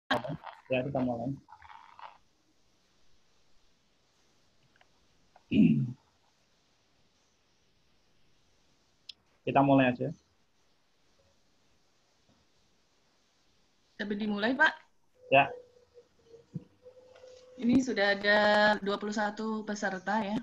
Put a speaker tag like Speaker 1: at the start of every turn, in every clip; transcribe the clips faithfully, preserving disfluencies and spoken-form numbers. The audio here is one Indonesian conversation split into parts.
Speaker 1: Ya, kita mulai. Kita mulai aja.
Speaker 2: Dapat dimulai, Pak?
Speaker 1: Ya.
Speaker 2: Ini sudah ada dua puluh satu peserta ya.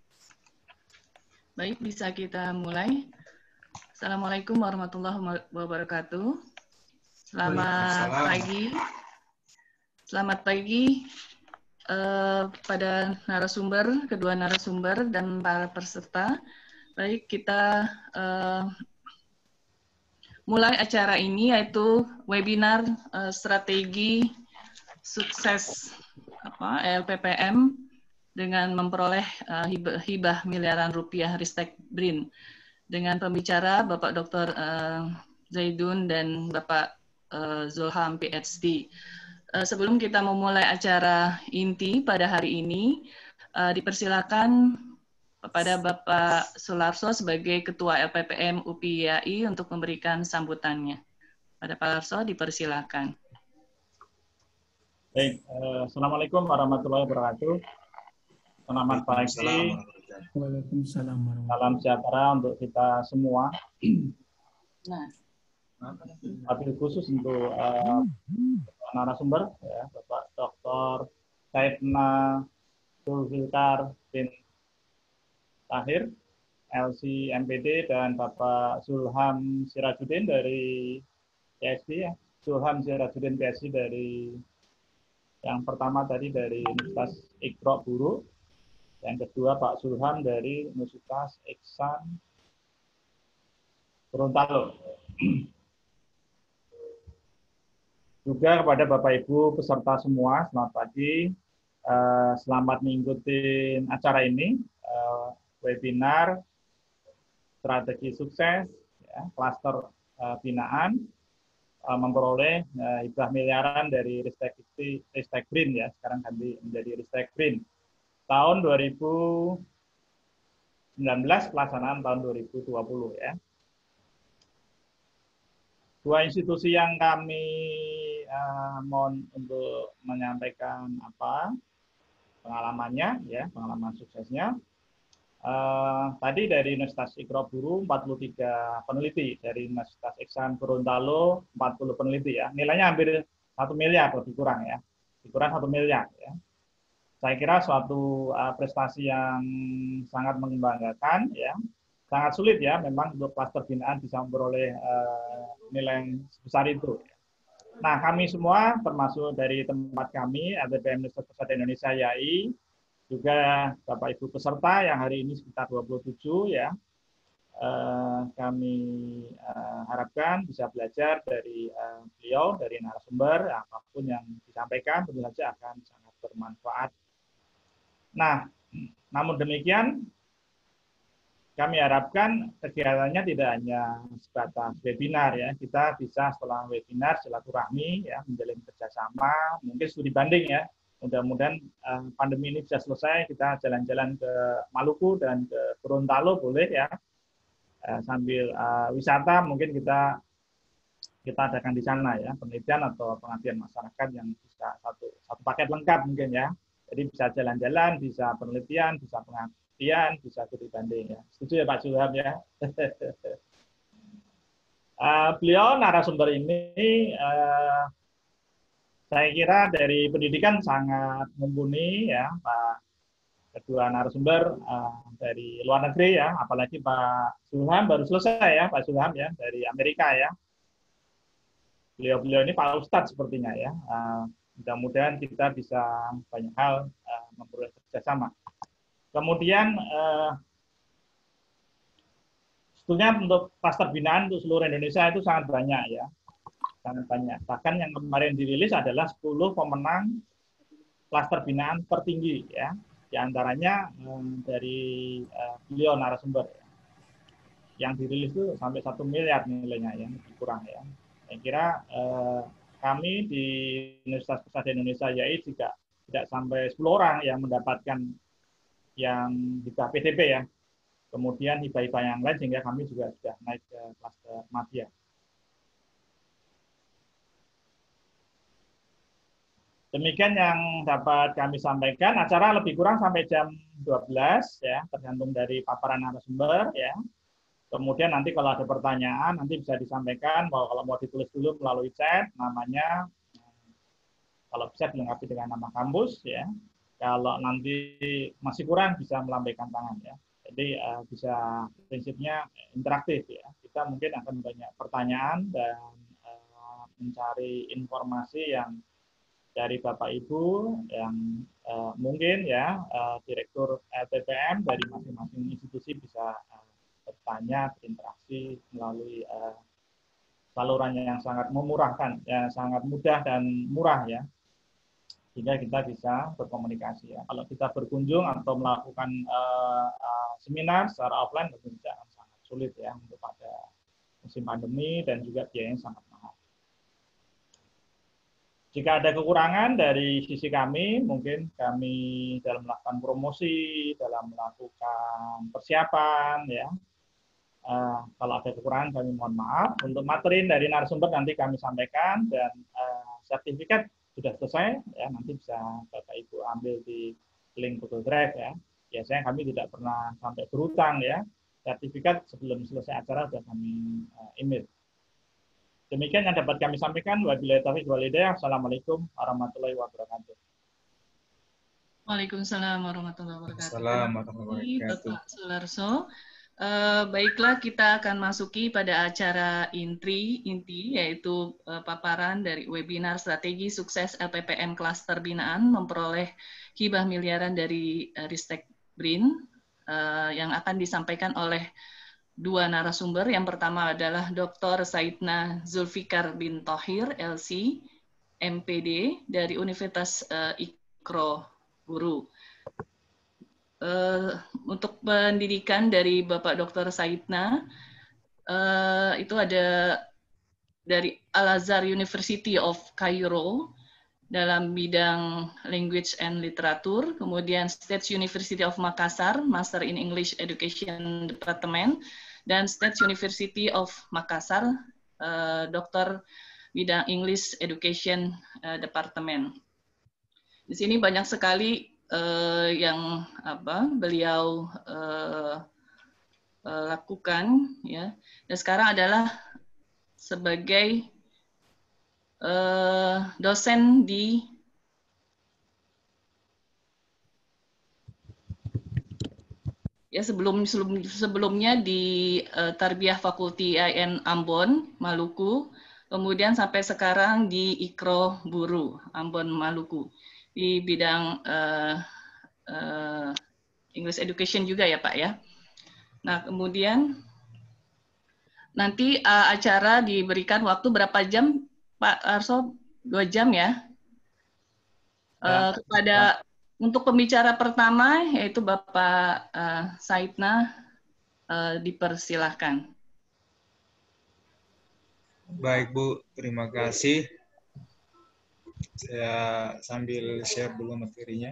Speaker 2: Baik, bisa kita mulai. Assalamualaikum warahmatullahi wabarakatuh. Selamat pagi. Selamat pagi eh, pada narasumber, kedua narasumber dan para peserta. Baik, kita eh, mulai acara ini yaitu webinar eh, strategi sukses apa L P P M dengan memperoleh uh, hibah, hibah miliaran rupiah Ristek BRIN dengan pembicara Bapak Doktor Uh, Zaidun dan Bapak uh, Zulham P H D. Uh, sebelum kita memulai acara inti pada hari ini, uh, dipersilakan kepada Bapak Sularso sebagai Ketua L P P M U P I A I untuk memberikan sambutannya. Pada Pak Larso, dipersilakan.
Speaker 1: Baik, uh, Assalamualaikum warahmatullahi wabarakatuh. Selamat pagi.
Speaker 3: Waalaikumsalam.
Speaker 1: Salam sejahtera untuk kita semua.
Speaker 2: Nah,
Speaker 1: Wabil khusus untuk uh, narasumber, ya, Bapak Doktor Saidna Zulfikar bin Tahir, L C M P D, dan Bapak Zulham Sirajuddin dari P S D, ya. Zulham Sirajuddin P S D dari yang pertama tadi dari Universitas Iqra Buru, yang kedua Pak Zulham dari Universitas Ihsan Gorontalo. Juga kepada Bapak Ibu peserta semua, selamat pagi. Selamat mengikuti acara ini, webinar strategi sukses, ya, klaster binaan, memperoleh hibah miliaran dari Ristek Ristek BRIN, ya, sekarang ganti menjadi Ristek BRIN. Tahun dua ribu sembilan belas, pelaksanaan tahun dua ribu dua puluh, ya. Dua institusi yang kami uh, mohon untuk menyampaikan apa pengalamannya, ya, pengalaman suksesnya. Uh, tadi dari Universitas Iqra Buru empat puluh tiga peneliti, dari Universitas Ihsan Gorontalo empat puluh peneliti, ya. Nilainya hampir satu miliar, lebih kurang, ya. Lebih kurang satu miliar, ya. Saya kira suatu uh, prestasi yang sangat membanggakan, ya. Sangat sulit, ya, memang untuk klaster binaan bisa memperoleh uh, nilai yang sebesar itu. Nah, kami semua, termasuk dari tempat kami, L P P M Universitas Pesat Indonesia Y A I, juga Bapak Ibu peserta yang hari ini sekitar dua puluh tujuh, ya, uh, kami uh, harapkan bisa belajar dari uh, beliau, dari narasumber, apapun yang disampaikan tentu saja akan sangat bermanfaat. Nah, namun demikian, kami harapkan kegiatannya tidak hanya sebatas webinar, ya. Kita bisa setelah webinar silaturahmi, ya, menjalin kerjasama, mungkin studi banding, ya. Mudah-mudahan uh, pandemi ini bisa selesai, kita jalan-jalan ke Maluku dan ke Gorontalo boleh, ya. Uh, sambil uh, wisata mungkin kita kita adakan di sana, ya, penelitian atau pengabdian masyarakat yang bisa satu satu paket lengkap mungkin, ya. Jadi bisa jalan-jalan, bisa penelitian, bisa pengabdian, bisa studi banding, ya. Setuju ya Pak Zulham, ya. uh, beliau narasumber ini uh, saya kira dari pendidikan sangat mumpuni, ya, Pak. Kedua narasumber uh, dari luar negeri, ya, apalagi Pak Zulham baru selesai, ya, Pak Zulham, ya, dari Amerika, ya. Beliau-beliau ini Pak Ustadz sepertinya, ya. Uh, mudah-mudahan kita bisa banyak hal uh, memperoleh kerjasama. Kemudian uh, sebetulnya untuk klaster binaan untuk seluruh Indonesia itu sangat banyak, ya. Sangat banyak. Bahkan yang kemarin dirilis adalah sepuluh pemenang klaster binaan tertinggi, ya. Di antaranya um, dari uh, beliau narasumber, ya. Yang dirilis itu sampai satu miliar nilainya, ya, lebih kurang, ya. Saya kira uh, kami di Universitas Pesat Indonesia Y A I juga tidak sampai sepuluh orang yang mendapatkan yang hibah P D P, ya. Kemudian hibah-hibah yang lain sehingga kami juga sudah naik ke klaster mafia. Demikian yang dapat kami sampaikan. Acara lebih kurang sampai jam dua belas ya, tergantung dari paparan narasumber ya. Kemudian nanti kalau ada pertanyaan nanti bisa disampaikan bahwa kalau mau ditulis dulu melalui chat namanya, kalau bisa dilengkapi dengan nama kampus ya. Kalau nanti masih kurang bisa melambaikan tangan ya. Jadi uh, bisa prinsipnya interaktif ya. Kita mungkin akan banyak pertanyaan dan uh, mencari informasi yang dari Bapak Ibu yang uh, mungkin ya uh, Direktur L P P M dari masing-masing institusi bisa uh, bertanya, berinteraksi melalui uh, saluran yang sangat memurahkan, ya, sangat mudah dan murah ya, sehingga kita bisa berkomunikasi ya. Kalau kita berkunjung atau melakukan uh, uh, seminar secara offline tentu akan sangat sulit ya untuk pada musim pandemi dan juga biayanya sangat mahal. Jika ada kekurangan dari sisi kami, mungkin kami dalam melakukan promosi, dalam melakukan persiapan, ya. Uh, kalau ada kekurangan kami mohon maaf. Untuk materi dari narasumber nanti kami sampaikan dan uh, sertifikat sudah selesai, ya. Nanti bisa Bapak Ibu ambil di link Google Drive, ya. Biasanya kami tidak pernah sampai berhutang, ya. Sertifikat sebelum selesai acara sudah kami uh, email. Demikian yang dapat kami sampaikan. Wabillahi taufiq wal hidayah. Assalamualaikum warahmatullahi wabarakatuh.
Speaker 2: Waalaikumsalam warahmatullahi wabarakatuh.
Speaker 4: Assalamualaikum warahmatullahi wabarakatuh.
Speaker 2: Bapak Sularso. Uh, baiklah, kita akan masuki pada acara inti, inti yaitu uh, paparan dari webinar strategi sukses L P P M Klaster Binaan memperoleh hibah miliaran dari uh, Ristek BRIN uh, yang akan disampaikan oleh dua narasumber. Yang pertama adalah Doktor Saidna Zulfikar bin Thohir, L C, M P D dari Universitas uh, Ikro Guru. Uh, untuk pendidikan dari Bapak Doktor Saidna, uh, itu ada dari Al-Azhar University of Cairo dalam bidang Language and Literature, kemudian State University of Makassar, Master in English Education Department, dan State University of Makassar, uh, doktor bidang English Education uh, Department. Di sini banyak sekali uh, yang apa beliau uh, uh, lakukan, ya. Dan sekarang adalah sebagai uh, dosen di ya sebelum, sebelum sebelumnya di uh, Tarbiyah Fakulti I N Ambon, Maluku, kemudian sampai sekarang di Ikro Buru, Ambon, Maluku, di bidang uh, uh, English Education juga ya Pak ya. Nah kemudian nanti uh, acara diberikan waktu berapa jam Pak Arso? Dua jam ya? Uh, kepada untuk pembicara pertama, yaitu Bapak uh, Saidna, uh, dipersilahkan.
Speaker 4: Baik Bu, terima kasih. Saya sambil share dulu materinya.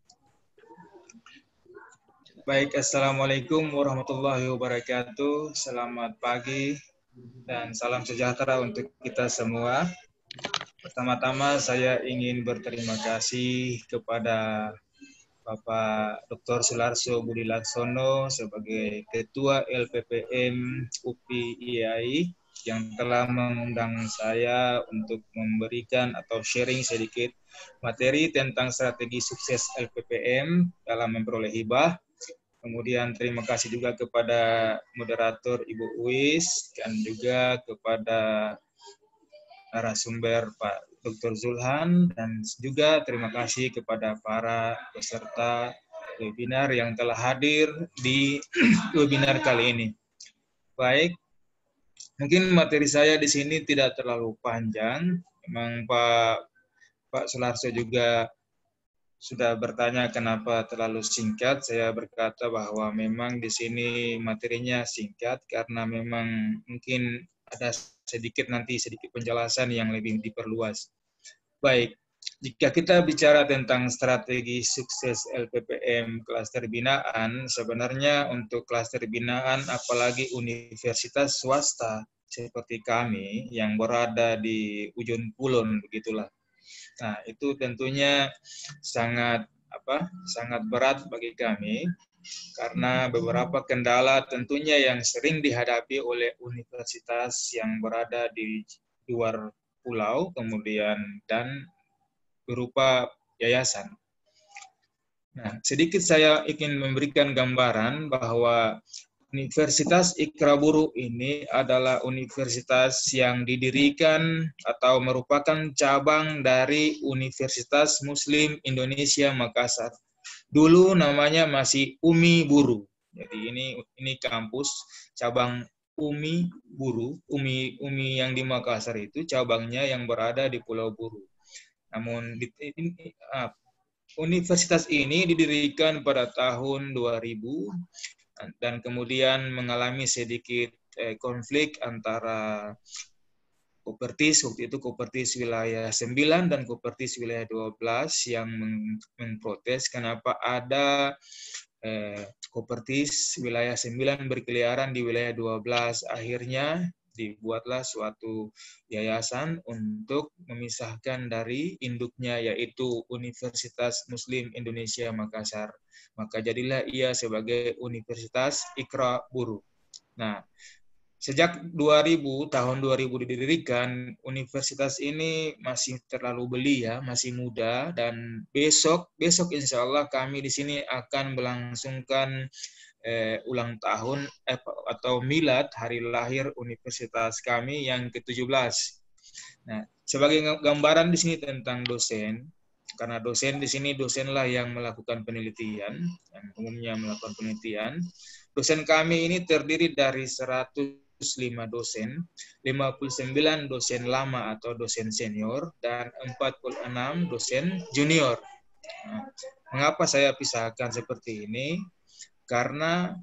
Speaker 4: Baik, Assalamualaikum warahmatullahi wabarakatuh. Selamat pagi dan salam sejahtera untuk kita semua. Pertama-tama saya ingin berterima kasih kepada Bapak Doktor Sularso Budi Laksono sebagai Ketua L P P M U P I A I yang telah mengundang saya untuk memberikan atau sharing sedikit materi tentang strategi sukses L P P M dalam memperoleh hibah. Kemudian terima kasih juga kepada moderator Ibu Uis dan juga kepada narasumber Pak Doktor Zulhan, dan juga terima kasih kepada para peserta webinar yang telah hadir di webinar kali ini. Baik, mungkin materi saya di sini tidak terlalu panjang. Memang Pak Pak Sularso juga sudah bertanya kenapa terlalu singkat. Saya berkata bahwa memang di sini materinya singkat karena memang mungkin ada sedikit nanti sedikit penjelasan yang lebih diperluas. Baik, jika kita bicara tentang strategi sukses L P P M klaster binaan, sebenarnya untuk klaster binaan apalagi universitas swasta seperti kami yang berada di ujung kulon begitulah. Nah, itu tentunya sangat apa? Sangat berat bagi kami karena beberapa kendala tentunya yang sering dihadapi oleh universitas yang berada di luar pulau, kemudian dan berupa yayasan. Nah, sedikit saya ingin memberikan gambaran bahwa Universitas Ikra Buru ini adalah universitas yang didirikan atau merupakan cabang dari Universitas Muslim Indonesia Makassar. Dulu namanya masih Umi Buru. Jadi ini ini kampus cabang Umi Buru. Umi Umi yang di Makassar itu cabangnya yang berada di Pulau Buru. Namun di, ini, uh, universitas ini didirikan pada tahun dua ribu dan kemudian mengalami sedikit eh, konflik antara Kopertis, waktu itu Kopertis wilayah sembilan dan Kopertis wilayah dua belas yang memprotes kenapa ada eh, Kopertis wilayah sembilan berkeliaran di wilayah dua belas. Akhirnya dibuatlah suatu yayasan untuk memisahkan dari induknya yaitu Universitas Muslim Indonesia Makassar. Maka jadilah ia sebagai Universitas Ikra Buru. Nah, sejak dua ribu, tahun dua ribu didirikan, universitas ini masih terlalu belia, masih muda, dan besok, besok insya Allah kami di sini akan melangsungkan eh, ulang tahun eh, atau milad hari lahir universitas kami yang ke tujuh belas. Nah, sebagai gambaran di sini tentang dosen, karena dosen di sini dosenlah yang melakukan penelitian, yang umumnya melakukan penelitian. Dosen kami ini terdiri dari seratus lima dosen, lima puluh sembilan dosen lama atau dosen senior, dan empat puluh enam dosen junior. Nah, mengapa saya pisahkan seperti ini? Karena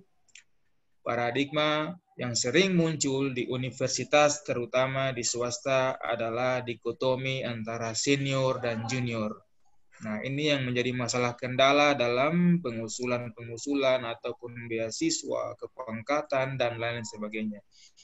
Speaker 4: paradigma yang sering muncul di universitas, terutama di swasta, adalah dikotomi antara senior dan junior. Nah, ini yang menjadi masalah kendala dalam pengusulan-pengusulan ataupun beasiswa, kepangkatan, dan lain sebagainya.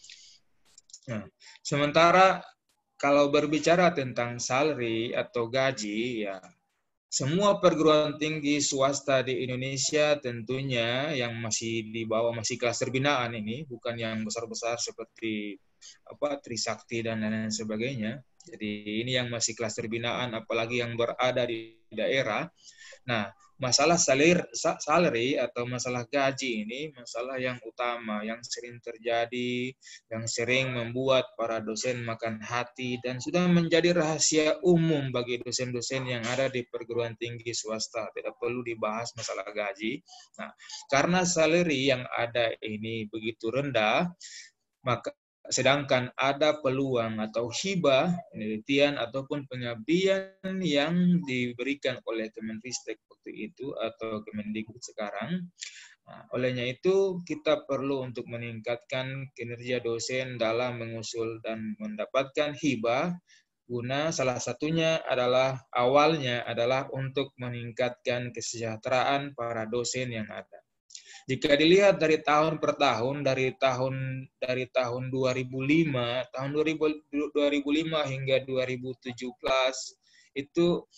Speaker 4: Nah, sementara kalau berbicara tentang salary atau gaji, ya semua perguruan tinggi swasta di Indonesia tentunya yang masih di bawah, masih kelas terbinaan ini, bukan yang besar-besar seperti apa Trisakti dan lain-lain sebagainya. Jadi ini yang masih kelas terbinaan, apalagi yang berada di daerah. Nah, masalah salary, salary atau masalah gaji ini masalah yang utama, yang sering terjadi, yang sering membuat para dosen makan hati, dan sudah menjadi rahasia umum bagi dosen-dosen yang ada di perguruan tinggi swasta. Tidak perlu dibahas masalah gaji. Nah, karena salary yang ada ini begitu rendah, maka sedangkan ada peluang atau hibah, penelitian ataupun pengabdian yang diberikan oleh Kemenristek waktu itu atau Kemendikbud sekarang. Nah, olehnya itu kita perlu untuk meningkatkan kinerja dosen dalam mengusul dan mendapatkan hibah, guna salah satunya adalah awalnya adalah untuk meningkatkan kesejahteraan para dosen yang ada. Jika dilihat dari tahun per tahun, dari tahun dari tahun dua ribu lima, tahun dua ribu lima hingga dua ribu tujuh belas itu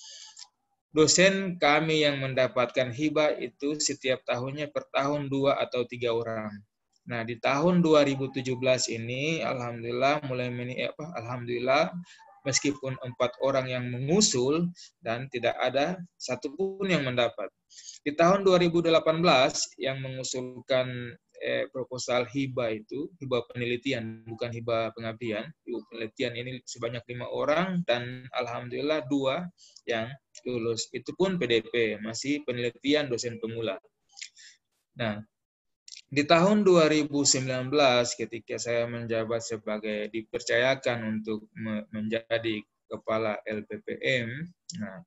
Speaker 4: dosen kami yang mendapatkan hibah itu setiap tahunnya per tahun dua atau tiga orang. Nah, di tahun dua ribu tujuh belas ini alhamdulillah mulai meni apa alhamdulillah meskipun empat orang yang mengusul dan tidak ada satupun yang mendapat. Di tahun dua ribu delapan belas yang mengusulkan eh, proposal hibah itu, hibah penelitian, bukan hibah pengabdian. Hibah penelitian ini sebanyak lima orang dan alhamdulillah dua yang lulus. Itu pun P D P, masih penelitian dosen pemula. Nah, di tahun dua ribu sembilan belas ketika saya menjabat sebagai dipercayakan untuk menjadi kepala L P P M, nah,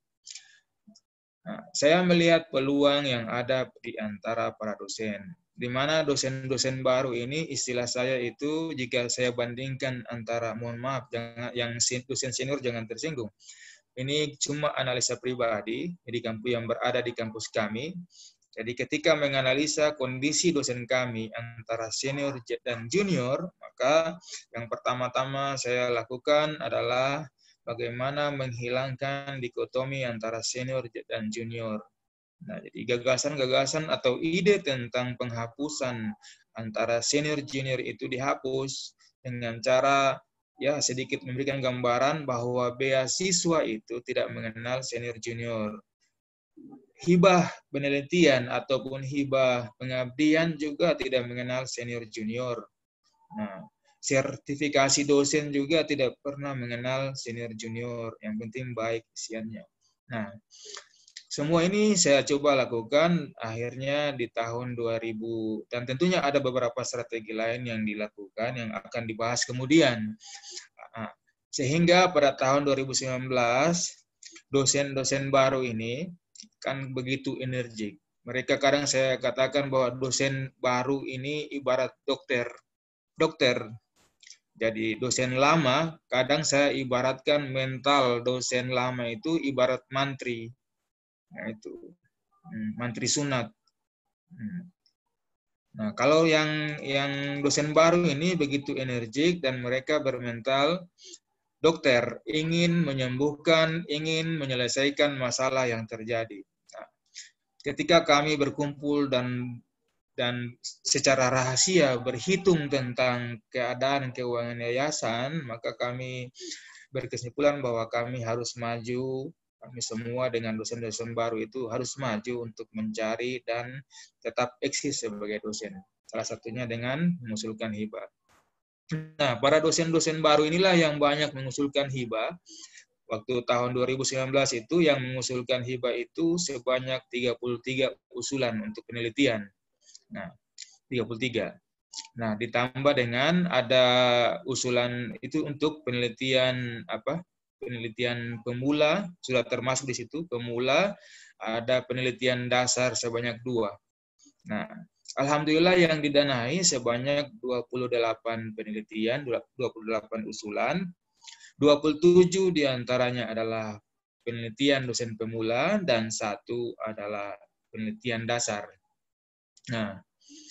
Speaker 4: Nah, saya melihat peluang yang ada di antara para dosen, di mana dosen-dosen baru ini istilah saya itu jika saya bandingkan antara, mohon maaf, jangan, yang dosen senior jangan tersinggung. Ini cuma analisa pribadi di kampus yang berada di kampus kami. Jadi ketika menganalisa kondisi dosen kami antara senior dan junior, maka yang pertama-tama saya lakukan adalah bagaimana menghilangkan dikotomi antara senior dan junior. Nah, jadi gagasan-gagasan atau ide tentang penghapusan antara senior junior itu dihapus dengan cara ya sedikit memberikan gambaran bahwa beasiswa itu tidak mengenal senior junior. Hibah penelitian ataupun hibah pengabdian juga tidak mengenal senior junior. Nah, sertifikasi dosen juga tidak pernah mengenal senior junior. Yang penting baik isiannya. Nah, semua ini saya coba lakukan akhirnya di tahun dua ribu, dan tentunya ada beberapa strategi lain yang dilakukan yang akan dibahas kemudian. Sehingga pada tahun dua ribu sembilan belas, dosen-dosen baru ini kan begitu energik. Mereka kadang saya katakan bahwa dosen baru ini ibarat dokter. Dokter. Jadi dosen lama, kadang saya ibaratkan mental dosen lama itu ibarat mantri. Nah, itu mantri sunat. Nah, kalau yang yang dosen baru ini begitu energik dan mereka bermental dokter, ingin menyembuhkan, ingin menyelesaikan masalah yang terjadi. Nah, ketika kami berkumpul dan dan secara rahasia berhitung tentang keadaan keuangan yayasan, maka kami berkesimpulan bahwa kami harus maju. Kami semua dengan dosen-dosen baru itu harus maju untuk mencari dan tetap eksis sebagai dosen. Salah satunya dengan mengusulkan hibah. Nah, para dosen-dosen baru inilah yang banyak mengusulkan hibah. Waktu tahun dua ribu sembilan belas itu yang mengusulkan hibah itu sebanyak tiga puluh tiga usulan untuk penelitian. Nah, tiga puluh tiga. Nah, ditambah dengan ada usulan itu untuk penelitian apa? Penelitian pemula, sudah termasuk di situ, pemula, ada penelitian dasar sebanyak dua. Nah, alhamdulillah yang didanai sebanyak dua puluh delapan penelitian, dua puluh delapan usulan, dua puluh tujuh diantaranya adalah penelitian dosen pemula, dan satu adalah penelitian dasar. Nah,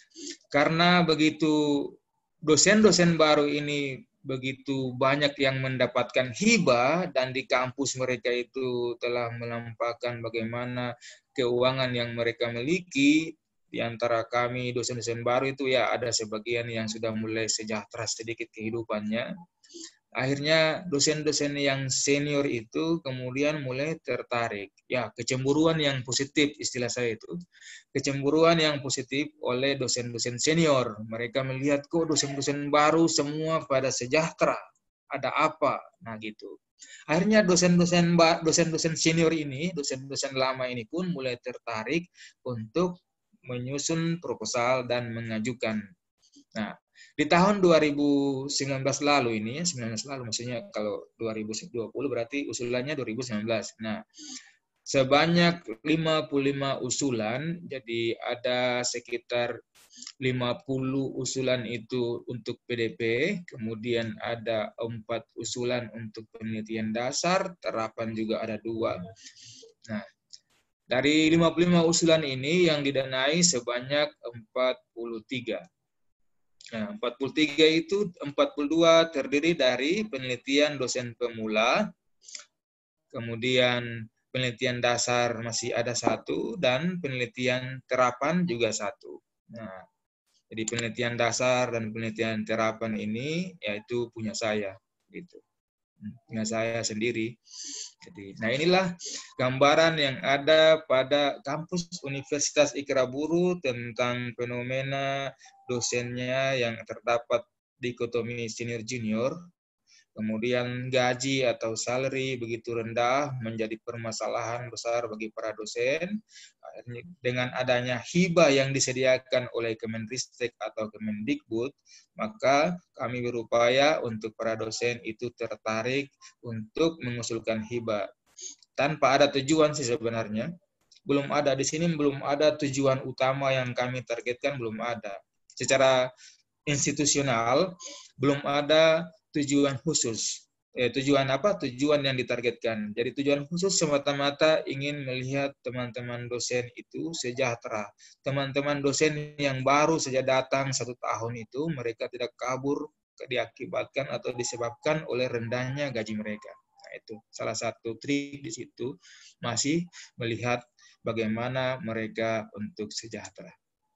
Speaker 4: karena begitu dosen-dosen baru ini begitu banyak yang mendapatkan hibah dan di kampus mereka itu telah melampaukan bagaimana keuangan yang mereka miliki, di antara kami dosen-dosen baru itu ya ada sebagian yang sudah mulai sejahtera sedikit kehidupannya. Akhirnya dosen-dosen yang senior itu kemudian mulai tertarik. Ya, kecemburuan yang positif istilah saya itu. Kecemburuan yang positif oleh dosen-dosen senior. Mereka melihat kok dosen-dosen baru semua pada sejahtera. Ada apa? Nah gitu. Akhirnya dosen-dosen dosen-dosen senior ini, dosen-dosen lama ini pun mulai tertarik untuk menyusun proposal dan mengajukan. Nah, di tahun dua ribu sembilan belas lalu ini, sembilan belas lalu maksudnya kalau dua ribu dua puluh berarti usulannya dua ribu sembilan belas. Nah, sebanyak lima puluh lima usulan, jadi ada sekitar lima puluh usulan itu untuk P D P, kemudian ada empat usulan untuk penelitian dasar, terapan juga ada dua. Nah, dari lima puluh lima usulan ini yang didanai sebanyak empat puluh tiga. Nah, empat puluh tiga itu empat puluh dua terdiri dari penelitian dosen pemula, kemudian penelitian dasar masih ada satu, dan penelitian terapan juga satu. Nah, jadi penelitian dasar dan penelitian terapan ini yaitu punya saya, gitu. Punya saya sendiri. Jadi, nah inilah gambaran yang ada pada kampus Universitas Ikraburu tentang fenomena dosennya yang terdapat dikotomi senior junior. Kemudian gaji atau salary begitu rendah menjadi permasalahan besar bagi para dosen. Dengan adanya hibah yang disediakan oleh Kemenristek atau Kemendikbud, maka kami berupaya untuk para dosen itu tertarik untuk mengusulkan hibah. Tanpa ada tujuan sih sebenarnya. Belum ada di sini, belum ada tujuan utama yang kami targetkan, belum ada. Secara institusional, belum ada tujuan khusus. Eh, tujuan apa? Tujuan yang ditargetkan. Jadi tujuan khusus semata-mata ingin melihat teman-teman dosen itu sejahtera. Teman-teman dosen yang baru saja datang satu tahun itu, mereka tidak kabur diakibatkan atau disebabkan oleh rendahnya gaji mereka. Nah, itu salah satu trik di situ, masih melihat bagaimana mereka untuk sejahtera.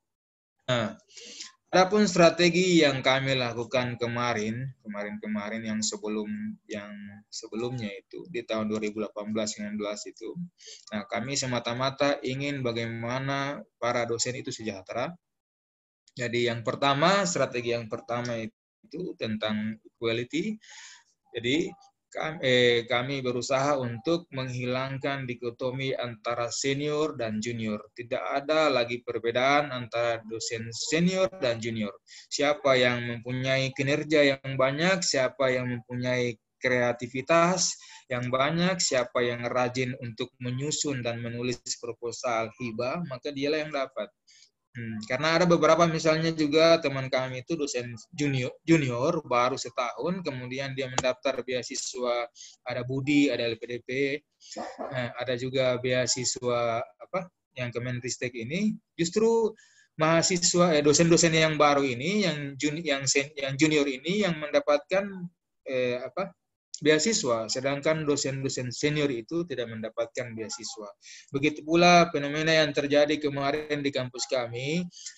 Speaker 4: Nah, adapun strategi yang kami lakukan kemarin, kemarin-kemarin yang sebelum yang sebelumnya itu di tahun dua ribu delapan belas sembilan belas itu, nah kami semata-mata ingin bagaimana para dosen itu sejahtera. Jadi yang pertama, strategi yang pertama itu tentang equality. Jadi kami, eh, kami berusaha untuk menghilangkan dikotomi antara senior dan junior. Tidak ada lagi perbedaan antara dosen senior dan junior. Siapa yang mempunyai kinerja yang banyak, siapa yang mempunyai kreativitas yang banyak, siapa yang rajin untuk menyusun dan menulis proposal hibah, maka dialah yang dapat. Hmm, karena ada beberapa misalnya juga teman kami itu dosen junior, junior baru setahun, kemudian dia mendaftar beasiswa, ada Budi, ada L P D P, nah, ada juga beasiswa apa yang Kemenristek ini, justru mahasiswa eh, dosen-dosen yang baru ini, yang juni, yang sen, yang junior ini yang mendapatkan eh, apa beasiswa, sedangkan dosen-dosen senior itu tidak mendapatkan beasiswa. Begitu pula fenomena yang terjadi kemarin di kampus kami,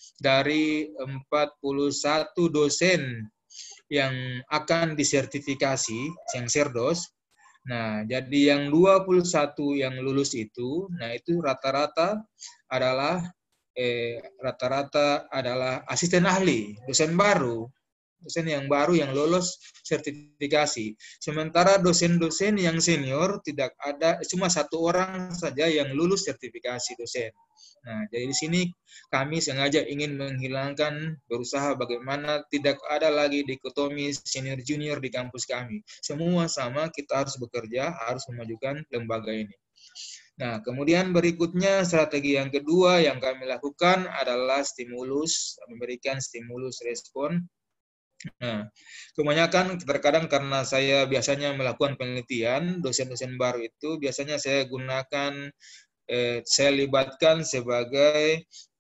Speaker 4: dari empat puluh satu dosen yang akan disertifikasi, yang serdos, nah jadi yang dua puluh satu yang lulus itu, nah itu rata-rata adalah eh, rata-rata adalah asisten ahli, dosen baru. Dosen yang baru yang lolos sertifikasi. Sementara dosen-dosen yang senior tidak ada, cuma satu orang saja yang lulus sertifikasi dosen. Nah, jadi di sini kami sengaja ingin menghilangkan, berusaha bagaimana tidak ada lagi dikotomi senior junior di kampus kami. Semua sama, kita harus bekerja, harus memajukan lembaga ini. Nah, kemudian berikutnya strategi yang kedua yang kami lakukan adalah stimulus, memberikan stimulus respon. Nah, kebanyakan terkadang karena saya biasanya melakukan penelitian, dosen-dosen baru itu biasanya saya gunakan, eh, saya libatkan sebagai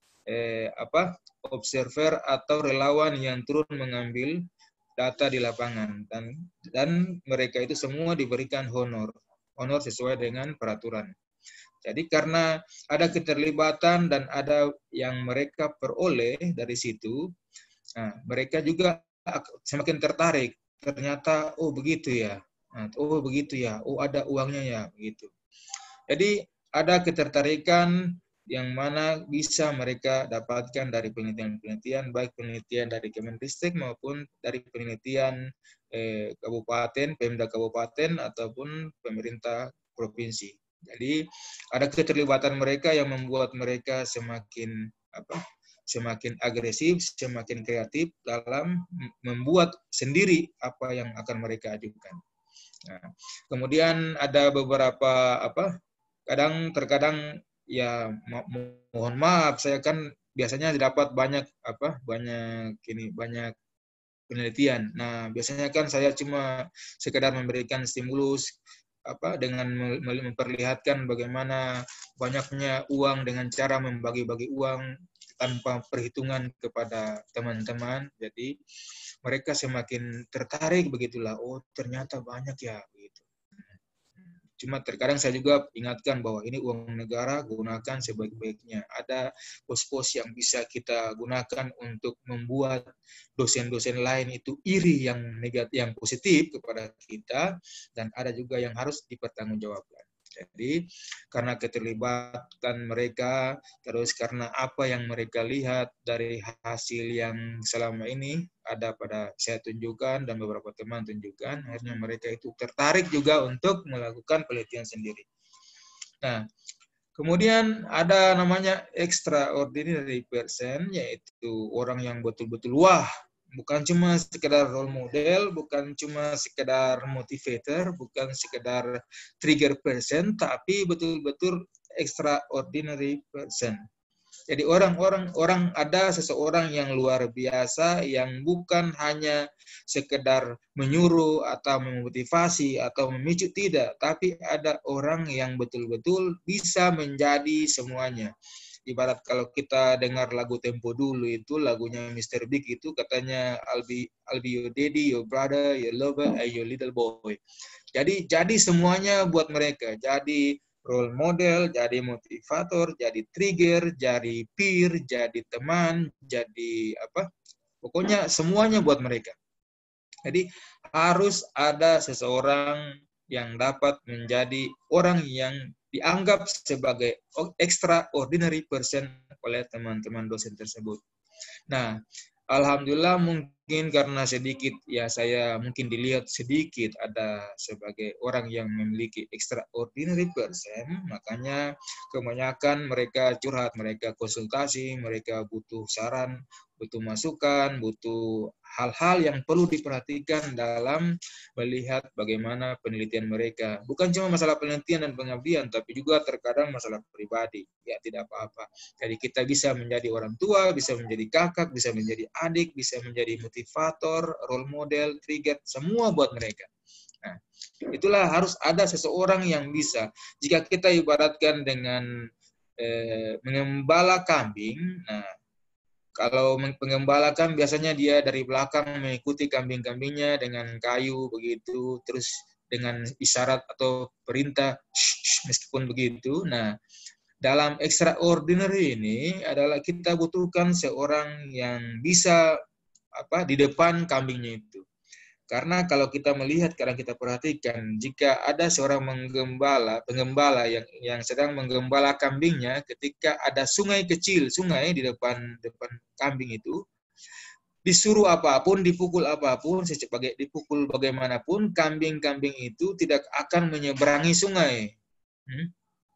Speaker 4: eh, apa observer atau relawan yang turun mengambil data di lapangan, dan dan mereka itu semua diberikan honor, honor sesuai dengan peraturan. Jadi karena ada keterlibatan dan ada yang mereka peroleh dari situ, nah, mereka juga semakin tertarik. Ternyata, oh begitu ya, oh begitu ya, oh ada uangnya ya, begitu. Jadi ada ketertarikan yang mana bisa mereka dapatkan dari penelitian-penelitian, baik penelitian dari Kemenristek maupun dari penelitian eh, kabupaten, Pemda kabupaten ataupun pemerintah provinsi. Jadi ada keterlibatan mereka yang membuat mereka semakin apa? semakin agresif, semakin kreatif dalam membuat sendiri apa yang akan mereka ajukan. Nah, kemudian ada beberapa apa? Kadang terkadang ya mo mohon maaf, saya kan biasanya dapat banyak apa? banyak ini banyak penelitian. Nah, biasanya kan saya cuma sekedar memberikan stimulus apa dengan memperlihatkan bagaimana banyaknya uang dengan cara membagi-bagi uang tanpa perhitungan kepada teman-teman. Jadi mereka semakin tertarik begitulah. Oh, ternyata banyak ya begitu. Cuma terkadang saya juga ingatkan bahwa ini uang negara, gunakan sebaik-baiknya. Ada pos-pos yang bisa kita gunakan untuk membuat dosen-dosen lain itu iri yang negatif, yang positif kepada kita, dan ada juga yang harus dipertanggungjawabkan. Jadi karena keterlibatan mereka, terus karena apa yang mereka lihat dari hasil yang selama ini ada pada saya tunjukkan dan beberapa teman tunjukkan, akhirnya mereka itu tertarik juga untuk melakukan penelitian sendiri. Nah, kemudian ada namanya extraordinary person, yaitu orang yang betul-betul wah, bukan cuma sekedar role model, bukan cuma sekedar motivator, bukan sekedar trigger person, tapi betul-betul extraordinary person. Jadi orang-orang orang ada seseorang yang luar biasa yang bukan hanya sekedar menyuruh atau memotivasi atau memicu, tidak, tapi ada orang yang betul-betul bisa menjadi semuanya. ibarat kalau kita dengar lagu Tempo dulu itu, lagunya mister Big itu katanya I'll be, I'll be your daddy, your brother, your lover, and your little boy. Jadi jadi semuanya buat mereka. Jadi role model, jadi motivator, jadi trigger, jadi peer, jadi teman, jadi apa? Pokoknya semuanya buat mereka. Jadi harus ada seseorang yang dapat menjadi orang yang dianggap sebagai extraordinary person oleh teman-teman dosen tersebut. Nah, alhamdulillah mungkin karena sedikit ya saya mungkin dilihat sedikit ada sebagai orang yang memiliki extraordinary person, makanya kebanyakan mereka curhat, mereka konsultasi, mereka butuh saran, butuh masukan, butuh hal-hal yang perlu diperhatikan dalam melihat bagaimana penelitian mereka. Bukan cuma masalah penelitian dan pengabdian, tapi juga terkadang masalah pribadi. Ya tidak apa-apa. Jadi kita bisa menjadi orang tua, bisa menjadi kakak, bisa menjadi adik, bisa menjadi motivator, role model, trigger, semua buat mereka. Nah, itulah harus ada seseorang yang bisa. Jika kita ibaratkan dengan eh, mengembala kambing, nah kalau pengembala kan biasanya dia dari belakang mengikuti kambing-kambingnya dengan kayu begitu, terus dengan isyarat atau perintah, shh, shh, meskipun begitu. Nah, dalam extraordinary ini adalah kita butuhkan seorang yang bisa apa di depan kambingnya itu. Karena kalau kita melihat, kadang kita perhatikan, jika ada seorang menggembala, penggembala yang yang sedang menggembala kambingnya, ketika ada sungai kecil, sungai di depan depan kambing itu, disuruh apapun, dipukul apapun, sebagai dipukul bagaimanapun, kambing-kambing itu tidak akan menyeberangi sungai. Hmm?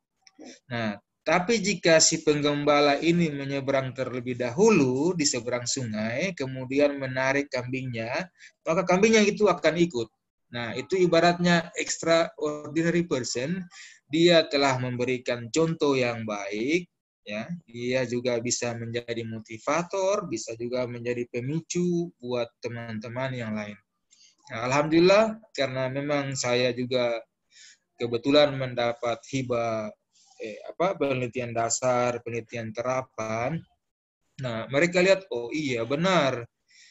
Speaker 4: Nah, tapi jika si penggembala ini menyeberang terlebih dahulu di seberang sungai, kemudian menarik kambingnya, maka kambingnya itu akan ikut. Nah, itu ibaratnya extraordinary person. Dia telah memberikan contoh yang baik, ya. Dia juga bisa menjadi motivator, bisa juga menjadi pemicu buat teman-teman yang lain. Nah, alhamdulillah, karena memang saya juga kebetulan mendapat hibah Eh, apa penelitian dasar, penelitian terapan. Nah, mereka lihat, oh iya benar.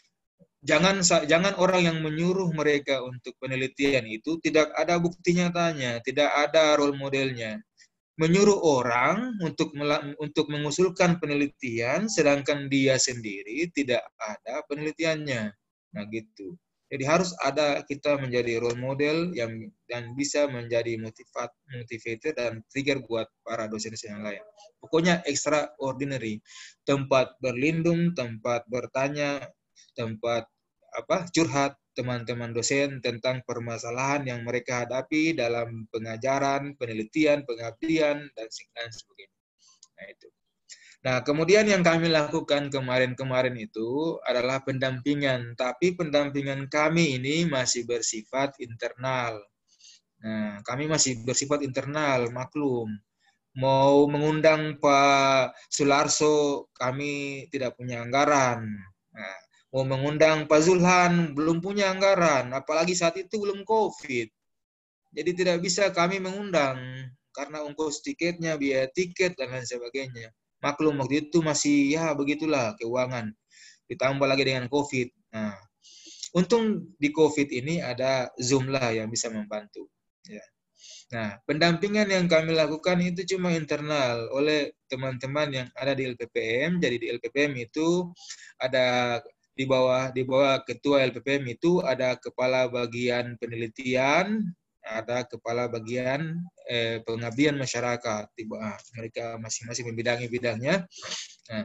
Speaker 4: Jangan jangan orang yang menyuruh mereka untuk penelitian itu tidak ada bukti nyatanya, tidak ada role modelnya. Menyuruh orang untuk untuk mengusulkan penelitian, sedangkan dia sendiri tidak ada penelitiannya. Nah gitu. Jadi harus ada kita menjadi role model yang dan bisa menjadi motivat, motivator dan trigger buat para dosen-dosen yang lain. Pokoknya extraordinary, tempat berlindung, tempat bertanya, tempat apa curhat teman-teman dosen tentang permasalahan yang mereka hadapi dalam pengajaran, penelitian, pengabdian dan sebagainya. Nah itu. Nah, kemudian yang kami lakukan kemarin-kemarin itu adalah pendampingan. Tapi pendampingan kami ini masih bersifat internal. Nah, kami masih bersifat internal, maklum. Mau mengundang Pak Sularso, kami tidak punya anggaran. Nah, mau mengundang Pak Zulhan, belum punya anggaran. Apalagi saat itu belum COVID. Jadi tidak bisa kami mengundang, karena ongkos tiketnya, biaya tiket, dan lain sebagainya. Maklum waktu itu masih ya begitulah keuangan, ditambah lagi dengan COVID. Nah, untung di COVID ini ada Zoom lah yang bisa membantu. Ya. Nah, pendampingan yang kami lakukan itu cuma internal oleh teman-teman yang ada di L P P M. Jadi di L P P M itu ada di bawah di bawah ketua L P P M itu ada kepala bagian penelitian, ada kepala bagian eh, pengabdian masyarakat. Tiba, mereka masing-masing membidangi bidangnya. Nah,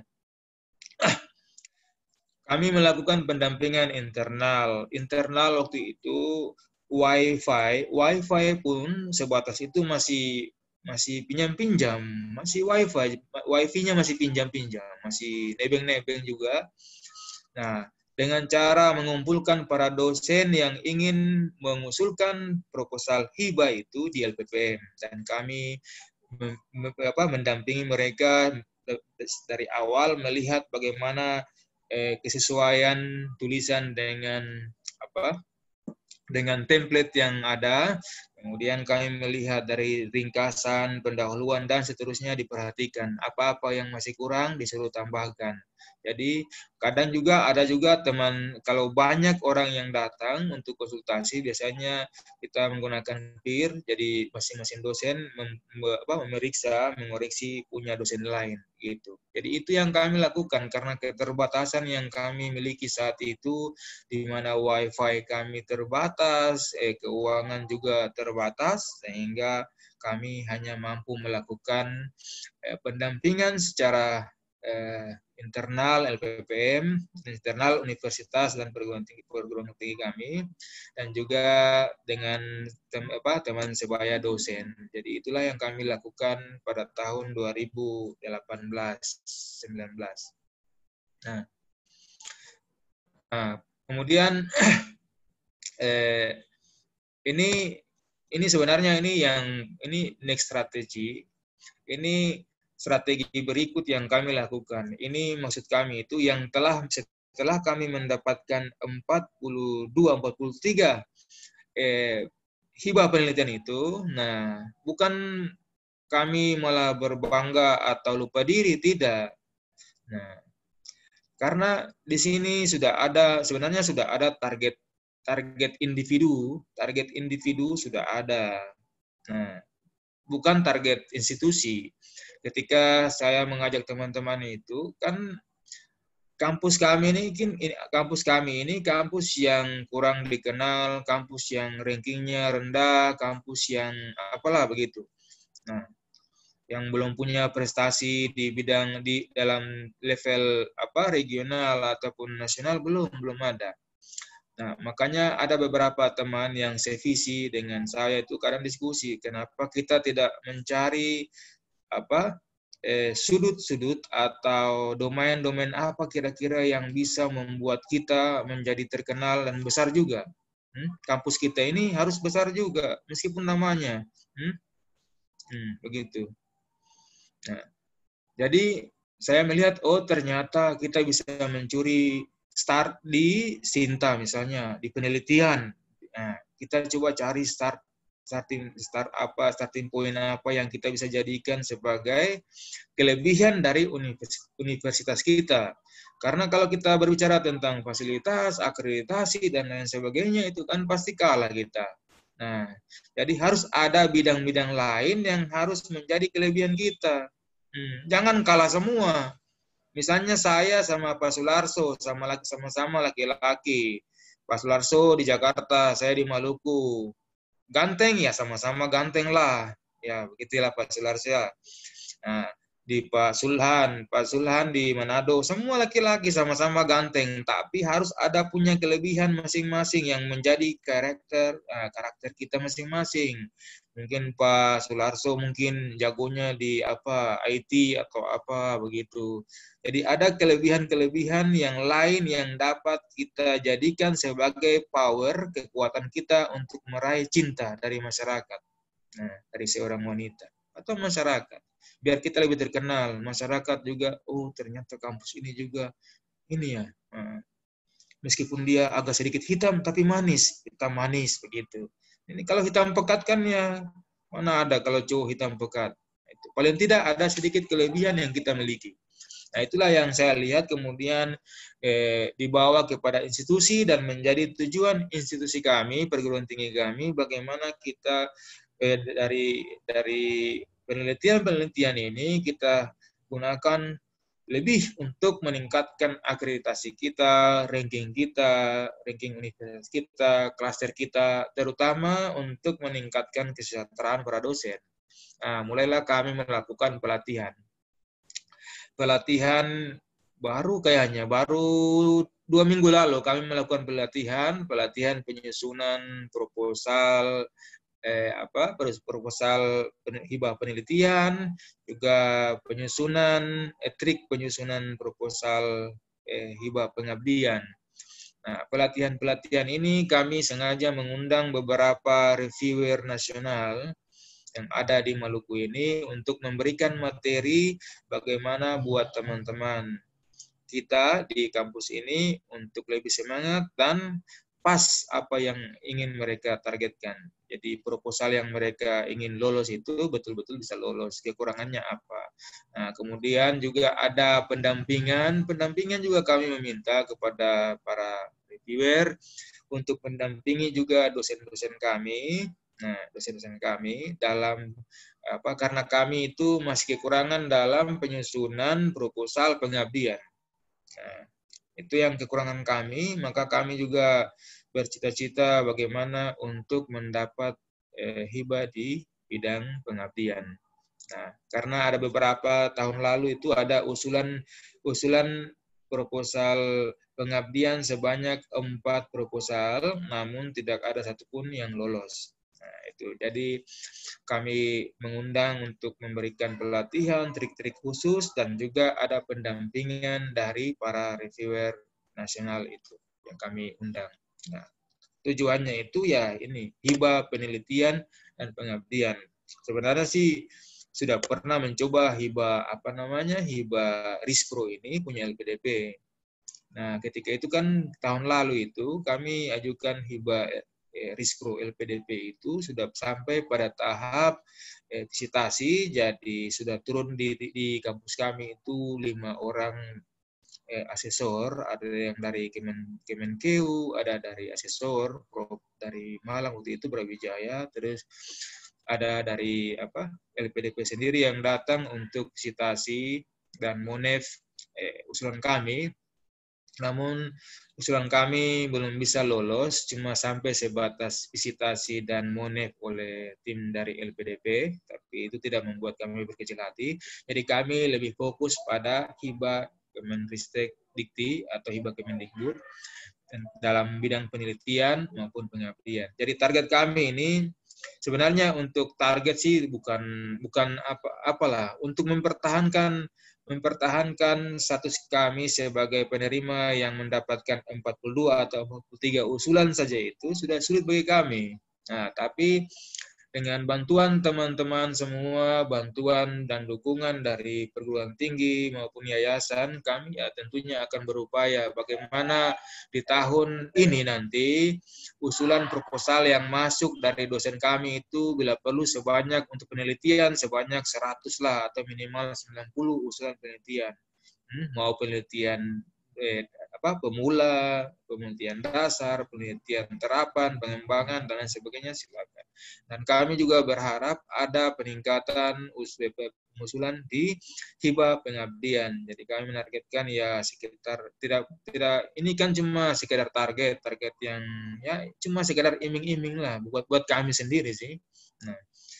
Speaker 4: kami melakukan pendampingan internal. Internal waktu itu Wi-Fi, Wi-Fi pun sebatas itu masih masih pinjam-pinjam, masih Wi-Fi, Wi-Fi-nya masih pinjam-pinjam, masih nebeng-nebeng juga. Nah, dengan cara mengumpulkan para dosen yang ingin mengusulkan proposal hibah itu di L P P M, dan kami apa, mendampingi mereka dari awal melihat bagaimana eh, kesesuaian tulisan dengan apa dengan template yang ada, Kemudian kami melihat dari ringkasan, pendahuluan, dan seterusnya diperhatikan. Apa-apa yang masih kurang disuruh tambahkan. Jadi kadang juga ada juga teman, kalau banyak orang yang datang untuk konsultasi, biasanya kita menggunakan peer, jadi masing-masing dosen mem, apa, memeriksa, mengoreksi punya dosen lain. Gitu. Jadi itu yang kami lakukan karena keterbatasan yang kami miliki saat itu, di mana wifi kami terbatas, eh, keuangan juga terbatas, sehingga kami hanya mampu melakukan eh, pendampingan secara eh, internal L P P M, internal universitas dan perguruan tinggi perguruan tinggi kami, dan juga dengan tem, apa, teman sebaya dosen. Jadi itulah yang kami lakukan pada tahun dua ribu delapan belas sembilan belas. Nah, nah kemudian eh, ini ini sebenarnya ini yang ini next strategi. Ini strategi berikut yang kami lakukan. Ini maksud kami itu yang telah setelah kami mendapatkan empat puluh dua empat puluh tiga eh, hibah penelitian itu, nah bukan kami malah berbangga atau lupa diri, tidak. Nah, karena di sini sudah ada, sebenarnya sudah ada target target individu, target individu sudah ada. Nah, bukan target institusi. Ketika saya mengajak teman-teman itu, kan kampus kami ini, kampus kami ini kampus yang kurang dikenal, kampus yang rankingnya rendah, kampus yang apalah begitu. Nah, yang belum punya prestasi di bidang di dalam level apa regional ataupun nasional belum belum ada. Nah, makanya ada beberapa teman yang sevisi dengan saya itu kadang diskusi, kenapa kita tidak mencari apa sudut-sudut eh, atau domain-domain apa kira-kira yang bisa membuat kita menjadi terkenal dan besar juga. Hmm? Kampus kita ini harus besar juga, meskipun namanya. Hmm? Hmm, begitu. Nah, jadi saya melihat, oh ternyata kita bisa mencuri start di Sinta misalnya, di penelitian. Nah, kita coba cari start starting start apa starting point apa yang kita bisa jadikan sebagai kelebihan dari universitas kita. Karena kalau kita berbicara tentang fasilitas, akreditasi dan lain sebagainya, itu kan pasti kalah kita. Nah, jadi harus ada bidang-bidang lain yang harus menjadi kelebihan kita. Hmm, jangan kalah semua. Misalnya saya sama Pak Sularso, sama laki sama-sama laki-laki. Pak Sularso di Jakarta, saya di Maluku. Ganteng ya, sama-sama ganteng lah. Ya, begitulah Pak Sularso ya. Nah, di Pak Sulhan, Pak Sulhan di Manado, semua laki-laki sama-sama ganteng, tapi harus ada punya kelebihan masing-masing yang menjadi karakter uh, karakter kita masing-masing. Mungkin Pak Sularso mungkin jagonya di apa I T atau apa begitu. Jadi ada kelebihan-kelebihan yang lain yang dapat kita jadikan sebagai power, kekuatan kita untuk meraih cinta dari masyarakat. Nah, dari seorang wanita atau masyarakat. Biar kita lebih terkenal, masyarakat juga, oh ternyata kampus ini juga ini ya. Meskipun dia agak sedikit hitam tapi manis, hitam manis begitu. Ini kalau hitam pekat kan ya mana ada kalau cowok hitam pekat. Itu paling tidak ada sedikit kelebihan yang kita miliki. Nah, itulah yang saya lihat kemudian eh, dibawa kepada institusi dan menjadi tujuan institusi kami, perguruan tinggi kami, bagaimana kita eh, dari dari penelitian-penelitian ini kita gunakan lebih untuk meningkatkan akreditasi kita, ranking kita, ranking universitas kita, klaster kita, terutama untuk meningkatkan kesejahteraan para dosen. Nah, mulailah kami melakukan pelatihan. Pelatihan baru kayaknya, baru dua minggu lalu kami melakukan pelatihan, pelatihan penyusunan proposal, eh, apa proposal hibah penelitian, juga penyusunan eh, trik penyusunan proposal eh, hibah pengabdian. Nah, pelatihan-pelatihan ini kami sengaja mengundang beberapa reviewer nasional yang ada di Maluku ini untuk memberikan materi bagaimana buat teman-teman kita di kampus ini untuk lebih semangat dan pas apa yang ingin mereka targetkan. Jadi proposal yang mereka ingin lolos itu betul-betul bisa lolos. Kekurangannya apa? Nah, kemudian juga ada pendampingan. Pendampingan juga kami meminta kepada para reviewer untuk mendampingi juga dosen-dosen kami. Nah, dosen-dosen kami dalam apa? Karena kami itu masih kekurangan dalam penyusunan proposal pengabdian. Nah, itu yang kekurangan kami, maka kami juga bercita-cita bagaimana untuk mendapat eh, hibah di bidang pengabdian. Nah, karena ada beberapa tahun lalu itu ada usulan usulan proposal pengabdian sebanyak empat proposal, namun tidak ada satupun yang lolos. Nah, itu. Jadi kami mengundang untuk memberikan pelatihan, trik-trik khusus, dan juga ada pendampingan dari para reviewer nasional itu yang kami undang. Nah, tujuannya itu ya ini, hibah penelitian dan pengabdian. Sebenarnya sih sudah pernah mencoba hibah apa namanya hibah Rispro ini punya L P D P. Nah, ketika itu kan tahun lalu itu kami ajukan hibah eh, Rispro L P D P itu sudah sampai pada tahap eh, visitasi, jadi sudah turun di, di, di kampus kami itu lima orang eh, asesor, ada yang dari Kemen, Kemenkeu, ada dari asesor, Prof dari Malang waktu itu Brawijaya, terus ada dari apa L P D P sendiri yang datang untuk visitasi dan monef eh, usulan kami. Namun usulan kami belum bisa lolos, cuma sampai sebatas visitasi dan monef oleh tim dari L P D P, tapi itu tidak membuat kami berkecil hati. Jadi kami lebih fokus pada hibah Kemenristek Dikti atau hibah Kemendikbud dalam bidang penelitian maupun pengabdian. Jadi target kami ini sebenarnya untuk target sih bukan bukan apa apalah untuk mempertahankan mempertahankan status kami sebagai penerima yang mendapatkan empat puluh dua atau empat puluh tiga usulan saja itu sudah sulit bagi kami. Nah, tapi dengan bantuan teman-teman semua, bantuan dan dukungan dari perguruan tinggi maupun yayasan, kami ya tentunya akan berupaya bagaimana di tahun ini nanti usulan proposal yang masuk dari dosen kami itu bila perlu sebanyak untuk penelitian sebanyak seratus lah atau minimal sembilan puluh usulan penelitian. Hmm, mau penelitian eh, apa pemula, penelitian dasar, penelitian terapan, pengembangan dan lain sebagainya silakan. Dan kami juga berharap ada peningkatan usulan di hibah pengabdian. Jadi kami menargetkan ya sekitar tidak tidak ini kan cuma sekedar target target yang ya cuma sekedar iming-iming lah buat buat kami sendiri sih. Nah,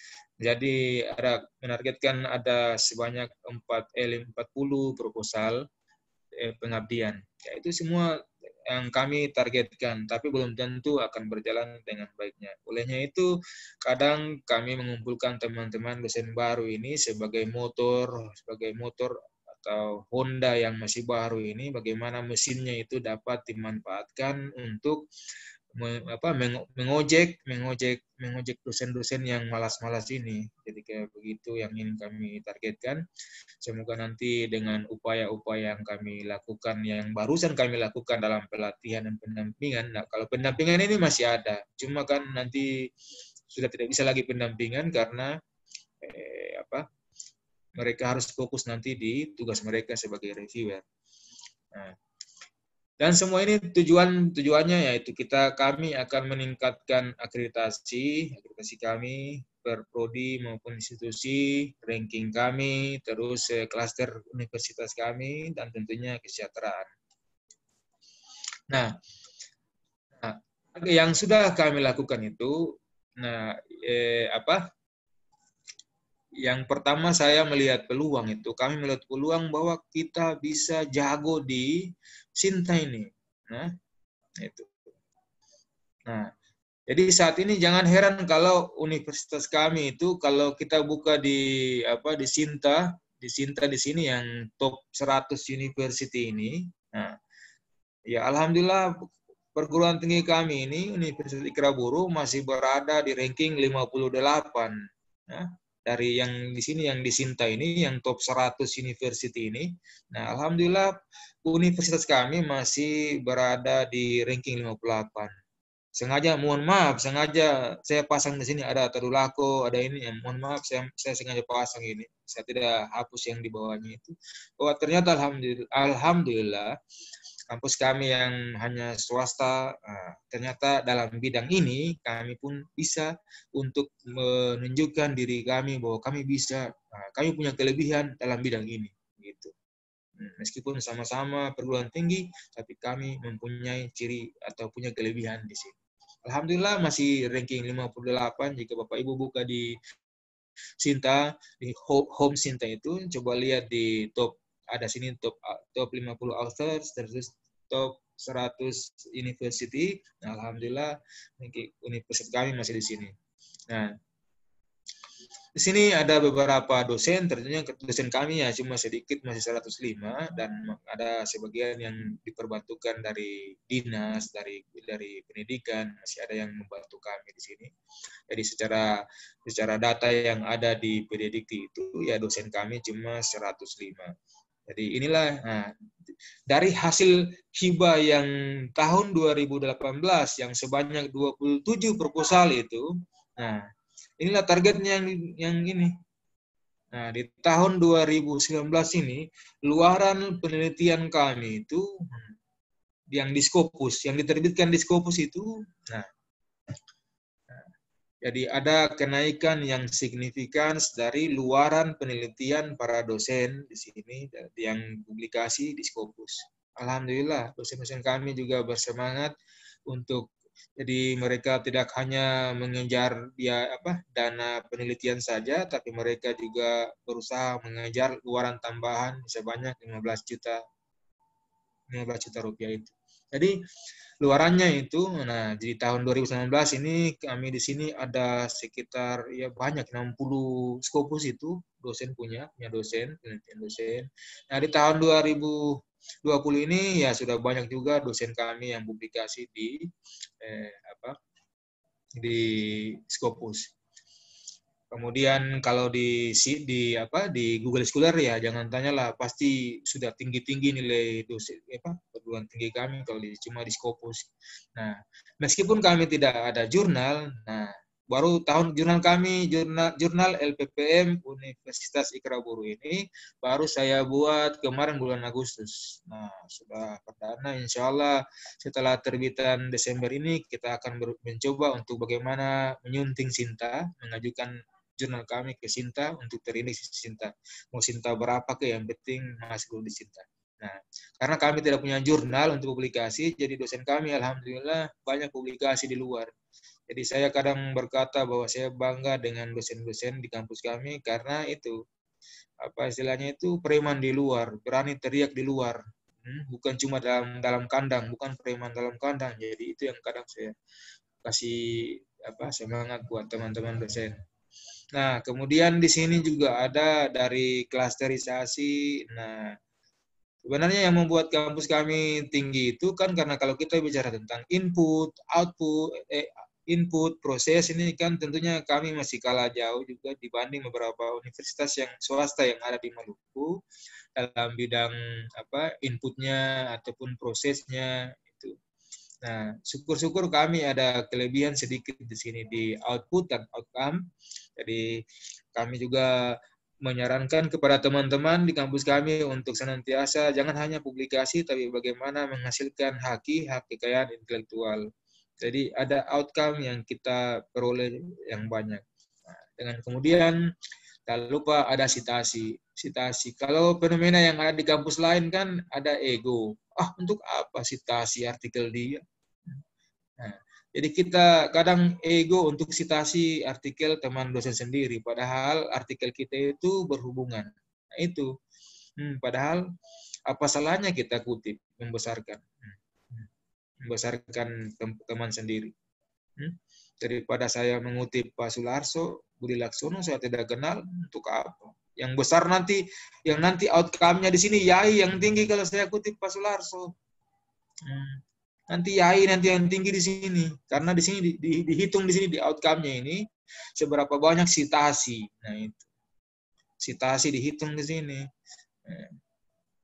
Speaker 4: jadi ada menargetkan ada sebanyak empat puluh proposal eh, pengabdian. Ya, itu semua yang kami targetkan, tapi belum tentu akan berjalan dengan baiknya. Olehnya itu, kadang kami mengumpulkan teman-teman dosen baru ini sebagai motor, sebagai motor atau Honda yang masih baru ini, bagaimana mesinnya itu dapat dimanfaatkan untuk apa mengojek mengojek mengojek dosen-dosen yang malas-malas ini. Jadi kayak begitu yang ingin kami targetkan. Semoga nanti dengan upaya-upaya yang kami lakukan yang barusan kami lakukan dalam pelatihan dan pendampingan. Nah, kalau pendampingan ini masih ada, cuma kan nanti sudah tidak bisa lagi pendampingan karena eh, apa mereka harus fokus nanti di tugas mereka sebagai reviewer. Nah, dan semua ini tujuan tujuannya yaitu kita kami akan meningkatkan akreditasi akreditasi kami per prodi maupun institusi, ranking kami, terus klaster universitas kami dan tentunya kesejahteraan. Nah, nah yang sudah kami lakukan itu, nah eh, apa? Yang pertama saya melihat peluang itu, kami melihat peluang bahwa kita bisa jago di Sinta ini. Nah, itu. Nah, jadi saat ini jangan heran kalau universitas kami itu kalau kita buka di apa di Sinta, di Sinta di sini yang top seratus university ini. Nah, ya alhamdulillah perguruan tinggi kami ini Universitas Ikraburu masih berada di ranking lima puluh delapan. Nah, dari yang di sini yang di Sinta ini yang top seratus university ini. Nah, alhamdulillah universitas kami masih berada di ranking lima puluh delapan. sengaja, mohon maaf, sengaja saya pasang di sini ada tadulako, ada ini, ya, mohon maaf saya, saya sengaja pasang ini. Saya tidak hapus yang di bawahnya itu. Bahwa ternyata alhamdulillah, alhamdulillah kampus kami yang hanya swasta, nah, ternyata dalam bidang ini kami pun bisa untuk menunjukkan diri kami bahwa kami bisa, nah, kami punya kelebihan dalam bidang ini, gitu. Meskipun sama-sama perguruan tinggi, tapi kami mempunyai ciri atau punya kelebihan di sini. Alhamdulillah masih ranking lima puluh delapan. Jika Bapak Ibu buka di Sinta, di home Sinta itu, coba lihat di top, ada sini top top lima puluh authors, terus top seratus university. Nah, alhamdulillah universitas kami masih di sini. Nah, di sini ada beberapa dosen, tentunya dosen kami ya cuma sedikit, masih seratus lima, dan ada sebagian yang diperbantukan dari dinas, dari dari pendidikan, masih ada yang membantu kami di sini. Jadi secara secara data yang ada di P D Dikti itu ya dosen kami cuma seratus lima. Jadi inilah, nah, dari hasil hibah yang tahun dua ribu delapan belas yang sebanyak dua puluh tujuh proposal itu, nah inilah targetnya yang, yang ini. Nah, di tahun dua ribu sembilan belas ini, luaran penelitian kami itu, yang di Scopus, yang diterbitkan di Scopus itu, nah, jadi ada kenaikan yang signifikan dari luaran penelitian para dosen di sini, yang publikasi di Scopus. Alhamdulillah, dosen-dosen kami juga bersemangat untuk, jadi mereka tidak hanya mengejar dia apa dana penelitian saja, tapi mereka juga berusaha mengejar luaran tambahan sebanyak lima belas juta rupiah itu. Jadi luarannya itu, nah di tahun dua ribu sembilan belas ini kami di sini ada sekitar ya banyak enam puluh Scopus itu dosen punya, punya dosen, penelitian dosen. Nah di tahun dua ribu dua puluh ini ya sudah banyak juga dosen kami yang publikasi di eh, apa di Scopus. Kemudian kalau di di apa di Google Scholar ya jangan tanyalah, pasti sudah tinggi-tinggi nilai dosen apa perguruan tinggi kami kalau di, cuma di Scopus. Nah, meskipun kami tidak ada jurnal, nah baru tahun jurnal kami, jurnal jurnal L P P M Universitas Ikraburu ini baru saya buat kemarin bulan Agustus. Nah, sudah perdana, insya Allah setelah terbitan Desember ini kita akan mencoba untuk bagaimana menyunting Sinta, mengajukan jurnal kami ke Sinta untuk terindeks di Sinta. Mau Sinta berapa ke, yang penting masuk di Sinta. Nah, karena kami tidak punya jurnal untuk publikasi, jadi dosen kami alhamdulillah banyak publikasi di luar. Jadi saya kadang berkata bahwa saya bangga dengan dosen-dosen di kampus kami karena itu apa istilahnya itu preman di luar, berani teriak di luar. Hmm, bukan cuma dalam dalam kandang, bukan preman dalam kandang. Jadi itu yang kadang saya kasih apa semangat buat teman-teman dosen. Nah, kemudian di sini juga ada dari klasterisasi. Nah, sebenarnya yang membuat kampus kami tinggi itu kan karena kalau kita bicara tentang input, output, eh, input, proses, ini kan tentunya kami masih kalah jauh juga dibanding beberapa universitas yang swasta yang ada di Maluku dalam bidang apa inputnya ataupun prosesnya itu. Nah, syukur-syukur kami ada kelebihan sedikit di sini di output dan outcome. Jadi kami juga menyarankan kepada teman-teman di kampus kami untuk senantiasa jangan hanya publikasi, tapi bagaimana menghasilkan haki, hak kekayaan intelektual. Jadi ada outcome yang kita peroleh yang banyak. Nah, dengan kemudian tak lupa ada sitasi. Sitasi. Kalau fenomena yang ada di kampus lain kan ada ego. Ah, untuk apa sitasi artikel dia? Nah, jadi kita kadang ego untuk sitasi artikel teman dosen sendiri, padahal artikel kita itu berhubungan. Nah, itu. Hmm, padahal apa salahnya kita kutip, membesarkan. Hmm, membesarkan teman sendiri. Hmm, daripada saya mengutip Pak Sularso, Budi Laksono saya tidak kenal, untuk apa? Yang besar nanti, yang nanti outcome-nya di sini yai yang tinggi kalau saya kutip Pak Sularso. Hmm. Nanti yai nanti yang tinggi di sini, karena di sini di, di, dihitung di sini di outcome-nya ini seberapa banyak sitasi. Nah itu sitasi dihitung di sini.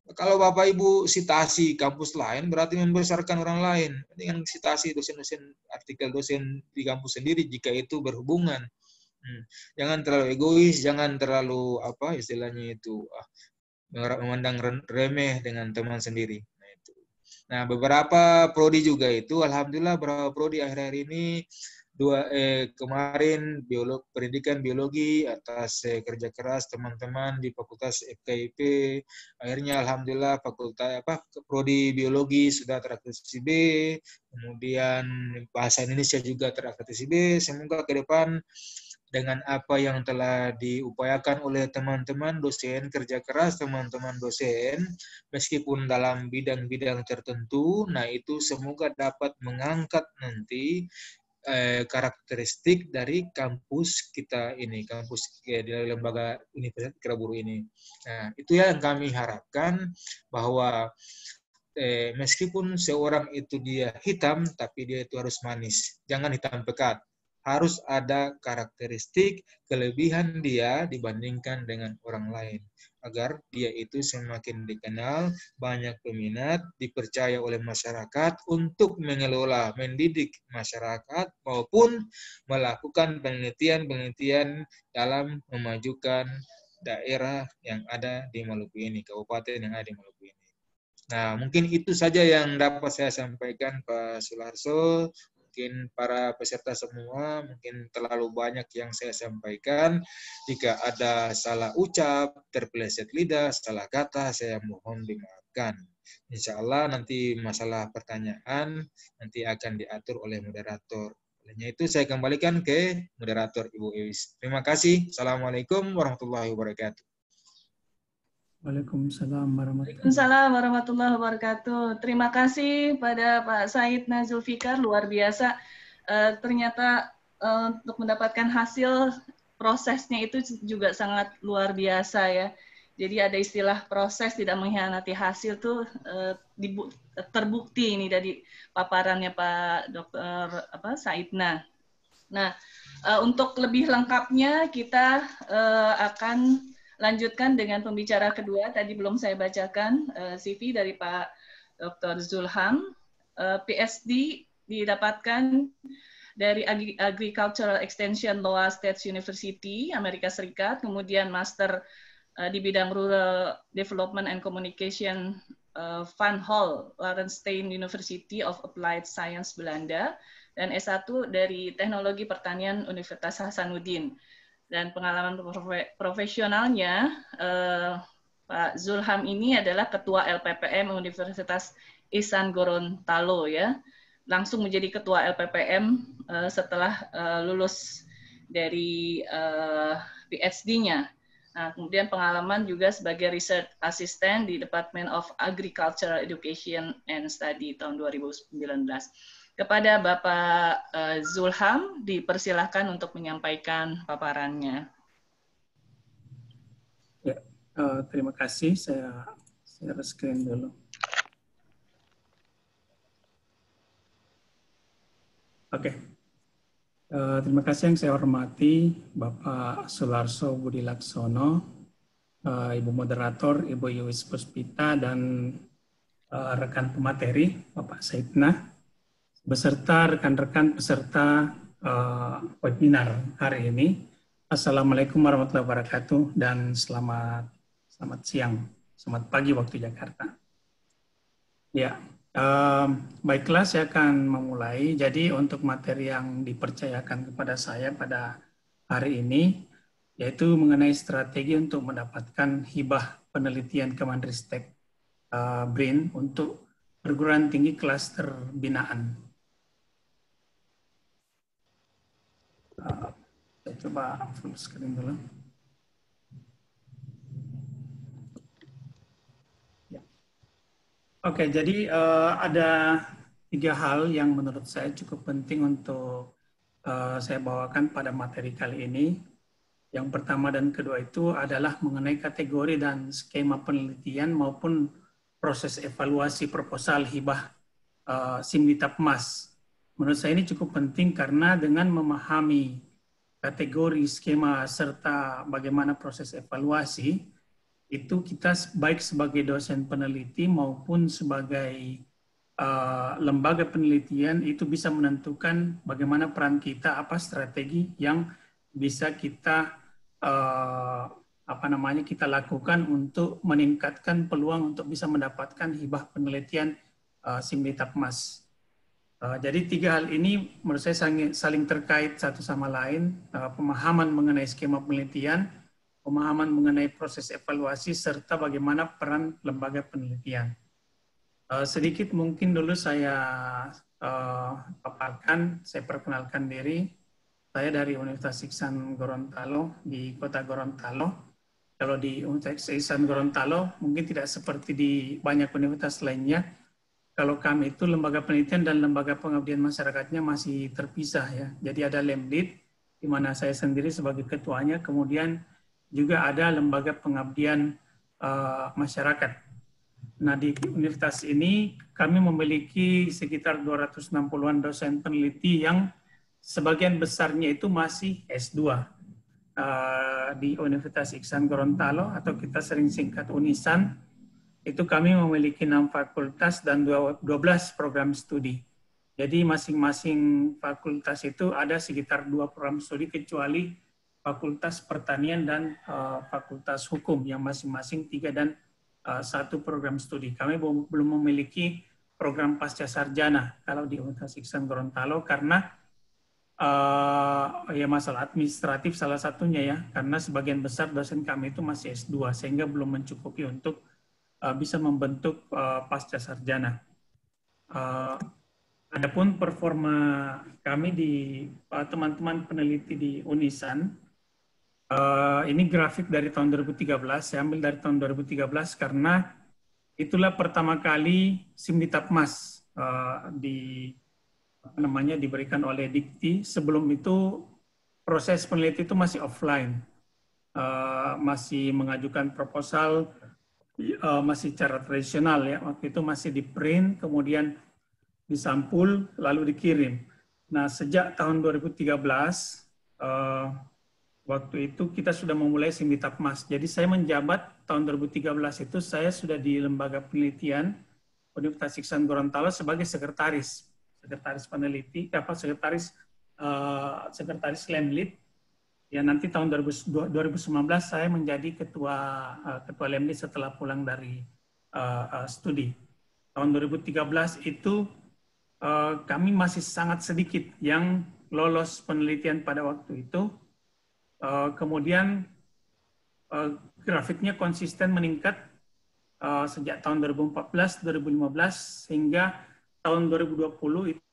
Speaker 4: Kalau Bapak Ibu sitasi kampus lain berarti membesarkan orang lain. Dengan sitasi dosen-dosen, artikel dosen di kampus sendiri jika itu berhubungan. Hmm. Jangan terlalu egois, jangan terlalu apa istilahnya itu ah, memandang remeh dengan teman sendiri. Nah, itu. Nah, beberapa prodi juga itu, alhamdulillah beberapa prodi akhir-akhir ini dua eh, kemarin biolog pendidikan biologi atas eh, kerja keras teman-teman di Fakultas F K I P, akhirnya alhamdulillah fakultas apa prodi biologi sudah terakreditasi B, kemudian bahasa Indonesia juga terakreditasi B. Semoga ke depan dengan apa yang telah diupayakan oleh teman-teman dosen kerja keras teman-teman dosen meskipun dalam bidang-bidang tertentu, nah itu semoga dapat mengangkat nanti Eh, karakteristik dari kampus kita ini, kampus ya, di lembaga Universitas Kiraburu ini. Nah, itu yang kami harapkan bahwa eh, meskipun seorang itu dia hitam, tapi dia itu harus manis. Jangan hitam pekat. Harus ada karakteristik kelebihan dia dibandingkan dengan orang lain. Agar dia itu semakin dikenal, banyak peminat, dipercaya oleh masyarakat untuk mengelola, mendidik masyarakat maupun melakukan penelitian-penelitian dalam memajukan daerah yang ada di Maluku ini, kabupaten yang ada di Maluku ini. Nah, mungkin itu saja yang dapat saya sampaikan Pak Sularso. Mungkin para peserta semua, mungkin terlalu banyak yang saya sampaikan. Jika ada salah ucap, terpeleset lidah, salah kata, saya mohon dimaafkan. Insya Allah nanti masalah pertanyaan nanti akan diatur oleh moderator. Olehnya itu saya kembalikan ke moderator Ibu Ewis. Terima kasih. Assalamualaikum warahmatullahi wabarakatuh.
Speaker 3: Waalaikumsalam warahmatullahi
Speaker 2: Waalaikumsalam warahmatullahi wabarakatuh. Terima kasih pada Pak Saidna Zulfikar, luar biasa. Uh, ternyata uh, untuk mendapatkan hasil prosesnya itu juga sangat luar biasa ya. Jadi ada istilah proses tidak mengkhianati hasil tuh uh, dibu- terbukti ini dari paparannya Pak Dokter apa Saidna. Nah, uh, untuk lebih lengkapnya kita uh, akan lanjutkan dengan pembicara kedua. Tadi belum saya bacakan uh, C V dari Pak Doktor Zulham. Uh, P S D didapatkan dari Agri Agricultural Extension Iowa State University, Amerika Serikat. Kemudian Master uh, di bidang Rural Development and Communication uh, Van Hol, Larenstein University of Applied Science, Belanda. Dan S satu dari Teknologi Pertanian Universitas Hasanuddin. Dan pengalaman profesionalnya, eh, Pak Zulham ini adalah Ketua L P P M Universitas Ihsan Gorontalo ya, langsung menjadi Ketua L P P M eh, setelah eh, lulus dari eh, P H D-nya. Nah, kemudian pengalaman juga sebagai Research Assistant di Department of Agricultural Education and Study tahun dua ribu sembilan belas. Kepada Bapak uh, Zulham, dipersilahkan untuk menyampaikan paparannya.
Speaker 3: Ya, uh, terima kasih. Saya share screen dulu. Oke. Okay. Uh, terima kasih yang saya hormati Bapak Sularso Budi Laksono, uh, Ibu Moderator, Ibu Ewis Puspita, dan uh, rekan pemateri Bapak Saidna, beserta rekan-rekan peserta uh, webinar hari ini. Assalamualaikum warahmatullahi wabarakatuh dan selamat selamat siang, selamat pagi waktu Jakarta. Ya, uh, baiklah saya akan memulai. Jadi untuk materi yang dipercayakan kepada saya pada hari ini, yaitu mengenai strategi untuk mendapatkan hibah penelitian Kemenristek uh, B R I N untuk perguruan tinggi klaster binaan. Uh, saya coba full screen dulu. Ya. Oke, jadi uh, ada tiga hal yang menurut saya cukup penting untuk uh, saya bawakan pada materi kali ini. Yang pertama dan kedua itu adalah mengenai kategori dan skema penelitian maupun proses evaluasi proposal hibah uh, Simditapmas. Menurut saya ini cukup penting karena dengan memahami kategori, skema, serta bagaimana proses evaluasi, itu kita baik sebagai dosen peneliti maupun sebagai uh, lembaga penelitian itu bisa menentukan bagaimana peran kita, apa strategi yang bisa kita uh, apa namanya kita lakukan untuk meningkatkan peluang untuk bisa mendapatkan hibah penelitian uh, Simlitapmas. Uh, jadi tiga hal ini menurut saya saling, saling terkait satu sama lain, uh, pemahaman mengenai skema penelitian, pemahaman mengenai proses evaluasi, serta bagaimana peran lembaga penelitian. Uh, sedikit mungkin dulu saya uh, paparkan, saya perkenalkan diri. Saya dari Universitas Iksan Gorontalo di kota Gorontalo. Kalau di Universitas Iksan Gorontalo mungkin tidak seperti di banyak universitas lainnya. Kalau kami itu lembaga penelitian dan lembaga pengabdian masyarakatnya masih terpisah ya. Jadi ada Lemdit, di mana saya sendiri sebagai ketuanya, kemudian juga ada lembaga pengabdian uh, masyarakat. Nah, di universitas ini kami memiliki sekitar dua ratus enam puluhan dosen peneliti yang sebagian besarnya itu masih S dua uh, di Universitas Iksan Gorontalo atau kita sering singkat Unisan. Itu kami memiliki enam fakultas dan dua belas program studi. Jadi masing-masing fakultas itu ada sekitar dua program studi kecuali Fakultas Pertanian dan uh, Fakultas Hukum yang masing-masing tiga dan uh, satu program studi. Kami belum memiliki program pasca sarjana kalau di Universitas Iksan Gorontalo karena uh, ya masalah administratif salah satunya ya, karena sebagian besar dosen kami itu masih S dua sehingga belum mencukupi untuk uh, bisa membentuk uh, pasca sarjana. Uh, adapun performa kami di teman-teman uh, peneliti di Unisan, Uh, ini grafik dari tahun dua ribu tiga belas, saya ambil dari tahun dua ribu tiga belas karena itulah pertama kali Simlitapmas uh, di apa namanya diberikan oleh Dikti. Sebelum itu proses peneliti itu masih offline, uh, masih mengajukan proposal, uh, masih cara tradisional ya. Waktu itu masih di print, kemudian disampul, lalu dikirim. Nah, sejak tahun dua ribu tiga belas uh, waktu itu kita sudah memulai Simlitapmas. Jadi saya menjabat tahun dua ribu tiga belas itu saya sudah di lembaga penelitian Universitas Iksan Gorontalo sebagai sekretaris, sekretaris peneliti, apa sekretaris uh, sekretaris Lemlit. Ya nanti tahun dua ribu sembilan belas saya menjadi ketua uh, ketua Lemlit setelah pulang dari uh, uh, studi. Tahun dua ribu tiga belas itu uh, kami masih sangat sedikit yang lolos penelitian pada waktu itu. Uh, kemudian uh, grafiknya konsisten meningkat uh, sejak tahun dua ribu empat belas, dua ribu lima belas hingga tahun dua ribu dua puluh itu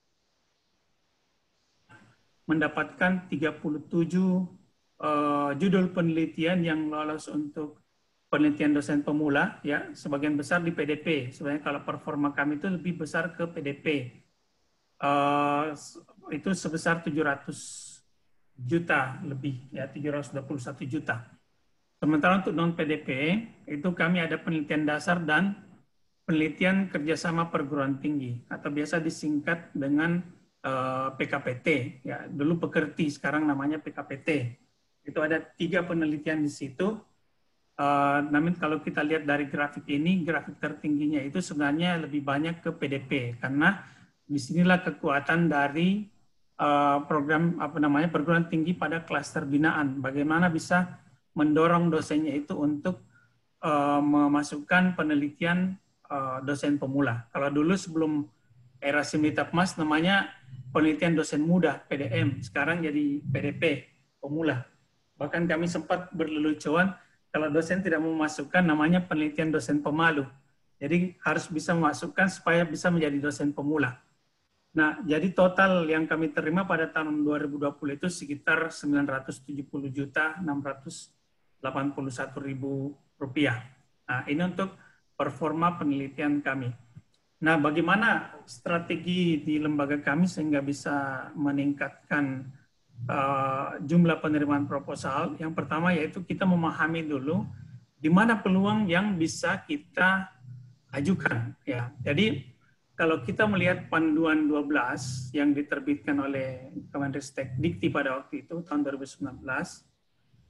Speaker 3: mendapatkan tiga puluh tujuh uh, judul penelitian yang lolos untuk penelitian dosen pemula ya, sebagian besar di P D P. Sebenarnya kalau performa kami itu lebih besar ke P D P. Uh, itu sebesar tujuh ratus juta lebih, ya tujuh ratus dua puluh satu juta. Sementara untuk non-P D P, itu kami ada penelitian dasar dan penelitian kerjasama perguruan tinggi, atau biasa disingkat dengan uh, P K P T. Ya, dulu Pekerti, sekarang namanya P K P T. Itu ada tiga penelitian di situ. Uh, namun kalau kita lihat dari grafik ini, grafik tertingginya itu sebenarnya lebih banyak ke P D P, karena disinilah kekuatan dari Uh, program apa namanya perguruan tinggi pada klaster binaan. Bagaimana bisa mendorong dosennya itu untuk uh, memasukkan penelitian uh, dosen pemula. Kalau dulu sebelum era Simlitapmas namanya penelitian dosen muda P D M, sekarang jadi P D P pemula. Bahkan kami sempat berlelucon kalau dosen tidak memasukkan namanya penelitian dosen pemalu. Jadi harus bisa memasukkan supaya bisa menjadi dosen pemula. Nah, jadi total yang kami terima pada tahun dua ribu dua puluh itu sekitar sembilan ratus tujuh puluh juta enam ratus delapan puluh satu ribu rupiah. Nah, ini untuk performa penelitian kami. Nah, bagaimana strategi di lembaga kami sehingga bisa meningkatkan uh, jumlah penerimaan proposal? Yang pertama yaitu kita memahami dulu di mana peluang yang bisa kita ajukan. Ya, jadi kalau kita melihat panduan dua belas yang diterbitkan oleh Kemenristek Dikti pada waktu itu, tahun dua ribu sembilan belas,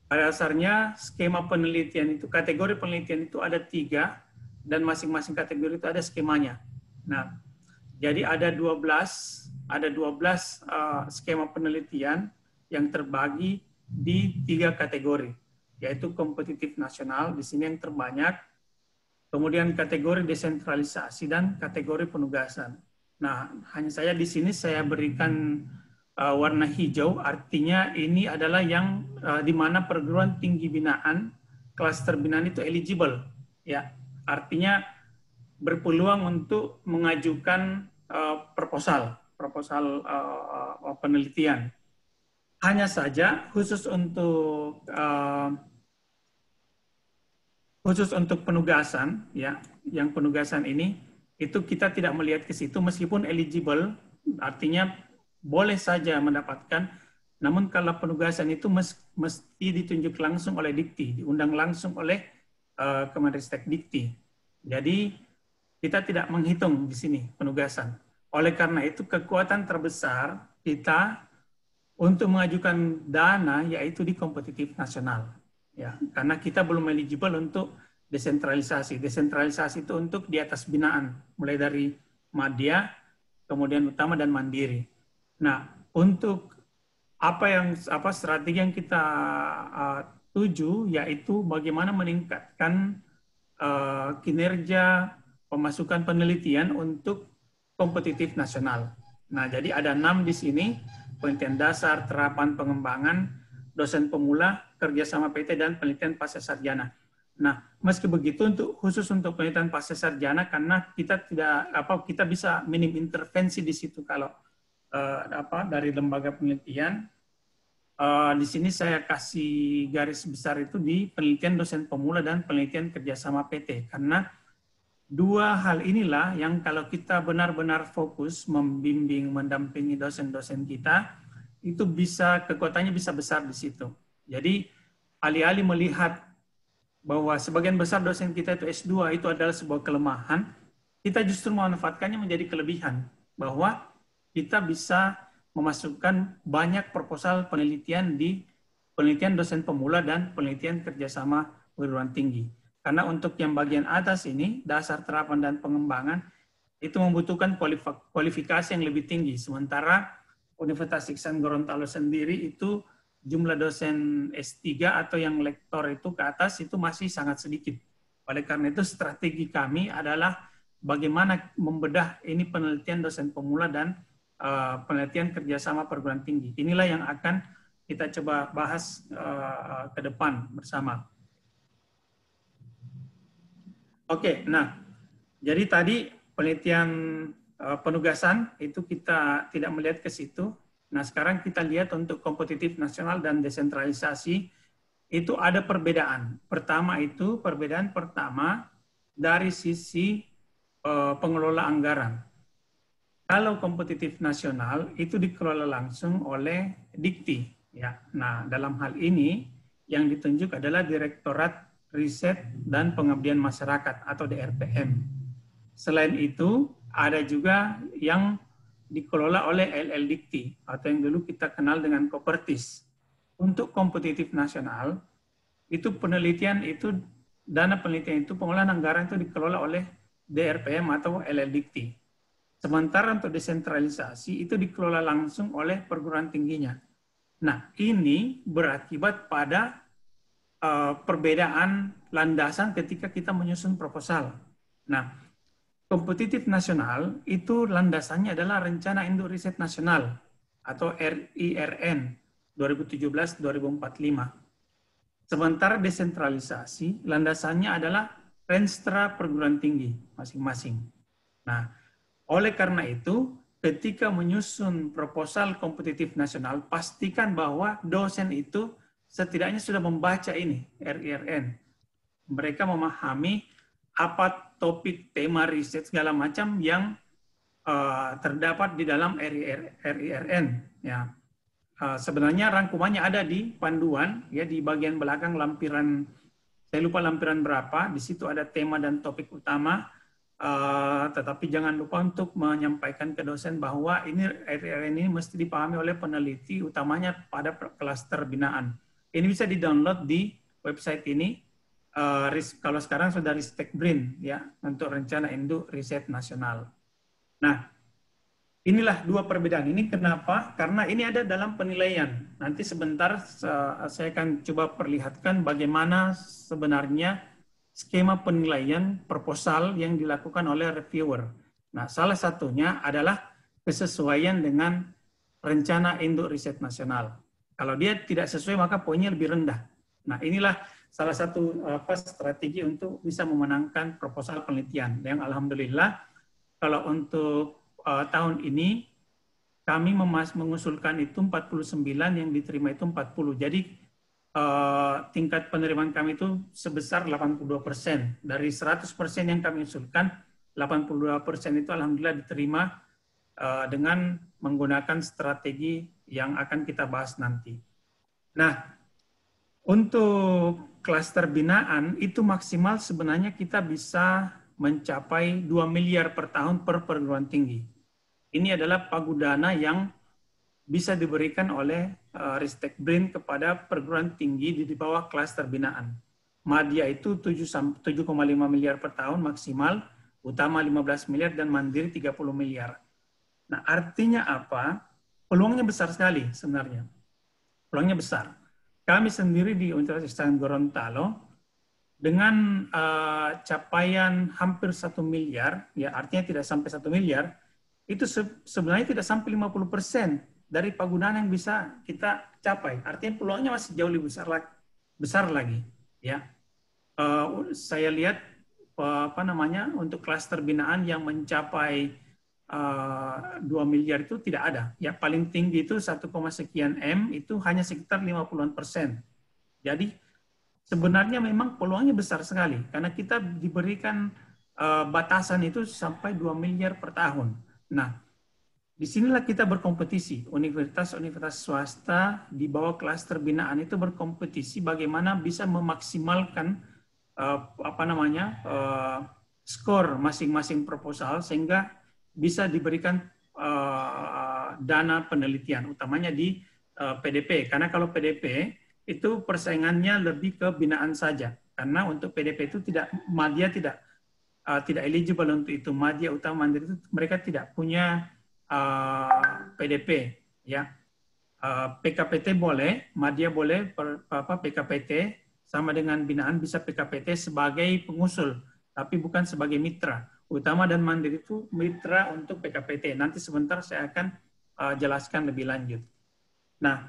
Speaker 3: pada dasarnya skema penelitian itu, kategori penelitian itu ada tiga, dan masing-masing kategori itu ada skemanya. Nah, jadi ada dua belas, ada dua belas uh, skema penelitian yang terbagi di tiga kategori, yaitu kompetitif nasional, di sini yang terbanyak, kemudian kategori desentralisasi, dan kategori penugasan. Nah, hanya saya di sini saya berikan uh, warna hijau, artinya ini adalah yang uh, di mana perguruan tinggi binaan, klaster binaan itu eligible, ya, artinya berpeluang untuk mengajukan uh, proposal, proposal uh, penelitian. Hanya saja khusus untuk uh, khusus untuk penugasan, ya, yang penugasan ini itu kita tidak melihat ke situ meskipun eligible, artinya boleh saja mendapatkan, namun kalau penugasan itu mesti ditunjuk langsung oleh Dikti, diundang langsung oleh uh, Kemenristek Dikti. Jadi kita tidak menghitung di sini penugasan. Oleh karena itu kekuatan terbesar kita untuk mengajukan dana yaitu di kompetitif nasional. Ya, karena kita belum eligible untuk desentralisasi. Desentralisasi itu untuk di atas binaan, mulai dari madya, kemudian utama dan mandiri. Nah, untuk apa yang apa strategi yang kita uh, tuju yaitu bagaimana meningkatkan uh, kinerja pemasukan penelitian untuk kompetitif nasional. Nah, jadi ada enam di sini: penelitian dasar, terapan, pengembangan, dosen pemula, kerjasama P T, dan penelitian pasca sarjana. Nah, meski begitu untuk khusus untuk penelitian pasca sarjana, karena kita tidak apa kita bisa minim intervensi di situ kalau uh, apa dari lembaga penelitian. Uh, di sini saya kasih garis besar itu di penelitian dosen pemula dan penelitian kerjasama P T, karena dua hal inilah yang kalau kita benar-benar fokus membimbing, mendampingi dosen-dosen kita, itu bisa kekuatannya bisa besar di situ. Jadi alih-alih melihat bahwa sebagian besar dosen kita itu S dua itu adalah sebuah kelemahan, kita justru memanfaatkannya menjadi kelebihan, bahwa kita bisa memasukkan banyak proposal penelitian di penelitian dosen pemula dan penelitian kerjasama perguruan tinggi. Karena untuk yang bagian atas ini, dasar, terapan, dan pengembangan, itu membutuhkan kualifikasi yang lebih tinggi. Sementara Universitas Iksan Gorontalo sendiri itu jumlah dosen S tiga atau yang lektor itu ke atas itu masih sangat sedikit. Oleh karena itu strategi kami adalah bagaimana membedah ini penelitian dosen pemula dan uh, penelitian kerjasama perguruan tinggi. Inilah yang akan kita coba bahas uh, ke depan bersama. Oke, nah jadi tadi penelitian uh, penugasan itu kita tidak melihat ke situ. Nah, sekarang kita lihat untuk kompetitif nasional dan desentralisasi, itu ada perbedaan. Pertama itu, perbedaan pertama dari sisi uh, pengelola anggaran. Kalau kompetitif nasional, itu dikelola langsung oleh Dikti. Ya. Nah, dalam hal ini, yang ditunjuk adalah Direktorat Riset dan Pengabdian Masyarakat atau D R P M. Selain itu, ada juga yang dikelola oleh L L Dikti atau yang dulu kita kenal dengan Kopertis. Untuk kompetitif nasional, itu penelitian itu, dana penelitian itu, pengolahan anggaran itu dikelola oleh D R P M atau L L Dikti. Sementara untuk desentralisasi itu dikelola langsung oleh perguruan tingginya. Nah, ini berakibat pada uh, perbedaan landasan ketika kita menyusun proposal. Nah, kompetitif nasional itu landasannya adalah Rencana Induk Riset Nasional atau R I R N dua ribu tujuh belas sampai dua ribu empat puluh lima. Sementara desentralisasi landasannya adalah Renstra perguruan tinggi masing-masing. Nah, oleh karena itu ketika menyusun proposal kompetitif nasional, pastikan bahwa dosen itu setidaknya sudah membaca ini R I R N. Mereka memahami apa topik, tema, riset, segala macam yang uh, terdapat di dalam R I R N. Ya. Uh, sebenarnya rangkumannya ada di panduan, ya, di bagian belakang lampiran, saya lupa lampiran berapa, di situ ada tema dan topik utama, uh, tetapi jangan lupa untuk menyampaikan ke dosen bahwa ini R I R N ini mesti dipahami oleh peneliti, utamanya pada klaster binaan. Ini bisa di-download di website ini. Uh, kalau sekarang sudah Ristek BRIN ya untuk rencana induk riset nasional. Nah, inilah dua perbedaan ini. Kenapa? Karena ini ada dalam penilaian. Nanti sebentar saya akan coba perlihatkan bagaimana sebenarnya skema penilaian proposal yang dilakukan oleh reviewer. Nah, salah satunya adalah kesesuaian dengan rencana induk riset nasional. Kalau dia tidak sesuai maka poinnya lebih rendah. Nah, inilah salah satu apa, strategi untuk bisa memenangkan proposal penelitian. Yang alhamdulillah kalau untuk uh, tahun ini kami memas mengusulkan itu empat puluh sembilan, yang diterima itu empat puluh. Jadi uh, tingkat penerimaan kami itu sebesar delapan puluh dua persen. Dari seratus persen yang kami usulkan, delapan puluh dua persen itu alhamdulillah diterima uh, dengan menggunakan strategi yang akan kita bahas nanti. Nah, untuk klaster binaan itu maksimal sebenarnya kita bisa mencapai dua miliar per tahun per perguruan tinggi. Ini adalah pagudana yang bisa diberikan oleh uh, Ristek BRIN kepada perguruan tinggi di, di bawah klaster binaan. Madya itu tujuh koma lima miliar per tahun maksimal, utama lima belas miliar, dan mandiri tiga puluh miliar. Nah, artinya apa? Peluangnya besar sekali sebenarnya. Peluangnya besar. Kami sendiri di Universitas Gorontalo dengan uh, capaian hampir satu miliar, ya artinya tidak sampai satu miliar, itu se sebenarnya tidak sampai lima puluh persen dari pagudana yang bisa kita capai. Artinya peluangnya masih jauh lebih besar lagi. Besar lagi, ya. Uh, saya lihat uh, apa namanya untuk klaster binaan yang mencapai Uh, dua miliar itu tidak ada. Ya paling tinggi itu satu, sekian M, itu hanya sekitar lima puluhan persen. Jadi sebenarnya memang peluangnya besar sekali karena kita diberikan uh, batasan itu sampai dua miliar per tahun. Nah, disinilah kita berkompetisi. Universitas-universitas swasta di bawah klaster binaan itu berkompetisi bagaimana bisa memaksimalkan uh, apa namanya uh, skor masing-masing proposal sehingga bisa diberikan uh, dana penelitian, utamanya di uh, P D P. Karena kalau P D P itu persaingannya lebih ke binaan saja. Karena untuk P D P itu tidak, Madya tidak uh, tidak eligible untuk itu. Madya utama mandiri itu mereka tidak punya uh, P D P. Ya, uh, P K P T boleh, Madya boleh, per, apa P K P T sama dengan binaan bisa P K P T sebagai pengusul, tapi bukan sebagai mitra. Utama dan mandiri itu mitra untuk P K P T. Nanti sebentar saya akan uh, jelaskan lebih lanjut. Nah,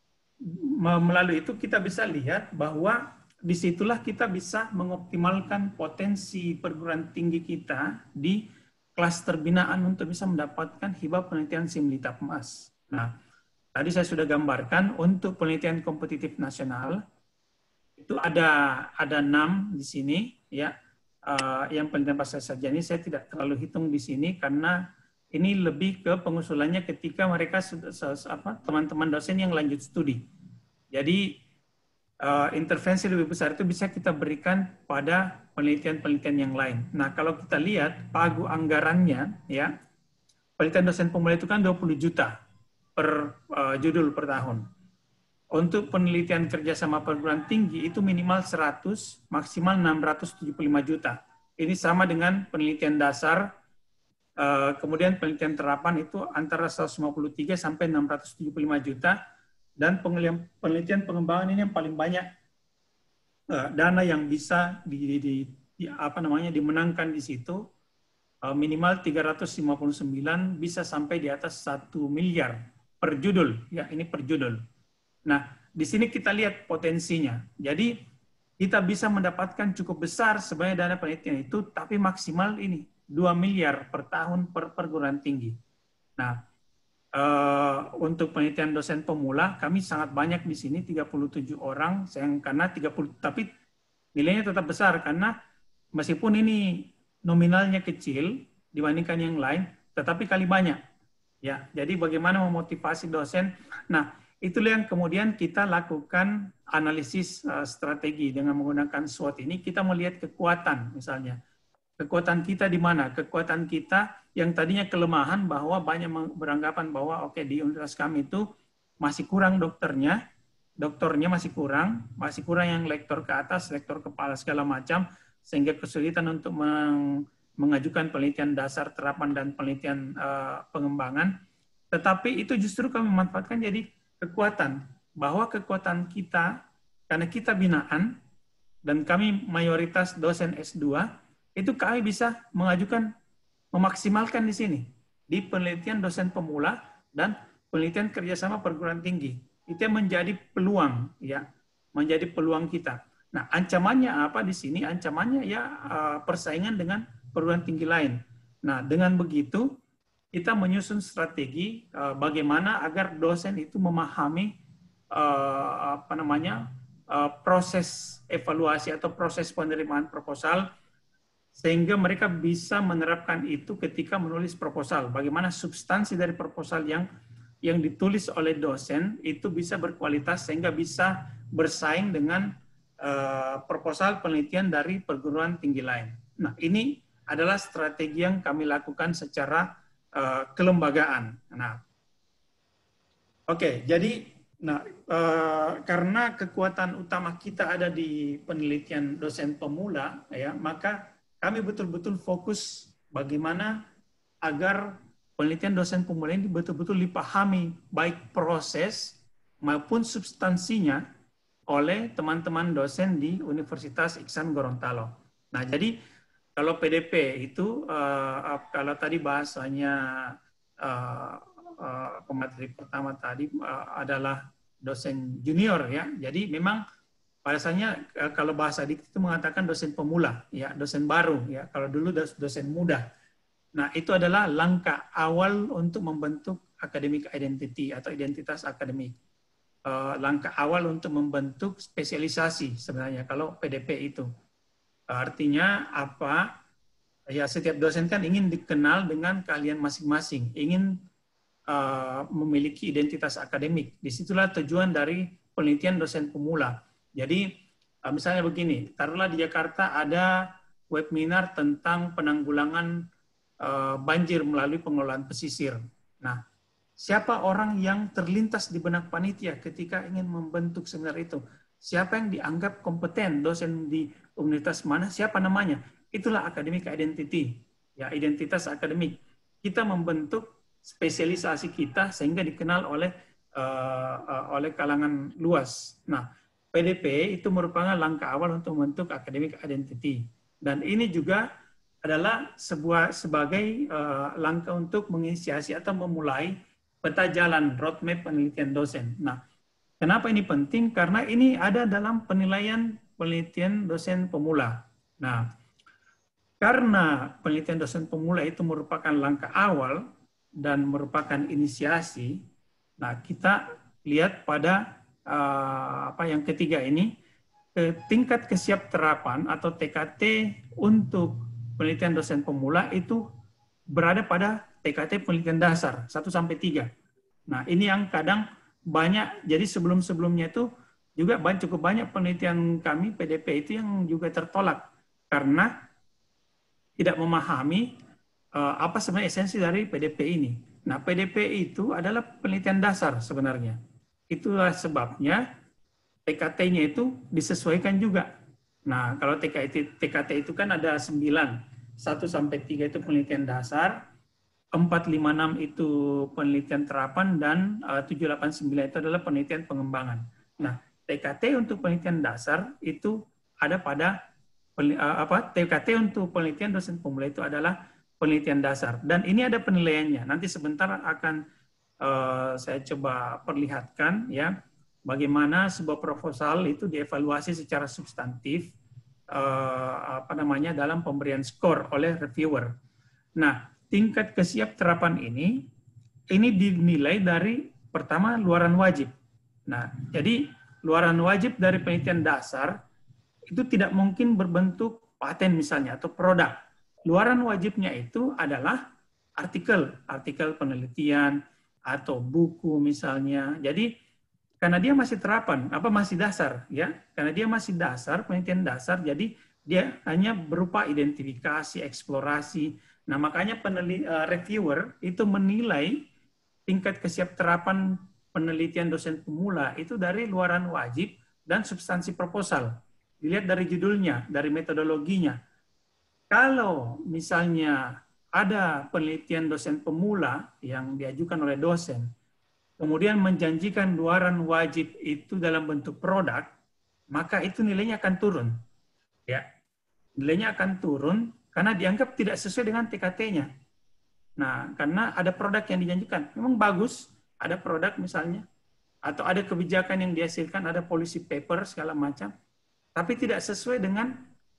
Speaker 3: melalui itu kita bisa lihat bahwa disitulah kita bisa mengoptimalkan potensi perguruan tinggi kita di klaster binaan untuk bisa mendapatkan hibah penelitian Simlitap Emas. Nah, tadi saya sudah gambarkan untuk penelitian kompetitif nasional itu ada ada enam di sini, ya. Uh, yang penelitian pasca sarjana ini saya tidak terlalu hitung di sini karena ini lebih ke pengusulannya ketika mereka sudah apa teman-teman dosen yang lanjut studi. Jadi uh, intervensi lebih besar itu bisa kita berikan pada penelitian-penelitian yang lain. Nah, kalau kita lihat pagu anggarannya, ya penelitian dosen pemula itu kan dua puluh juta per uh, judul per tahun. Untuk penelitian kerjasama perguruan tinggi itu minimal seratus, maksimal enam ratus tujuh puluh lima juta. Ini sama dengan penelitian dasar, kemudian penelitian terapan itu antara seratus lima puluh tiga sampai enam ratus tujuh puluh lima juta, dan penelitian pengembangan ini yang paling banyak dana yang bisa di, di, di apa namanya dimenangkan di situ, minimal tiga ratus lima puluh sembilan bisa sampai di atas satu miliar per judul, ya ini per judul. Nah, di sini kita lihat potensinya. Jadi, kita bisa mendapatkan cukup besar sebenarnya dana penelitian itu, tapi maksimal ini, dua miliar per tahun per perguruan tinggi. Nah, uh, untuk penelitian dosen pemula, kami sangat banyak di sini, tiga puluh tujuh orang, sayang karena tiga puluh, tapi nilainya tetap besar, karena meskipun ini nominalnya kecil dibandingkan yang lain, tetapi kali banyak. Ya, jadi bagaimana memotivasi dosen? Nah, itulah yang kemudian kita lakukan analisis uh, strategi dengan menggunakan SWOT ini. Kita melihat kekuatan misalnya. Kekuatan kita di mana? Kekuatan kita yang tadinya kelemahan bahwa banyak beranggapan bahwa oke okay, di universitas kami itu masih kurang dokternya, doktornya masih kurang, masih kurang yang lektor ke atas, lektor kepala segala macam, sehingga kesulitan untuk meng, mengajukan penelitian dasar terapan dan penelitian uh, pengembangan. Tetapi itu justru kami manfaatkan jadi kekuatan, bahwa kekuatan kita, karena kita binaan, dan kami mayoritas dosen S dua, itu kami bisa mengajukan, memaksimalkan di sini, di penelitian dosen pemula dan penelitian kerjasama perguruan tinggi. Itu yang menjadi peluang, ya, menjadi peluang kita. Nah, ancamannya apa di sini? Ancamannya ya persaingan dengan perguruan tinggi lain. Nah, dengan begitu kita menyusun strategi bagaimana agar dosen itu memahami apa namanya proses evaluasi atau proses penerimaan proposal, sehingga mereka bisa menerapkan itu ketika menulis proposal. Bagaimana substansi dari proposal yang yang ditulis oleh dosen itu bisa berkualitas sehingga bisa bersaing dengan uh, proposal penelitian dari perguruan tinggi lain. Nah, ini adalah strategi yang kami lakukan secara uh, kelembagaan. Nah, oke, okay, jadi nah uh, karena kekuatan utama kita ada di penelitian dosen pemula, ya, maka kami betul-betul fokus bagaimana agar penelitian dosen pemula ini betul-betul dipahami baik proses maupun substansinya oleh teman-teman dosen di Universitas Iksan Gorontalo. Nah, jadi kalau P D P itu uh, kalau tadi bahasanya uh, uh, pemateri pertama tadi uh, adalah dosen junior, ya. Jadi memang bahasanya uh, kalau bahasa dikti itu mengatakan dosen pemula, ya, dosen baru, ya. Kalau dulu dosen muda. Nah, itu adalah langkah awal untuk membentuk academic identity atau identitas akademik. Uh, langkah awal untuk membentuk spesialisasi sebenarnya kalau P D P itu. Artinya apa? Ya, setiap dosen kan ingin dikenal dengan keahlian masing-masing, ingin uh, memiliki identitas akademik. Disitulah tujuan dari penelitian dosen pemula. Jadi, uh, misalnya begini, taruhlah di Jakarta ada webinar tentang penanggulangan banjir melalui pengelolaan pesisir. Nah, siapa orang yang terlintas di benak panitia ketika ingin membentuk seminar itu? Siapa yang dianggap kompeten, dosen di universitas mana, siapa namanya? Itulah academic identity, ya, identitas akademik. Kita membentuk spesialisasi kita sehingga dikenal oleh uh, uh, oleh kalangan luas. Nah, P D P itu merupakan langkah awal untuk membentuk academic identity. Dan ini juga adalah sebuah sebagai uh, langkah untuk menginisiasi atau memulai peta jalan roadmap penelitian dosen. Nah, kenapa ini penting? Karena ini ada dalam penilaian penelitian dosen pemula. Nah, karena penelitian dosen pemula itu merupakan langkah awal dan merupakan inisiasi, nah kita lihat pada uh, apa yang ketiga ini, ke tingkat kesiapterapan atau T K T untuk penelitian dosen pemula itu berada pada T K T penelitian dasar satu sampai tiga. Nah, ini yang kadang banyak, jadi sebelum-sebelumnya itu juga cukup banyak penelitian kami P D P itu yang juga tertolak karena tidak memahami uh, apa sebenarnya esensi dari P D P ini. Nah, P D P itu adalah penelitian dasar sebenarnya. Itulah sebabnya T K T-nya itu disesuaikan juga. Nah, kalau T K T, T K T itu kan ada sembilan, satu sampai tiga itu penelitian dasar, empat, lima, enam itu penelitian terapan, dan tujuh, delapan, sembilan itu adalah penelitian pengembangan. Nah, T K T untuk penelitian dasar itu ada pada, apa, T K T untuk penelitian dosen pemula itu adalah penelitian dasar. Dan ini ada penilaiannya. Nanti sebentar akan uh, saya coba perlihatkan, ya, bagaimana sebuah proposal itu dievaluasi secara substantif uh, apa namanya dalam pemberian skor oleh reviewer. Nah, tingkat kesiapterapan ini ini dinilai dari pertama luaran wajib. Nah, jadi luaran wajib dari penelitian dasar itu tidak mungkin berbentuk paten misalnya atau produk. Luaran wajibnya itu adalah artikel, artikel penelitian atau buku misalnya. Jadi karena dia masih terapan, apa masih dasar, ya, karena dia masih dasar, penelitian dasar, jadi dia hanya berupa identifikasi, eksplorasi. Nah, makanya peneliti, uh, reviewer itu menilai tingkat kesiapterapan penelitian dosen pemula itu dari luaran wajib dan substansi proposal. Dilihat dari judulnya, dari metodologinya. Kalau misalnya ada penelitian dosen pemula yang diajukan oleh dosen, kemudian menjanjikan luaran wajib itu dalam bentuk produk, maka itu nilainya akan turun. Ya, nilainya akan turun karena dianggap tidak sesuai dengan T K T-nya. Nah, karena ada produk yang dijanjikan, memang bagus, ada produk misalnya, atau ada kebijakan yang dihasilkan, ada policy paper segala macam, tapi tidak sesuai dengan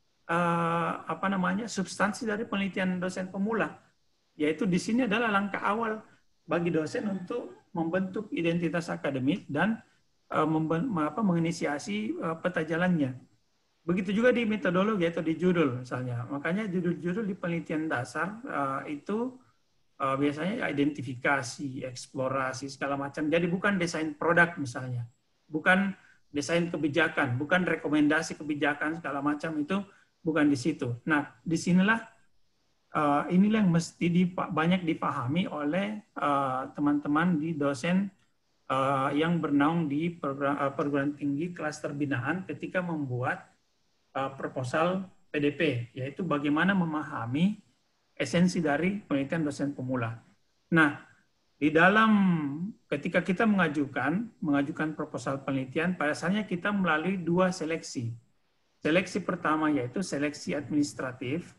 Speaker 3: uh, apa namanya substansi dari penelitian dosen pemula. Yaitu di sini adalah langkah awal bagi dosen untuk membentuk identitas akademik dan uh, apa, menginisiasi uh, peta jalannya. Begitu juga di metodologi atau di judul misalnya. Makanya judul-judul di penelitian dasar uh, itu Uh, biasanya identifikasi, eksplorasi, segala macam. Jadi bukan desain produk misalnya. Bukan desain kebijakan, bukan rekomendasi kebijakan, segala macam itu bukan di situ. Nah, disinilah uh, inilah yang mesti dipa banyak dipahami oleh teman-teman uh, di dosen uh, yang bernaung di program, uh, perguruan tinggi klaster binaan ketika membuat uh, proposal P D P, yaitu bagaimana memahami esensi dari penelitian dosen pemula. Nah, di dalam ketika kita mengajukan mengajukan proposal penelitian, pada dasarnya kita melalui dua seleksi. Seleksi pertama yaitu seleksi administratif.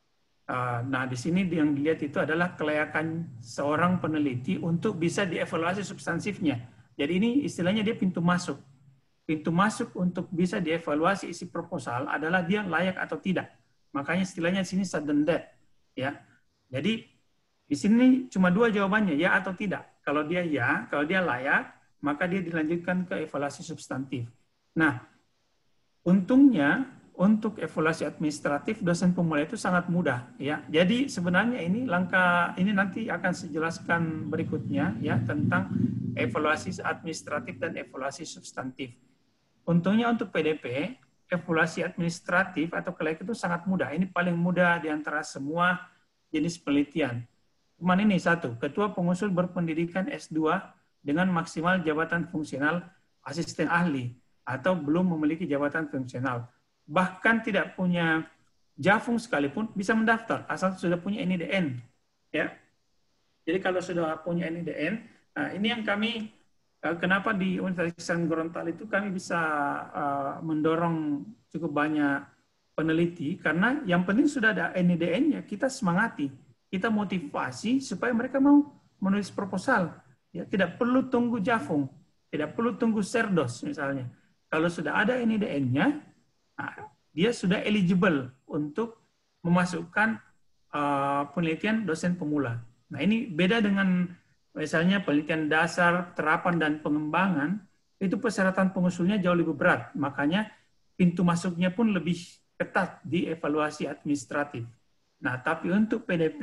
Speaker 3: Nah, di sini yang dilihat itu adalah kelayakan seorang peneliti untuk bisa dievaluasi substansifnya. Jadi ini istilahnya dia pintu masuk. Pintu masuk untuk bisa dievaluasi isi proposal adalah dia layak atau tidak. Makanya istilahnya di sini sudden death. Ya, jadi di sini cuma dua jawabannya, ya atau tidak. Kalau dia ya, kalau dia layak, maka dia dilanjutkan ke evaluasi substantif. Nah, untungnya untuk evaluasi administratif dosen pemula itu sangat mudah, ya. Jadi sebenarnya ini langkah ini nanti akan saya jelaskan berikutnya, ya, tentang evaluasi administratif dan evaluasi substantif. Untungnya untuk P D P, evaluasi administratif atau kelayakan itu sangat mudah. Ini paling mudah di antara semua jenis penelitian. Cuman ini satu, ketua pengusul berpendidikan S dua dengan maksimal jabatan fungsional asisten ahli atau belum memiliki jabatan fungsional. Bahkan tidak punya jafung sekalipun bisa mendaftar asal sudah punya N I D N. Ya. Jadi kalau sudah punya N I D N, nah ini yang kami kenapa di Universitas Gorontalo itu kami bisa uh, mendorong cukup banyak peneliti, karena yang penting sudah ada N I D N-nya, kita semangati, kita motivasi supaya mereka mau menulis proposal. Ya, tidak perlu tunggu jafung, tidak perlu tunggu serdos misalnya. Kalau sudah ada N I D N-nya, nah, dia sudah eligible untuk memasukkan uh, penelitian dosen pemula. Nah ini beda dengan misalnya penelitian dasar, terapan, dan pengembangan, itu persyaratan pengusulnya jauh lebih berat. Makanya pintu masuknya pun lebih ketat di evaluasi administratif. Nah, tapi untuk P D P,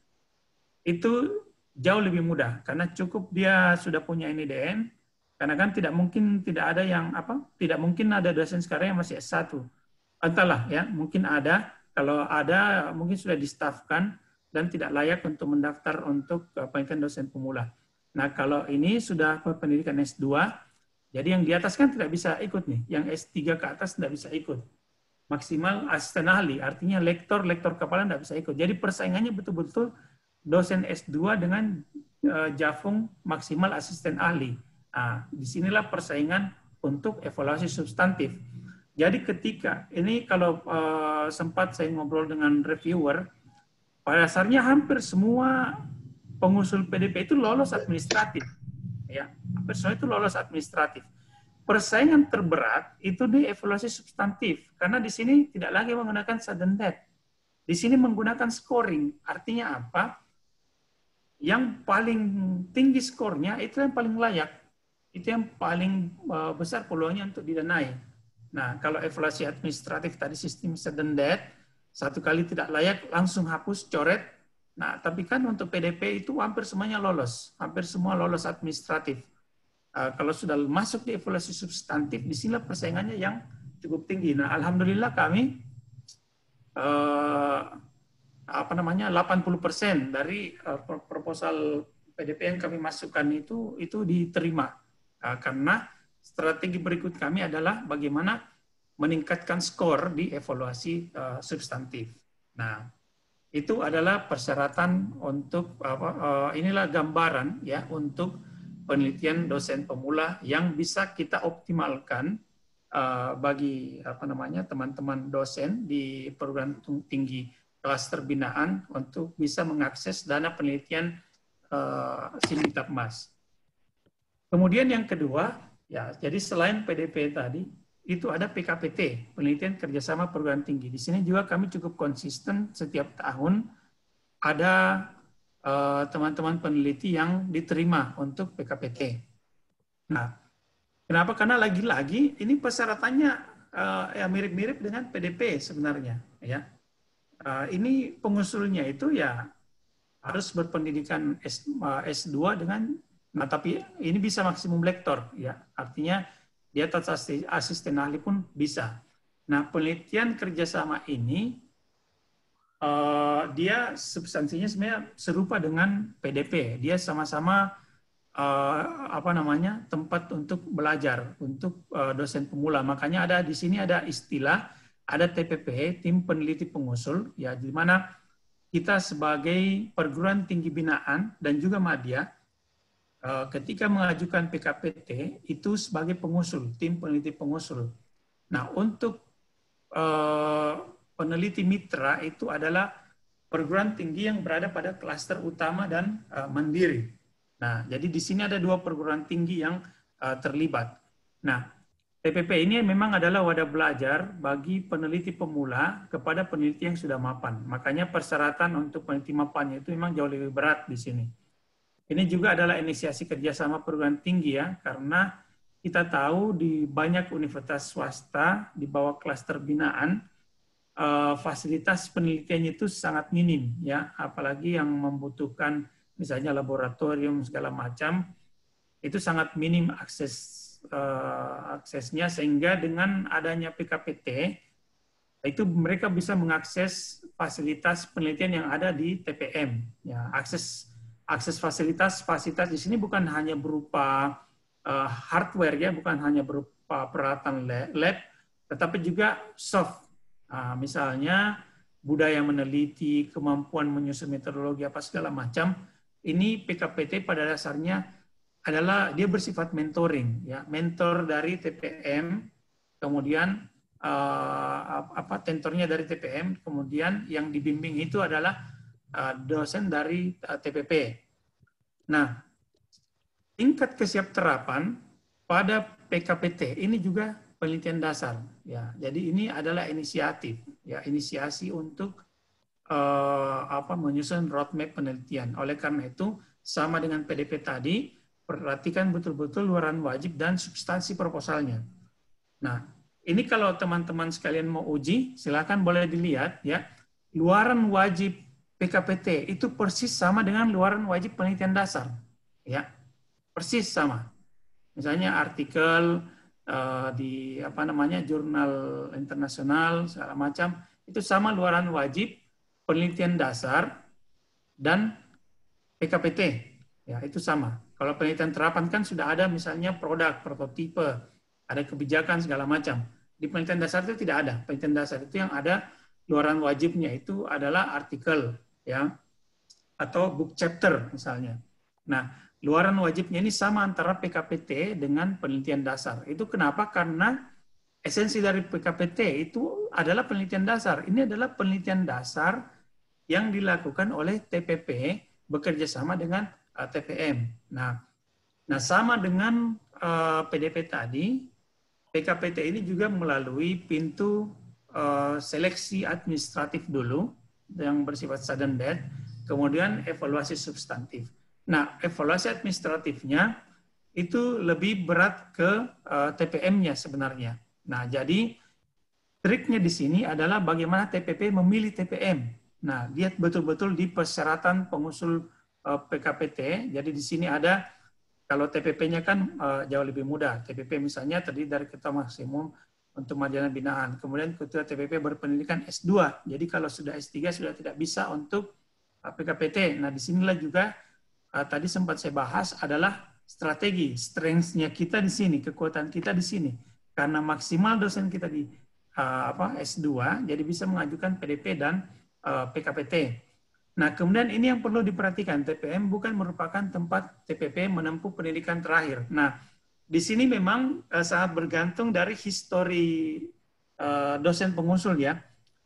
Speaker 3: itu jauh lebih mudah. Karena cukup dia sudah punya N I D N, karena kan tidak mungkin tidak ada yang, apa, tidak mungkin ada dosen sekarang yang masih S satu. Entahlah, ya, mungkin ada. Kalau ada, mungkin sudah di-staffkan, dan tidak layak untuk mendaftar untuk penelitian dosen pemula. Nah, kalau ini sudah pendidikan S dua, jadi yang di atas kan tidak bisa ikut nih, yang S tiga ke atas tidak bisa ikut. Maksimal asisten ahli, artinya lektor, lektor kepala tidak bisa ikut. Jadi persaingannya betul-betul dosen S dua dengan uh, jafung maksimal asisten ahli. Nah, disinilah persaingan untuk evaluasi substantif. Jadi ketika, ini kalau uh, sempat saya ngobrol dengan reviewer, pada dasarnya hampir semua pengusul P D P itu lolos administratif. Ya, hampir semua itu lolos administratif. Persaingan terberat itu di evaluasi substantif, karena di sini tidak lagi menggunakan sudden death. Di sini menggunakan scoring. Artinya apa? Yang paling tinggi skornya itu yang paling layak. Itu yang paling besar peluangnya untuk didanai. Nah, kalau evaluasi administratif tadi sistem sudden death, satu kali tidak layak, langsung hapus, coret. Nah, tapi kan untuk P D P itu hampir semuanya lolos. Hampir semua lolos administratif. Uh, kalau sudah masuk di evaluasi substantif, di sini persaingannya yang cukup tinggi. Nah, alhamdulillah kami uh, apa namanya delapan puluh persen dari uh, proposal P D P yang kami masukkan itu itu diterima. Uh, karena strategi berikut kami adalah bagaimana meningkatkan skor di evaluasi uh, substantif. Nah, itu adalah persyaratan untuk apa, uh, inilah gambaran ya untuk penelitian dosen pemula yang bisa kita optimalkan uh, bagi apa namanya teman-teman dosen di perguruan tinggi klaster binaan untuk bisa mengakses dana penelitian uh, Sivitas Mas. Kemudian yang kedua ya, jadi selain P D P tadi itu ada P K P T, penelitian kerjasama perguruan tinggi. Di sini juga kami cukup konsisten setiap tahun ada teman-teman uh, peneliti yang diterima untuk P K P T. Nah, kenapa? Karena lagi-lagi ini persyaratannya uh, ya mirip-mirip dengan P D P sebenarnya. Ya, uh, ini pengusulnya itu ya harus berpendidikan S, uh, S dua dengan, nah tapi ini bisa maksimum lektor, ya artinya dia atas asisten ahli pun bisa. Nah, penelitian kerjasama ini uh, dia substansinya sebenarnya serupa dengan P D P. Dia sama-sama uh, apa namanya tempat untuk belajar untuk uh, dosen pemula. Makanya ada di sini ada istilah, ada T P P, tim peneliti pengusul, ya di mana kita sebagai perguruan tinggi binaan dan juga madya ketika mengajukan P K P T itu sebagai pengusul, tim peneliti pengusul. Nah, untuk uh, peneliti mitra itu adalah perguruan tinggi yang berada pada klaster utama dan uh, mandiri. Nah, jadi di sini ada dua perguruan tinggi yang uh, terlibat. Nah, T P P ini memang adalah wadah belajar bagi peneliti pemula kepada peneliti yang sudah mapan. Makanya persyaratan untuk peneliti mapannya itu memang jauh lebih berat di sini. Ini juga adalah inisiasi kerjasama perguruan tinggi ya, karena kita tahu di banyak universitas swasta di bawah klaster binaan, eh, fasilitas penelitiannya itu sangat minim ya, apalagi yang membutuhkan misalnya laboratorium segala macam, itu sangat minim akses eh, aksesnya, sehingga dengan adanya P K P T itu mereka bisa mengakses fasilitas penelitian yang ada di T P M ya, akses Akses fasilitas, fasilitas di sini bukan hanya berupa uh, hardware ya, bukan hanya berupa peralatan lab, tetapi juga soft. Uh, misalnya budaya meneliti, kemampuan menyusun metodologi apa segala macam. Ini P K P T pada dasarnya adalah dia bersifat mentoring ya, mentor dari T P M, kemudian uh, apa tentornya dari T P M, kemudian yang dibimbing itu adalah dosen dari T P P. Nah, tingkat kesiapterapan pada P K P T ini juga penelitian dasar. Ya, jadi ini adalah inisiatif, ya inisiasi untuk uh, apa menyusun roadmap penelitian. Oleh karena itu, sama dengan P D P tadi, perhatikan betul-betul luaran wajib dan substansi proposalnya. Nah, ini kalau teman-teman sekalian mau uji, silakan boleh dilihat ya, luaran wajib P K P T itu persis sama dengan luaran wajib penelitian dasar, ya persis sama. Misalnya artikel uh, di apa namanya jurnal internasional segala macam itu sama luaran wajib penelitian dasar dan P K P T, ya itu sama. Kalau penelitian terapan kan sudah ada misalnya produk, prototipe, ada kebijakan segala macam. Di penelitian dasar itu tidak ada. Penelitian dasar itu yang ada luaran wajibnya itu adalah artikel, ya, atau book chapter misalnya. Nah, luaran wajibnya ini sama antara P K P T dengan penelitian dasar. Itu kenapa? Karena esensi dari P K P T itu adalah penelitian dasar. Ini adalah penelitian dasar yang dilakukan oleh T P P bekerja sama dengan uh, T P M. Nah, nah sama dengan uh, P D P tadi, P K P T ini juga melalui pintu uh, seleksi administratif dulu, yang bersifat sudden death, kemudian evaluasi substantif. Nah, evaluasi administratifnya itu lebih berat ke uh, T P M-nya sebenarnya. Nah, jadi triknya di sini adalah bagaimana T P P memilih T P M. Nah, lihat betul-betul di persyaratan pengusul uh, P K P T. Jadi di sini ada, kalau T P P-nya kan uh, jauh lebih mudah. T P P misalnya terdiri dari ketua maksimum untuk madya binaan. Kemudian ketua T P P berpendidikan S dua. Jadi kalau sudah S tiga sudah tidak bisa untuk P K P T. Nah, disinilah juga uh, tadi sempat saya bahas adalah strategi, strength-nya kita di sini, kekuatan kita di sini. Karena maksimal dosen kita di uh, apa S dua, jadi bisa mengajukan P D P dan uh, P K P T. Nah, kemudian ini yang perlu diperhatikan, T P M bukan merupakan tempat T P P menempuh pendidikan terakhir. Nah, di sini memang uh, sangat bergantung dari histori uh, dosen pengusul ya.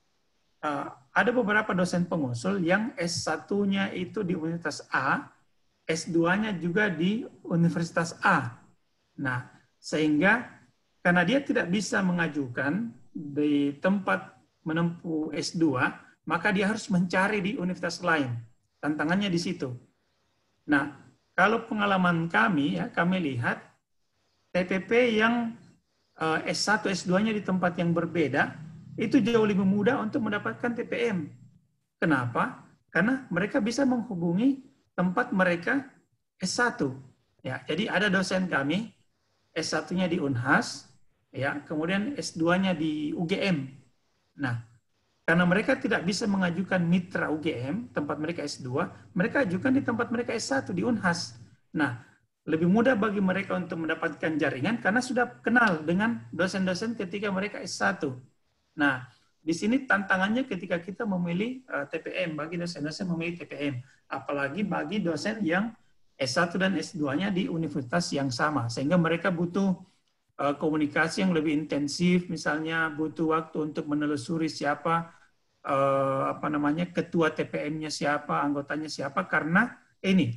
Speaker 3: Uh, ada beberapa dosen pengusul yang S satu-nya itu di Universitas A, S dua-nya juga di Universitas A. Nah, sehingga karena dia tidak bisa mengajukan di tempat menempuh S dua, maka dia harus mencari di universitas lain. Tantangannya di situ. Nah, kalau pengalaman kami, ya kami lihat T P P yang uh, S satu, S dua-nya di tempat yang berbeda, itu jauh lebih mudah untuk mendapatkan T P M. Kenapa? Karena mereka bisa menghubungi tempat mereka S satu. Ya, jadi ada dosen kami, S satu-nya di Unhas, ya, kemudian S dua-nya di U G M. Nah, karena mereka tidak bisa mengajukan mitra U G M, tempat mereka S dua, mereka ajukan di tempat mereka S satu, di Unhas. Nah, lebih mudah bagi mereka untuk mendapatkan jaringan karena sudah kenal dengan dosen-dosen ketika mereka S satu. Nah, di sini tantangannya ketika kita memilih uh, T P M, bagi dosen-dosen memilih T P M. Apalagi bagi dosen yang S satu dan S dua-nya di universitas yang sama. Sehingga mereka butuh uh, komunikasi yang lebih intensif, misalnya butuh waktu untuk menelusuri siapa, uh, apa namanya, ketua T P M-nya siapa, anggotanya siapa, karena ini,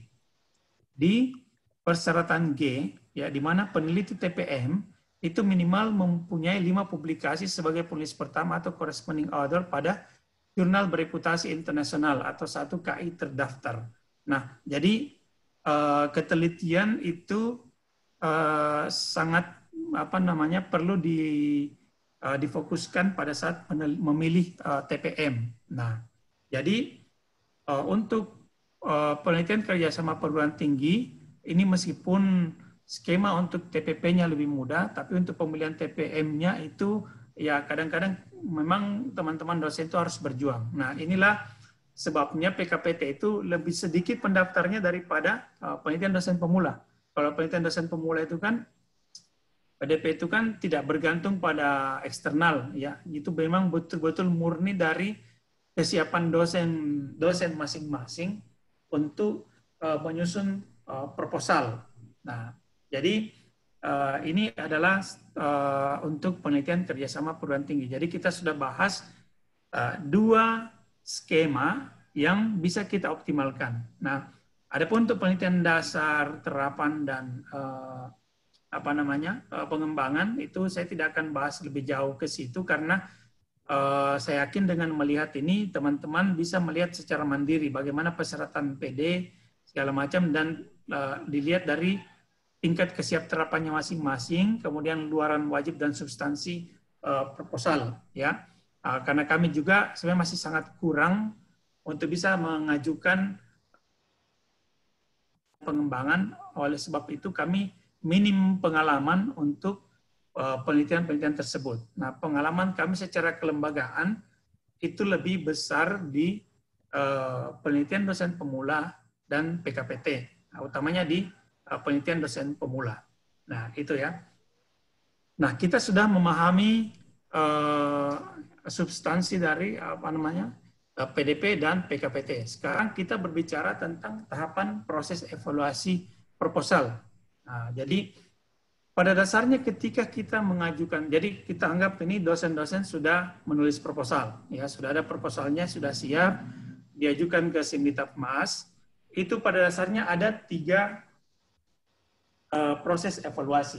Speaker 3: di persyaratan G, ya, di mana peneliti T P M itu minimal mempunyai lima publikasi sebagai penulis pertama atau corresponding author pada jurnal bereputasi internasional atau satu K I terdaftar. Nah, jadi uh, ketelitian itu uh, sangat apa namanya perlu di uh, difokuskan pada saat memilih uh, T P M. Nah, jadi uh, untuk uh, penelitian kerjasama perguruan tinggi ini meskipun skema untuk T P P-nya lebih mudah, tapi untuk pemilihan T P M-nya itu ya kadang-kadang memang teman-teman dosen itu harus berjuang. Nah, inilah sebabnya P K P T itu lebih sedikit pendaftarnya daripada uh, penelitian dosen pemula. Kalau penelitian dosen pemula itu kan P D P itu kan tidak bergantung pada eksternal, ya. Itu memang betul-betul murni dari kesiapan dosen dosen masing-masing untuk uh, menyusun uh, proposal. Nah, jadi uh, ini adalah uh, untuk penelitian kerjasama perguruan tinggi. Jadi kita sudah bahas uh, dua skema yang bisa kita optimalkan. Nah, adapun untuk penelitian dasar, terapan dan uh, apa namanya uh, pengembangan itu saya tidak akan bahas lebih jauh ke situ karena uh, saya yakin dengan melihat ini teman-teman bisa melihat secara mandiri bagaimana persyaratan P D segala macam dan uh, dilihat dari tingkat kesiapterapannya masing-masing, kemudian luaran wajib dan substansi uh, proposal, ya. Uh, karena kami juga sebenarnya masih sangat kurang untuk bisa mengajukan pengembangan. Oleh sebab itu kami minim pengalaman untuk penelitian-penelitian uh, tersebut. Nah, pengalaman kami secara kelembagaan itu lebih besar di uh, penelitian dosen pemula dan P K P T, nah, utamanya di penelitian dosen pemula. Nah, itu ya. Nah, kita sudah memahami uh, substansi dari apa namanya uh, P D P dan P K P T. Sekarang kita berbicara tentang tahapan proses evaluasi proposal. Nah, jadi pada dasarnya ketika kita mengajukan, jadi kita anggap ini dosen-dosen sudah menulis proposal, ya sudah ada proposalnya, sudah siap, diajukan ke Simditapmas. Itu pada dasarnya ada tiga Uh, proses evaluasi.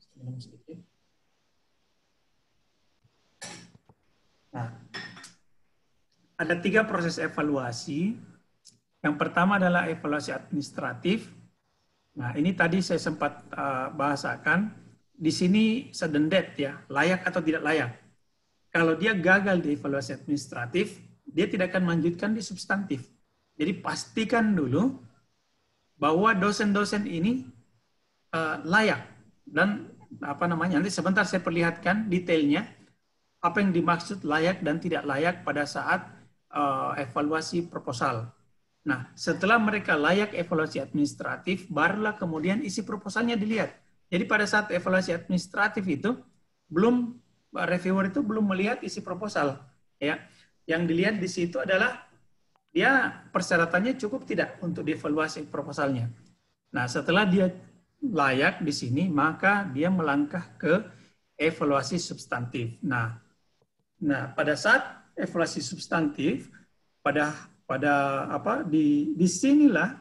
Speaker 3: Nah, ada tiga proses evaluasi. Yang pertama adalah evaluasi administratif. Nah, ini tadi saya sempat uh, bahasakan. Di sini sudden death, ya, layak atau tidak layak. Kalau dia gagal di evaluasi administratif, dia tidak akan melanjutkan di substantif. Jadi pastikan dulu bahwa dosen-dosen ini Uh, layak dan apa namanya nanti sebentar saya perlihatkan detailnya apa yang dimaksud layak dan tidak layak pada saat uh, evaluasi proposal. Nah, setelah mereka layak evaluasi administratif, barulah kemudian isi proposalnya dilihat. Jadi pada saat evaluasi administratif itu, belum reviewer itu belum melihat isi proposal. Ya, yang dilihat di situ adalah dia persyaratannya cukup tidak untuk dievaluasi proposalnya. Nah, setelah dia layak di sini, maka dia melangkah ke evaluasi substantif. Nah, nah pada saat evaluasi substantif, pada pada apa di di sinilah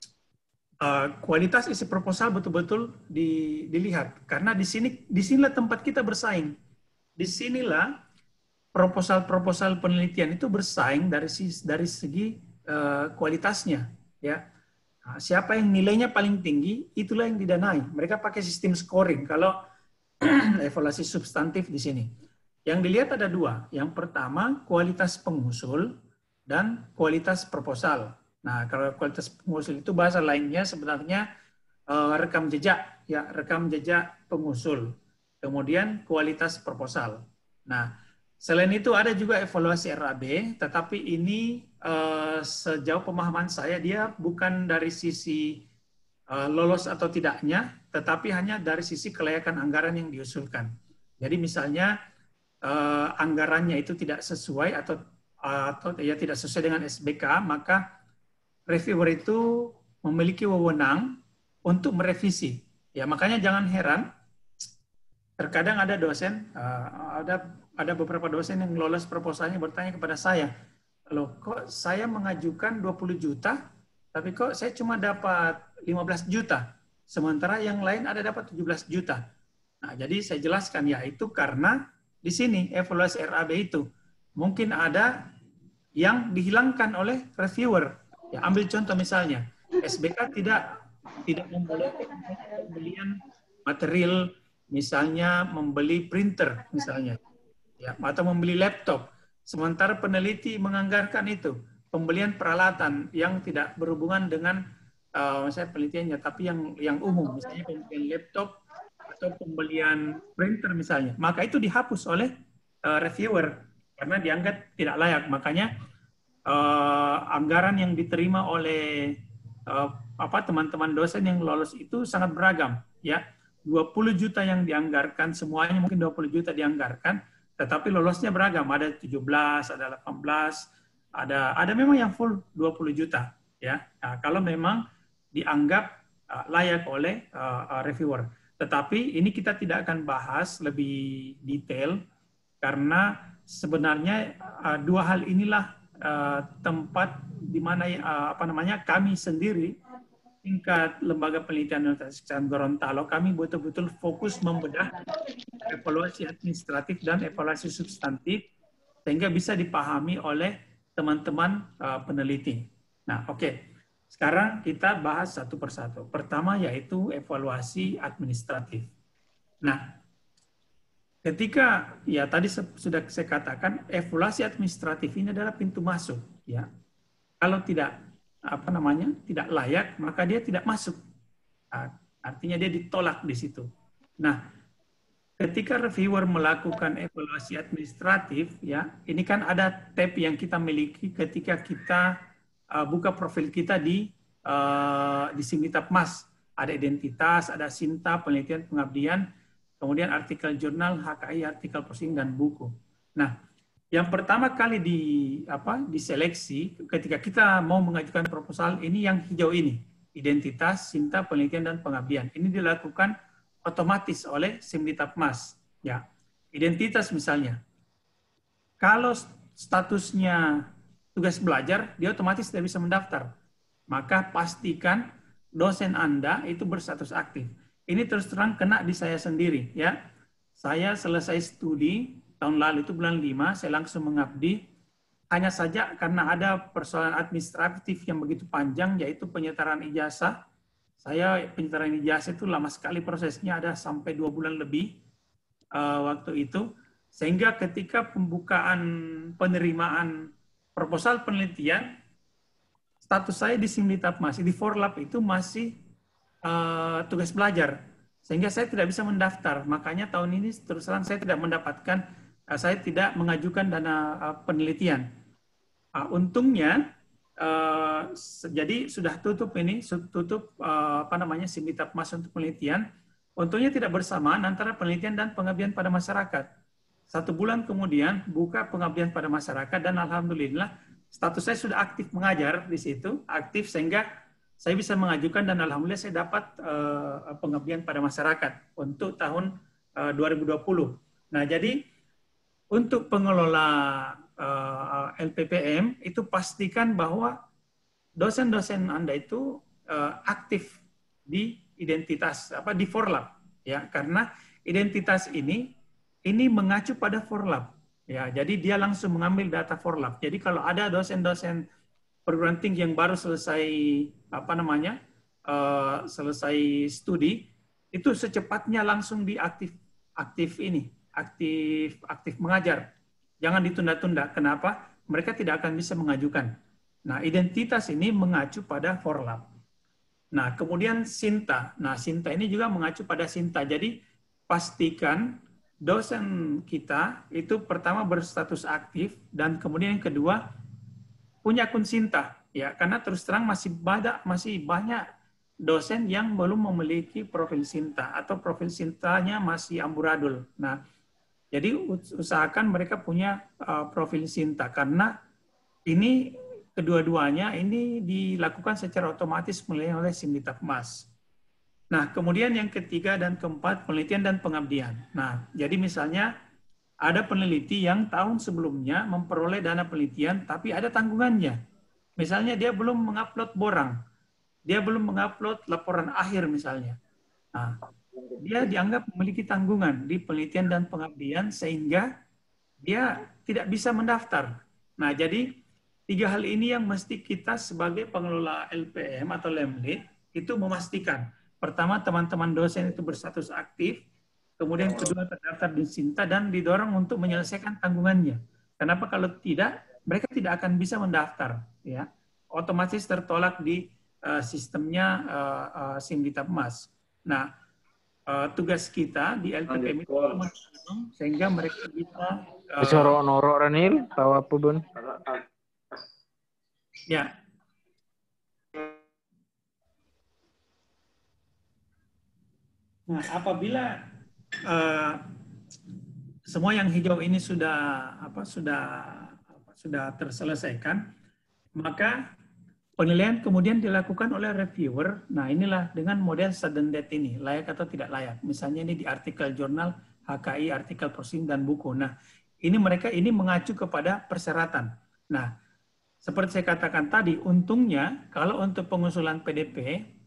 Speaker 3: uh, kualitas isi proposal betul-betul di, dilihat, karena di sini di sinilah tempat kita bersaing. Di sinilah proposal-proposal penelitian itu bersaing dari sisi dari segi uh, kualitasnya, ya. Nah, siapa yang nilainya paling tinggi, itulah yang didanai. Mereka pakai sistem scoring kalau evaluasi substantif di sini. Yang dilihat ada dua. Yang pertama, kualitas pengusul dan kualitas proposal. Nah, kalau kualitas pengusul itu bahasa lainnya sebenarnya uh, rekam jejak, ya, rekam jejak pengusul. Kemudian kualitas proposal. Nah, selain itu ada juga evaluasi R A B, tetapi ini uh, sejauh pemahaman saya dia bukan dari sisi uh, lolos atau tidaknya, tetapi hanya dari sisi kelayakan anggaran yang diusulkan. Jadi misalnya uh, anggarannya itu tidak sesuai atau atau ya tidak sesuai dengan S B K, maka reviewer itu memiliki wewenang untuk merevisi. Ya, makanya jangan heran, terkadang ada dosen, uh, ada ada beberapa dosen yang lolos proposalnya bertanya kepada saya, loh kok saya mengajukan dua puluh juta, tapi kok saya cuma dapat lima belas juta, sementara yang lain ada dapat tujuh belas juta. Nah, jadi saya jelaskan, ya itu karena di sini evaluasi R A B itu mungkin ada yang dihilangkan oleh reviewer. Ya, ambil contoh misalnya, S B K tidak tidak membolehkan pembelian material, misalnya membeli printer misalnya, ya, atau membeli laptop. Sementara peneliti menganggarkan itu pembelian peralatan yang tidak berhubungan dengan uh, misalnya penelitiannya, tapi yang yang umum, misalnya pembelian laptop atau pembelian printer misalnya, maka itu dihapus oleh uh, reviewer karena dianggap tidak layak. Makanya uh, anggaran yang diterima oleh uh, apa teman-teman dosen yang lolos itu sangat beragam, ya. dua puluh juta yang dianggarkan, semuanya mungkin dua puluh juta dianggarkan, tetapi lolosnya beragam, ada tujuh belas, ada delapan belas, ada ada memang yang full dua puluh juta, ya. Nah, kalau memang dianggap uh, layak oleh uh, uh, reviewer. Tetapi ini kita tidak akan bahas lebih detail karena sebenarnya uh, dua hal inilah uh, tempat di mana uh, apa namanya kami sendiri tingkat lembaga penelitian Universitas Gorontalo, kami betul-betul fokus membedah evaluasi administratif dan evaluasi substantif sehingga bisa dipahami oleh teman-teman uh, peneliti. Nah, oke. Okay. Sekarang kita bahas satu persatu. Pertama yaitu evaluasi administratif. Nah, ketika ya tadi sudah saya katakan evaluasi administratif ini adalah pintu masuk, ya. Kalau tidak apa namanya tidak layak, maka dia tidak masuk. Artinya dia ditolak di situ. Nah, ketika reviewer melakukan evaluasi administratif, ya, ini kan ada tab yang kita miliki ketika kita uh, buka profil kita di uh, di Simlitap Mas. Ada identitas, ada Sinta, penelitian pengabdian, kemudian artikel jurnal, H K I, artikel posting dan buku. Nah, yang pertama kali di apa diseleksi ketika kita mau mengajukan proposal ini yang hijau ini, identitas, Sinta, penelitian dan pengabdian. Ini dilakukan otomatis oleh Simlitap Mas, ya. Identitas misalnya. Kalau statusnya tugas belajar, dia otomatis tidak bisa mendaftar. Maka pastikan dosen Anda itu berstatus aktif. Ini terus terang kena di saya sendiri, ya. Saya selesai studi tahun lalu itu bulan lima, saya langsung mengabdi. Hanya saja karena ada persoalan administratif yang begitu panjang, yaitu penyetaran ijazah. Saya penyetaran ijazah itu lama sekali prosesnya, ada sampai dua bulan lebih uh, waktu itu. Sehingga ketika pembukaan penerimaan proposal penelitian, status saya di Simlitap masih di Forlap itu masih uh, tugas belajar. Sehingga saya tidak bisa mendaftar. Makanya tahun ini terus terang saya tidak mendapatkan, uh, saya tidak mengajukan dana uh, penelitian. Uh, untungnya uh, jadi sudah tutup ini, tutup uh, apa namanya Simbita Mas untuk penelitian. Untungnya tidak bersamaan antara penelitian dan pengabdian pada masyarakat. Satu bulan kemudian buka pengabdian pada masyarakat dan alhamdulillah status saya sudah aktif mengajar di situ, aktif sehingga saya bisa mengajukan dan alhamdulillah saya dapat uh, pengabdian pada masyarakat untuk tahun uh, dua ribu dua puluh. Nah, jadi untuk pengelola uh, L P P M itu pastikan bahwa dosen-dosen Anda itu uh, aktif di identitas apa di Forlab ya, karena identitas ini ini mengacu pada Forlab ya. Jadi dia langsung mengambil data Forlab. Jadi kalau ada dosen-dosen perguruan tinggi yang baru selesai apa namanya uh, selesai studi itu secepatnya langsung diaktif aktif ini aktif aktif mengajar, jangan ditunda-tunda. Kenapa? Mereka tidak akan bisa mengajukan. Nah, identitas ini mengacu pada Forlab. Nah, kemudian Sinta. Nah, Sinta ini juga mengacu pada Sinta. Jadi pastikan dosen kita itu pertama berstatus aktif dan kemudian yang kedua punya akun Sinta ya, karena terus terang masih banyak masih banyak dosen yang belum memiliki profil Sinta atau profil Sintanya masih amburadul. Nah, jadi usahakan mereka punya uh, profil Sinta karena ini kedua-duanya ini dilakukan secara otomatis oleh Simbita Mas. Nah, kemudian yang ketiga dan keempat penelitian dan pengabdian. Nah, jadi misalnya ada peneliti yang tahun sebelumnya memperoleh dana penelitian, tapi ada tanggungannya. Misalnya dia belum mengupload borang, dia belum mengupload laporan akhir misalnya. Nah, dia dianggap memiliki tanggungan di penelitian dan pengabdian sehingga dia tidak bisa mendaftar. Nah, jadi tiga hal ini yang mesti kita sebagai pengelola L P M atau Lemlit itu memastikan. Pertama, teman-teman dosen itu berstatus aktif. Kemudian kedua, terdaftar di Sinta dan didorong untuk menyelesaikan tanggungannya. Kenapa? Kalau tidak, mereka tidak akan bisa mendaftar. Ya, otomatis tertolak di uh, sistemnya uh, uh, Simbita Mas. Nah, uh, tugas kita di L P P M itu sehingga mereka bisa. Uh,
Speaker 5: Norok Ranil, tahu apa bun?
Speaker 3: Ya. Nah, apabila uh, semua yang hijau ini sudah apa sudah apa, sudah terselesaikan, maka penilaian kemudian dilakukan oleh reviewer. Nah, inilah dengan model sudden death ini, layak atau tidak layak. Misalnya ini di artikel jurnal, H K I, artikel proceeding dan buku. Nah, ini mereka ini mengacu kepada persyaratan. Nah, seperti saya katakan tadi, untungnya kalau untuk pengusulan P D P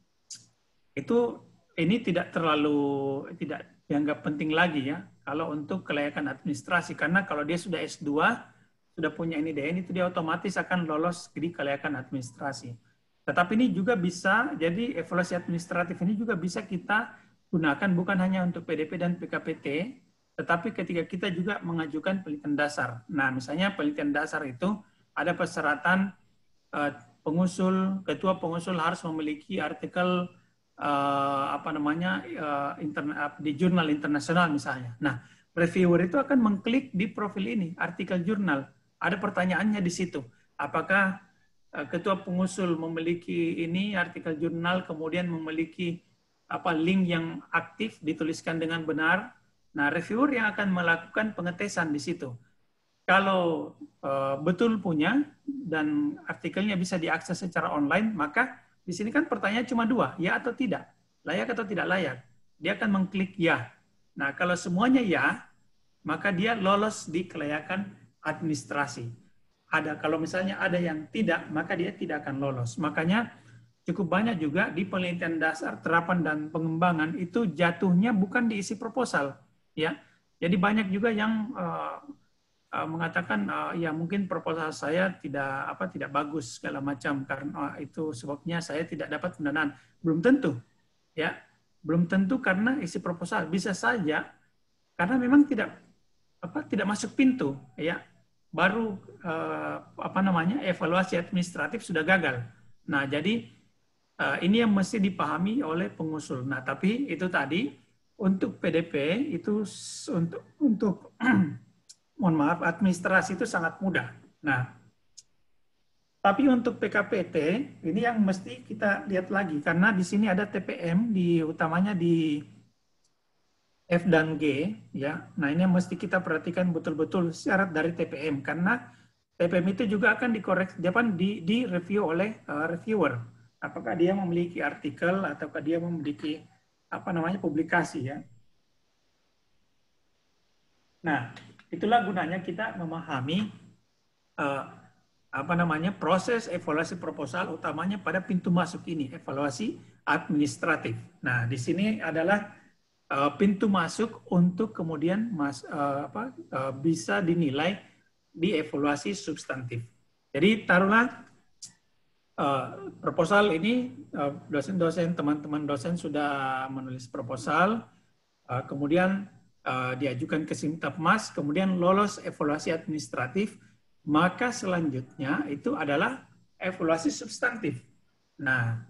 Speaker 3: itu ini tidak terlalu tidak dianggap penting lagi ya kalau untuk kelayakan administrasi, karena kalau dia sudah S dua sudah punya N I D N itu dia otomatis akan lolos di kelayakan administrasi. Tetapi ini juga bisa jadi evaluasi administratif ini juga bisa kita gunakan bukan hanya untuk P D P dan P K P T, tetapi ketika kita juga mengajukan penelitian dasar. Nah, misalnya penelitian dasar itu ada persyaratan uh, pengusul, ketua pengusul harus memiliki artikel Uh, apa namanya uh, interna, di jurnal internasional misalnya. Nah, reviewer itu akan mengklik di profil ini, artikel jurnal. Ada pertanyaannya di situ. Apakah uh, ketua pengusul memiliki ini artikel jurnal, kemudian memiliki apa link yang aktif dituliskan dengan benar? Nah, reviewer yang akan melakukan pengetesan di situ. Kalau uh, betul punya dan artikelnya bisa diakses secara online, maka di sini kan pertanyaan cuma dua, ya atau tidak, layak atau tidak layak. Dia akan mengklik ya. Nah, kalau semuanya ya, maka dia lolos di kelayakan administrasi. Ada kalau misalnya ada yang tidak, maka dia tidak akan lolos. Makanya cukup banyak juga di penelitian dasar, terapan dan pengembangan itu jatuhnya bukan diisi proposal, ya. Jadi banyak juga yang uh, uh, mengatakan uh, ya mungkin proposal saya tidak apa tidak bagus segala macam karena uh, itu sebabnya saya tidak dapat pendanaan. Belum tentu, ya, belum tentu karena isi proposal, bisa saja karena memang tidak apa tidak masuk pintu, ya, baru uh, apa namanya evaluasi administratif sudah gagal. Nah, jadi uh, ini yang mesti dipahami oleh pengusul. Nah, tapi itu tadi untuk P D P itu untuk untuk mohon maaf, administrasi itu sangat mudah. Nah, Tapi untuk P K P T ini yang mesti kita lihat lagi karena di sini ada T P M di utamanya di F dan G ya. Nah, ini yang mesti kita perhatikan betul-betul syarat dari T P M karena T P M itu juga akan dikoreksi, depan di di review oleh uh, reviewer. Apakah dia memiliki artikel ataukah dia memiliki apa namanya publikasi ya. Nah, itulah gunanya kita memahami uh, apa namanya proses evaluasi proposal utamanya pada pintu masuk ini, evaluasi administratif. Nah, di sini adalah uh, pintu masuk untuk kemudian mas, uh, apa, uh, bisa dinilai di evaluasi substantif. Jadi taruhlah uh, proposal ini dosen-dosen, uh, teman-teman dosen sudah menulis proposal, uh, kemudian uh, diajukan ke Simtapmas, kemudian lolos evaluasi administratif. Maka selanjutnya itu adalah evaluasi substantif. Nah,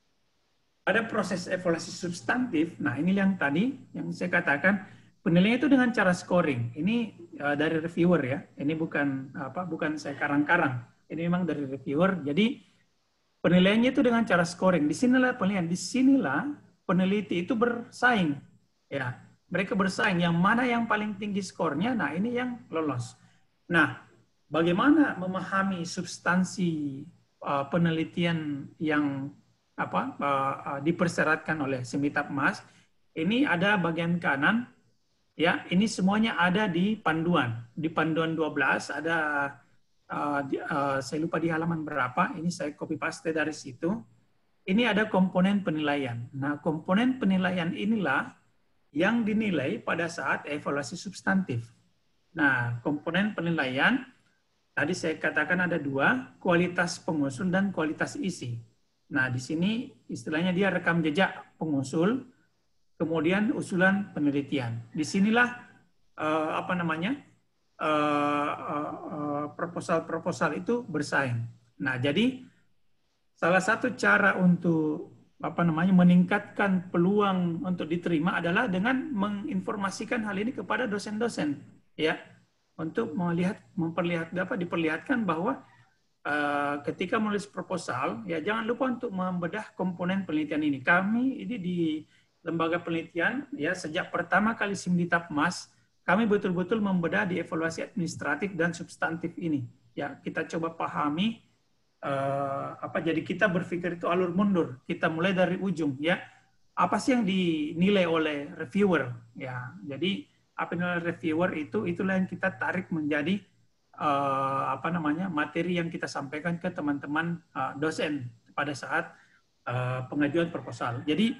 Speaker 3: ada proses evaluasi substantif. Nah, ini yang tadi yang saya katakan penilaian itu dengan cara scoring. Ini uh, dari reviewer ya. Ini bukan apa, bukan saya karang-karang. Ini memang dari reviewer. Jadi penilaiannya itu dengan cara scoring. Di sinilah penilaian. Di sinilah peneliti itu bersaing. Ya, mereka bersaing. Yang mana yang paling tinggi skornya? Nah, ini yang lolos. Nah, bagaimana memahami substansi uh, penelitian yang apa uh, uh, dipersyaratkan oleh Simtapmas? Ini ada bagian kanan, ya. Ini semuanya ada di panduan. Di panduan dua belas ada, uh, di, uh, saya lupa di halaman berapa. Ini saya copy paste dari situ. Ini ada komponen penilaian. Nah, komponen penilaian inilah yang dinilai pada saat evaluasi substantif. Nah, komponen penilaian tadi saya katakan ada dua, kualitas pengusul dan kualitas isi. Nah, di sini istilahnya dia rekam jejak pengusul, kemudian usulan penelitian. Disinilah uh, apa namanya proposal-proposal uh, uh, itu bersaing. Nah, jadi salah satu cara untuk apa namanya meningkatkan peluang untuk diterima adalah dengan menginformasikan hal ini kepada dosen-dosen, ya. Untuk melihat, memperlihat, dapat diperlihatkan bahwa uh, ketika menulis proposal, ya jangan lupa untuk membedah komponen penelitian ini. Kami ini di lembaga penelitian, ya sejak pertama kali Simtapmas, kami betul-betul membedah di evaluasi administratif dan substantif ini. Ya, kita coba pahami uh, apa. Jadi kita berpikir itu alur mundur. Kita mulai dari ujung, ya. Apa sih yang dinilai oleh reviewer? Ya, jadi apa yang reviewer itu, itulah yang kita tarik menjadi uh, apa namanya materi yang kita sampaikan ke teman-teman uh, dosen pada saat uh, pengajuan proposal. Jadi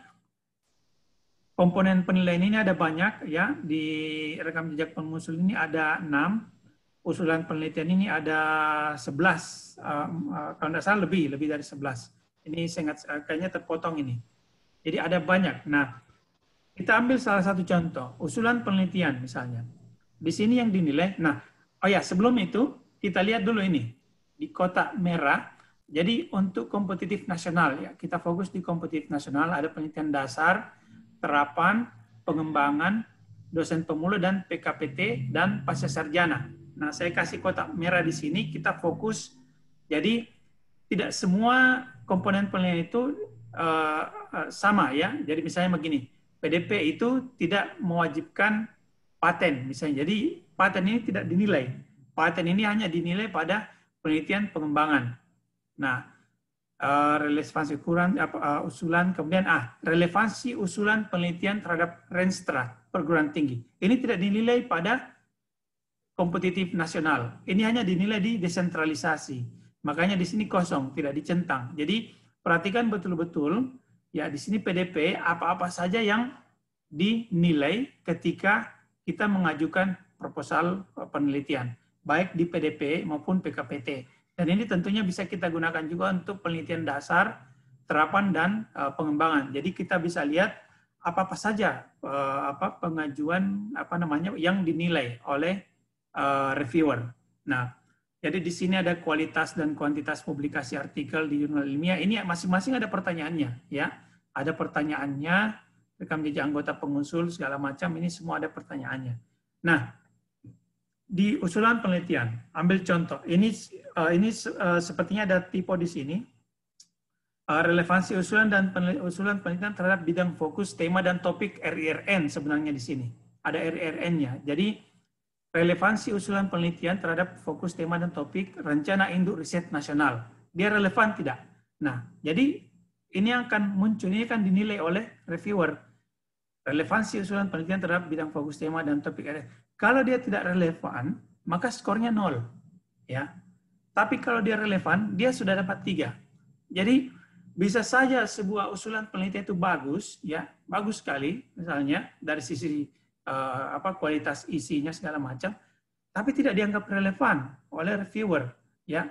Speaker 3: komponen penilaian ini ada banyak, ya. Di rekam jejak pengusul ini ada enam, usulan penelitian ini ada sebelas, uh, uh, kalau tidak salah lebih lebih dari sebelas. Ini sangat uh, kayaknya terpotong ini. Jadi ada banyak. Nah, kita ambil salah satu contoh, usulan penelitian misalnya. Di sini yang dinilai, nah, oh ya sebelum itu, kita lihat dulu ini, di kotak merah. Jadi untuk kompetitif nasional, ya kita fokus di kompetitif nasional, ada penelitian dasar, terapan, pengembangan, dosen pemula, dan P K P T, dan pasca sarjana. Nah, saya kasih kotak merah di sini, kita fokus, jadi tidak semua komponen penilaian itu uh, uh, sama, ya. Jadi misalnya begini, P D P itu tidak mewajibkan paten misalnya. Jadi paten ini tidak dinilai. Paten ini hanya dinilai pada penelitian pengembangan. Nah, relevansi ukuran uh, usulan kemudian ah relevansi usulan penelitian terhadap Renstra perguruan tinggi. Ini tidak dinilai pada kompetitif nasional. Ini hanya dinilai di desentralisasi. Makanya di sini kosong, tidak dicentang. Jadi perhatikan betul-betul. Ya, di sini P D P apa-apa saja yang dinilai ketika kita mengajukan proposal penelitian, baik di P D P maupun P K P T. Dan ini tentunya bisa kita gunakan juga untuk penelitian dasar, terapan, dan uh, pengembangan. Jadi kita bisa lihat apa-apa saja uh, apa pengajuan apa namanya yang dinilai oleh uh, reviewer. Nah, jadi di sini ada kualitas dan kuantitas publikasi artikel di jurnal ilmiah. Ini masing-masing ada pertanyaannya, ya. Ada pertanyaannya, rekam jejak anggota pengusul segala macam, ini semua ada pertanyaannya. Nah, di usulan penelitian, ambil contoh. Ini uh, ini uh, sepertinya ada tipe di sini. Uh, relevansi usulan dan penelitian, usulan penelitian terhadap bidang fokus, tema dan topik R I R N sebenarnya di sini. Ada R I R N-nya. Jadi relevansi usulan penelitian terhadap fokus, tema dan topik rencana induk riset nasional. Dia relevan tidak? Nah, jadi ini akan muncul, ini akan dinilai oleh reviewer. Relevansi usulan penelitian terhadap bidang fokus, tema dan topik R I R N. Kalau dia tidak relevan, maka skornya nol. Ya. Tapi kalau dia relevan, dia sudah dapat tiga. Jadi bisa saja sebuah usulan penelitian itu bagus, ya, bagus sekali, misalnya dari sisi uh, apa kualitas isinya segala macam, tapi tidak dianggap relevan oleh reviewer, ya.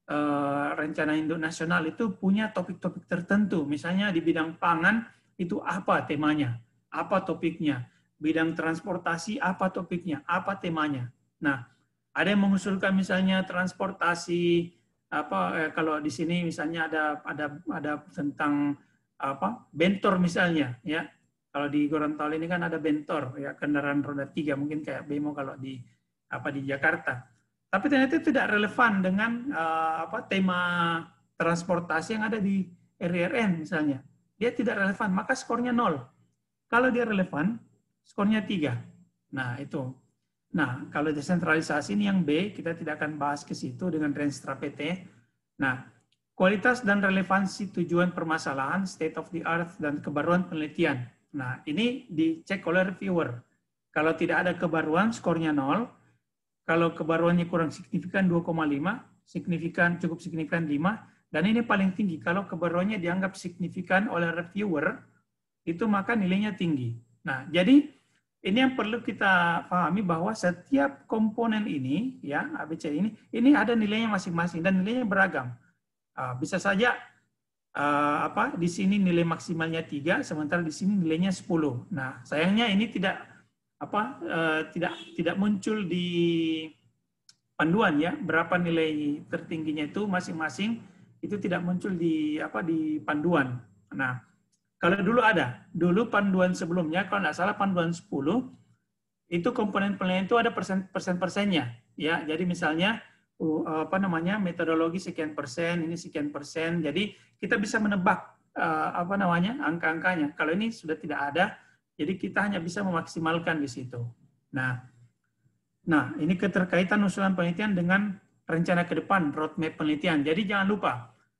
Speaker 3: Uh, rencana induk nasional itu punya topik-topik tertentu, misalnya di bidang pangan itu apa temanya, apa topiknya, bidang transportasi apa topiknya, apa temanya. Nah, ada yang mengusulkan misalnya transportasi apa eh, kalau di sini misalnya ada ada ada tentang apa bentor misalnya, ya. Kalau di Gorontalo ini kan ada bentor, ya, kendaraan roda tiga, mungkin kayak bemo kalau di apa di Jakarta. Tapi ternyata tidak relevan dengan uh, apa tema transportasi yang ada di R I R N misalnya. Dia tidak relevan, maka skornya nol. Kalau dia relevan, skornya tiga. Nah, itu. Nah, kalau desentralisasi ini yang B, kita tidak akan bahas ke situ dengan Renstra P T. Nah, kualitas dan relevansi tujuan permasalahan, state of the art, dan kebaruan penelitian. Nah, ini dicek oleh reviewer. Kalau tidak ada kebaruan, skornya nol. Kalau kebaruannya kurang signifikan, dua koma lima. Signifikan, cukup signifikan, lima. Dan ini paling tinggi. Kalau kebaruannya dianggap signifikan oleh reviewer, itu maka nilainya tinggi. Nah, jadi ini yang perlu kita pahami bahwa setiap komponen ini, ya A B C ini, ini ada nilainya masing-masing dan nilainya beragam. Uh, bisa saja uh, apa di sini nilai maksimalnya tiga, sementara di sini nilainya sepuluh. Nah, sayangnya ini tidak apa uh, tidak tidak muncul di panduan, ya, berapa nilai tertingginya itu masing-masing itu tidak muncul di apa di panduan. Nah, kalau dulu ada, dulu panduan sebelumnya, kalau nggak salah panduan sepuluh, itu komponen penilaian itu ada persen, persen-persennya. Ya, jadi misalnya, uh, apa namanya, metodologi sekian persen, ini sekian persen. Jadi kita bisa menebak uh, apa namanya angka-angkanya. Kalau ini sudah tidak ada, jadi kita hanya bisa memaksimalkan di situ. Nah, nah ini keterkaitan usulan penelitian dengan rencana ke depan, roadmap penelitian. Jadi jangan lupa.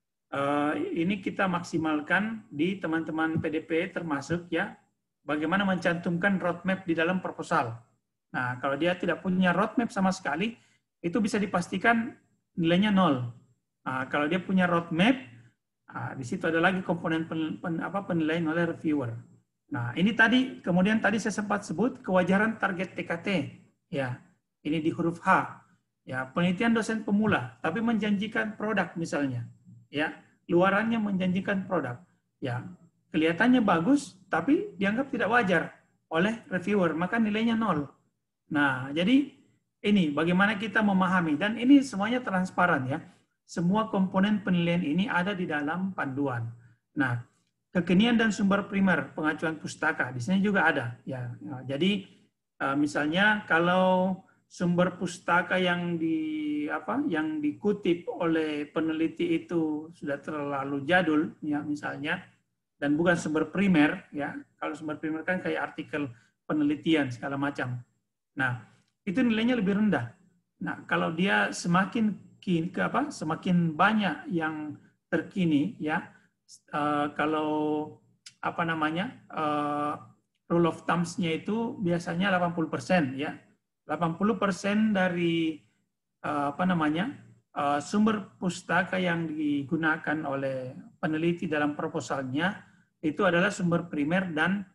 Speaker 3: Uh, ini kita maksimalkan di teman-teman P D P termasuk, ya, bagaimana mencantumkan roadmap di dalam proposal. Nah, kalau dia tidak punya roadmap sama sekali, itu bisa dipastikan nilainya nol. Nah, kalau dia punya roadmap, nah, di situ ada lagi komponen pen, pen, apa, penilaian oleh reviewer. Nah, ini tadi, kemudian tadi saya sempat sebut kewajaran target T K T. Ya, ini di huruf H. Ya, penelitian dosen pemula, tapi menjanjikan produk misalnya. Ya, luarannya menjanjikan produk. Ya, kelihatannya bagus, tapi dianggap tidak wajar oleh reviewer, maka nilainya nol. Nah, jadi ini bagaimana kita memahami, dan ini semuanya transparan, ya. Semua komponen penilaian ini ada di dalam panduan. Nah, kekinian dan sumber primer pengacuan pustaka di sini juga ada, ya. Nah, jadi misalnya kalau sumber pustaka yang di apa yang dikutip oleh peneliti itu sudah terlalu jadul, ya, misalnya, dan bukan sumber primer, ya. Kalau sumber primer kan kayak artikel penelitian segala macam. Nah, itu nilainya lebih rendah. Nah, kalau dia semakin kini, ke apa semakin banyak yang terkini, ya, uh, kalau apa namanya uh, rule of thumbs-nya itu biasanya delapan puluh persen, ya. delapan puluh persen dari uh, apa namanya uh, sumber pustaka yang digunakan oleh peneliti dalam proposalnya itu adalah sumber primer dan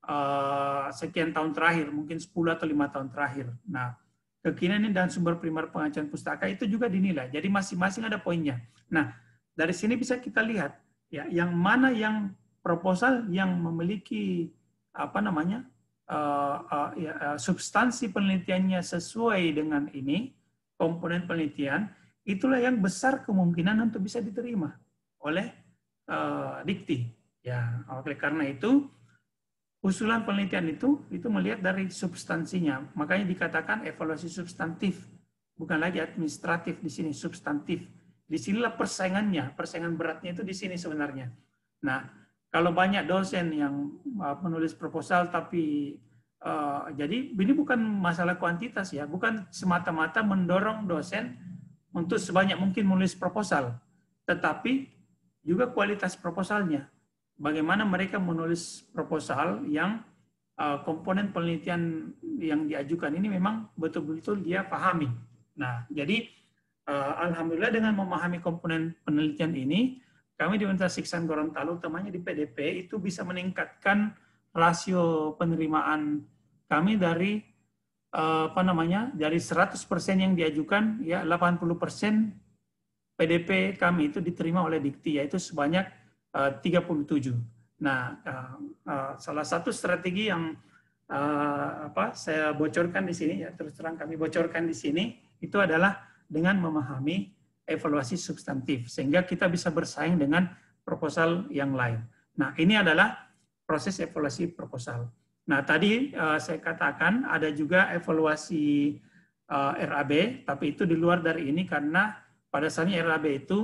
Speaker 3: uh, sekian tahun terakhir, mungkin sepuluh atau lima tahun terakhir. Nah, kekinian dan sumber primer pengacuan pustaka itu juga dinilai. Jadi masing-masing ada poinnya. Nah, dari sini bisa kita lihat, ya, yang mana yang proposal yang memiliki apa namanya Uh, uh, ya, uh, substansi penelitiannya sesuai dengan ini, komponen penelitian, itulah yang besar kemungkinan untuk bisa diterima oleh uh, dikti. Ya, oleh karena itu, usulan penelitian itu itu melihat dari substansinya. Makanya dikatakan evaluasi substantif, bukan lagi administratif di sini, substantif. Disinilah persaingannya, persaingan beratnya itu di sini sebenarnya. Nah, kalau banyak dosen yang uh, menulis proposal tapi uh, jadi ini bukan masalah kuantitas ya, bukan semata-mata mendorong dosen untuk sebanyak mungkin menulis proposal, tetapi juga kualitas proposalnya. Bagaimana mereka menulis proposal yang uh, komponen penelitian yang diajukan ini memang betul-betul dia pahami. Nah, jadi uh, alhamdulillah dengan memahami komponen penelitian ini, kami di Universitas Iksan Gorontalo, utamanya di P D P, itu bisa meningkatkan rasio penerimaan kami dari uh, apa namanya dari seratus persen yang diajukan, ya delapan puluh persen P D P kami itu diterima oleh Dikti, yaitu sebanyak tiga puluh tujuh. Nah, uh, uh, salah satu strategi yang uh, apa saya bocorkan di sini, ya terus terang kami bocorkan di sini, itu adalah dengan memahami evaluasi substantif, sehingga kita bisa bersaing dengan proposal yang lain. Nah, ini adalah proses evaluasi proposal. Nah, tadi uh, saya katakan ada juga evaluasi uh, R A B, tapi itu di luar dari ini karena pada saatnya R A B itu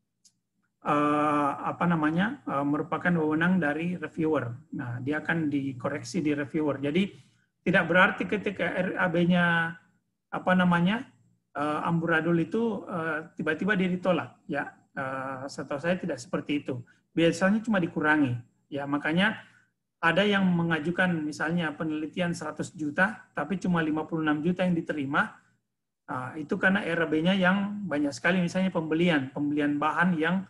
Speaker 3: Uh, apa namanya uh, merupakan wewenang dari reviewer. Nah, dia akan dikoreksi di reviewer. Jadi tidak berarti ketika R A B-nya apa namanya uh, amburadul itu tiba-tiba uh, dia ditolak. Ya, uh, setahu saya tidak seperti itu. Biasanya cuma dikurangi. Ya, makanya ada yang mengajukan misalnya penelitian seratus juta, tapi cuma lima puluh enam juta yang diterima. Uh, itu karena R A B-nya yang banyak sekali, misalnya pembelian, pembelian bahan yang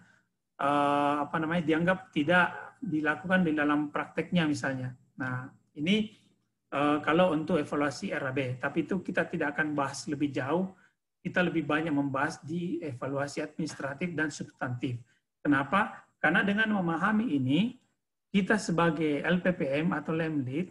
Speaker 3: Uh, apa namanya dianggap tidak dilakukan di dalam prakteknya misalnya. Nah, ini uh, kalau untuk evaluasi R A B, tapi itu kita tidak akan bahas lebih jauh. Kita lebih banyak membahas di evaluasi administratif dan substantif. Kenapa? Karena dengan memahami ini, kita sebagai L P P M atau Lemlit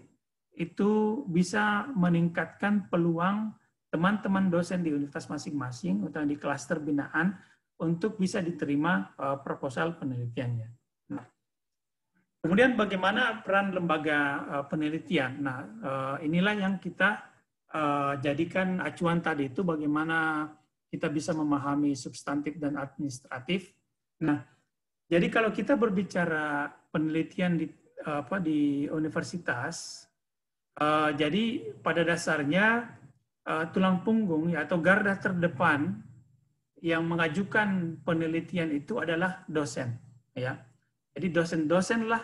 Speaker 3: itu bisa meningkatkan peluang teman-teman dosen di universitas masing-masing atau di klaster binaan untuk bisa diterima uh, proposal penelitiannya. Nah, kemudian bagaimana peran lembaga uh, penelitian? Nah, uh, inilah yang kita uh, jadikan acuan tadi itu, bagaimana kita bisa memahami substantif dan administratif. Nah, jadi kalau kita berbicara penelitian di uh, apa di universitas, uh, jadi pada dasarnya uh, tulang punggung ya, atau garda terdepan yang mengajukan penelitian itu adalah dosen, ya. Jadi dosen-dosen lah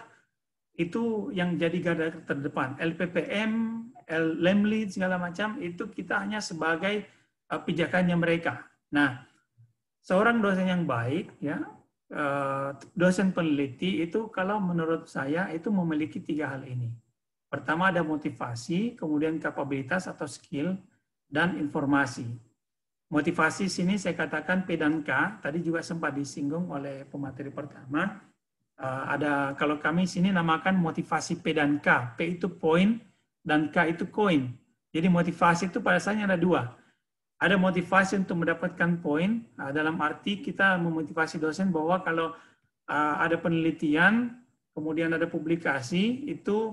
Speaker 3: itu yang jadi garda terdepan. L P P M, Lemlit segala macam itu kita hanya sebagai uh, pijakannya mereka. Nah, seorang dosen yang baik, ya, uh, dosen peneliti itu kalau menurut saya itu memiliki tiga hal ini. Pertama ada motivasi, kemudian kapabilitas atau skill, dan informasi. Motivasi sini saya katakan P dan K, tadi juga sempat disinggung oleh pemateri pertama. Uh, ada kalau kami sini namakan motivasi P dan K. P itu point dan K itu koin. Jadi motivasi itu pada dasarnya ada dua. Ada motivasi untuk mendapatkan poin, uh, dalam arti kita memotivasi dosen bahwa kalau uh, ada penelitian, kemudian ada publikasi, itu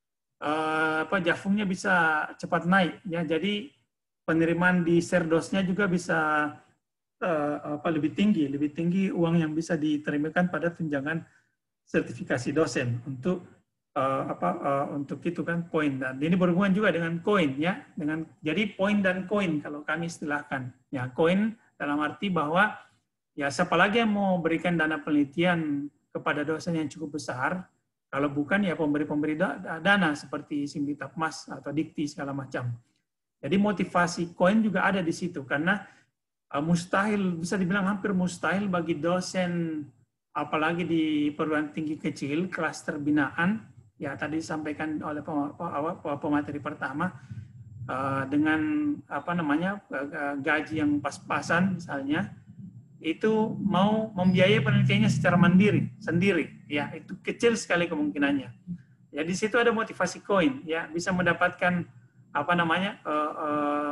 Speaker 3: uh, apa jafungnya bisa cepat naik. Ya, jadi penerimaan di serdosnya juga bisa uh, apa lebih tinggi, lebih tinggi uang yang bisa diterimakan pada tunjangan sertifikasi dosen untuk uh, apa uh, untuk itu kan poin, dan ini berhubungan juga dengan koin ya, dengan jadi poin dan koin kalau kami istilahkan ya. Koin dalam arti bahwa ya siapa lagi yang mau berikan dana penelitian kepada dosen yang cukup besar, kalau bukan ya pemberi-pemberi dana seperti Simbitapmas atau Dikti segala macam. Jadi motivasi koin juga ada di situ, karena uh, mustahil, bisa dibilang hampir mustahil bagi dosen, apalagi di perguruan tinggi kecil, klaster binaan, ya tadi disampaikan oleh pemateri pertama, uh, dengan apa namanya uh, gaji yang pas-pasan misalnya, itu mau membiayai penelitiannya secara mandiri, sendiri, ya itu kecil sekali kemungkinannya. Ya di situ ada motivasi koin, ya bisa mendapatkan apa namanya uh, uh,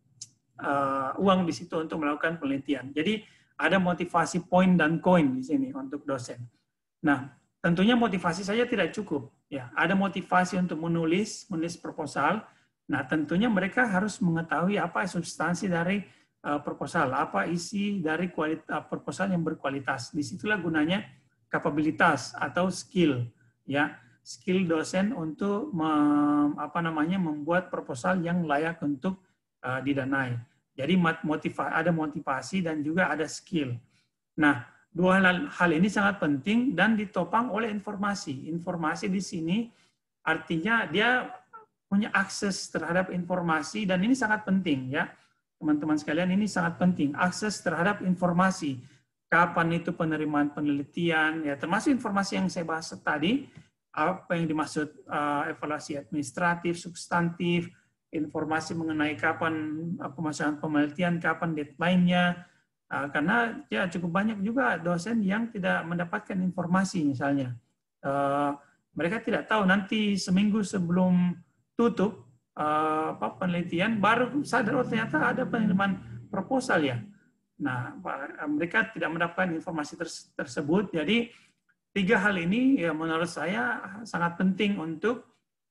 Speaker 3: uh, uang di situ untuk melakukan penelitian. Jadi ada motivasi poin dan koin di sini untuk dosen. Nah, tentunya motivasi saja tidak cukup. ya, ada motivasi untuk menulis, menulis proposal. Nah, tentunya mereka harus mengetahui apa substansi dari uh, proposal, apa isi dari kualitas proposal yang berkualitas. Disitulah gunanya kapabilitas atau skill, ya, skill dosen untuk mem, apa namanya membuat proposal yang layak untuk uh, didanai. Jadi motiva, ada motivasi dan juga ada skill. Nah, dua hal, hal ini sangat penting dan ditopang oleh informasi. Informasi di sini artinya dia punya akses terhadap informasi dan ini sangat penting ya. Teman-teman sekalian, ini sangat penting, akses terhadap informasi. Kapan itu penerimaan penelitian, ya termasuk informasi yang saya bahas tadi, apa yang dimaksud uh, evaluasi administratif, substantif, informasi mengenai kapan uh, pemasaran penelitian, kapan deadline-nya. Uh, karena ya cukup banyak juga dosen yang tidak mendapatkan informasi misalnya. Uh, mereka tidak tahu nanti seminggu sebelum tutup uh, apa, penelitian baru sadar oh ternyata ada penerimaan proposal ya. Nah, mereka tidak mendapatkan informasi tersebut. Jadi tiga hal ini ya menurut saya sangat penting untuk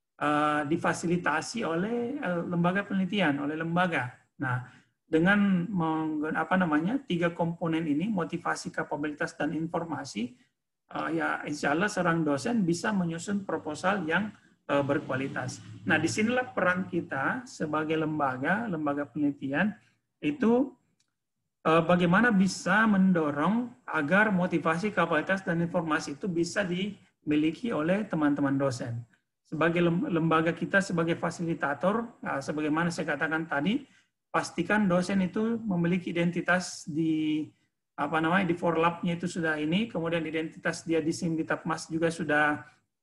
Speaker 3: uh, difasilitasi oleh uh, lembaga penelitian, oleh lembaga. Nah, dengan apa namanya tiga komponen ini, motivasi, kapabilitas, dan informasi, uh, ya insya Allah seorang dosen bisa menyusun proposal yang uh, berkualitas. Nah, disinilah peran kita sebagai lembaga, lembaga penelitian itu uh, bagaimana bisa mendorong agar motivasi, kapabilitas, dan informasi itu bisa dimiliki oleh teman-teman dosen. Sebagai lembaga kita sebagai fasilitator, uh, sebagaimana saya katakan tadi, pastikan dosen itu memiliki identitas di apa namanya di forlabnya itu sudah ini, kemudian identitas dia di Simditapmas juga sudah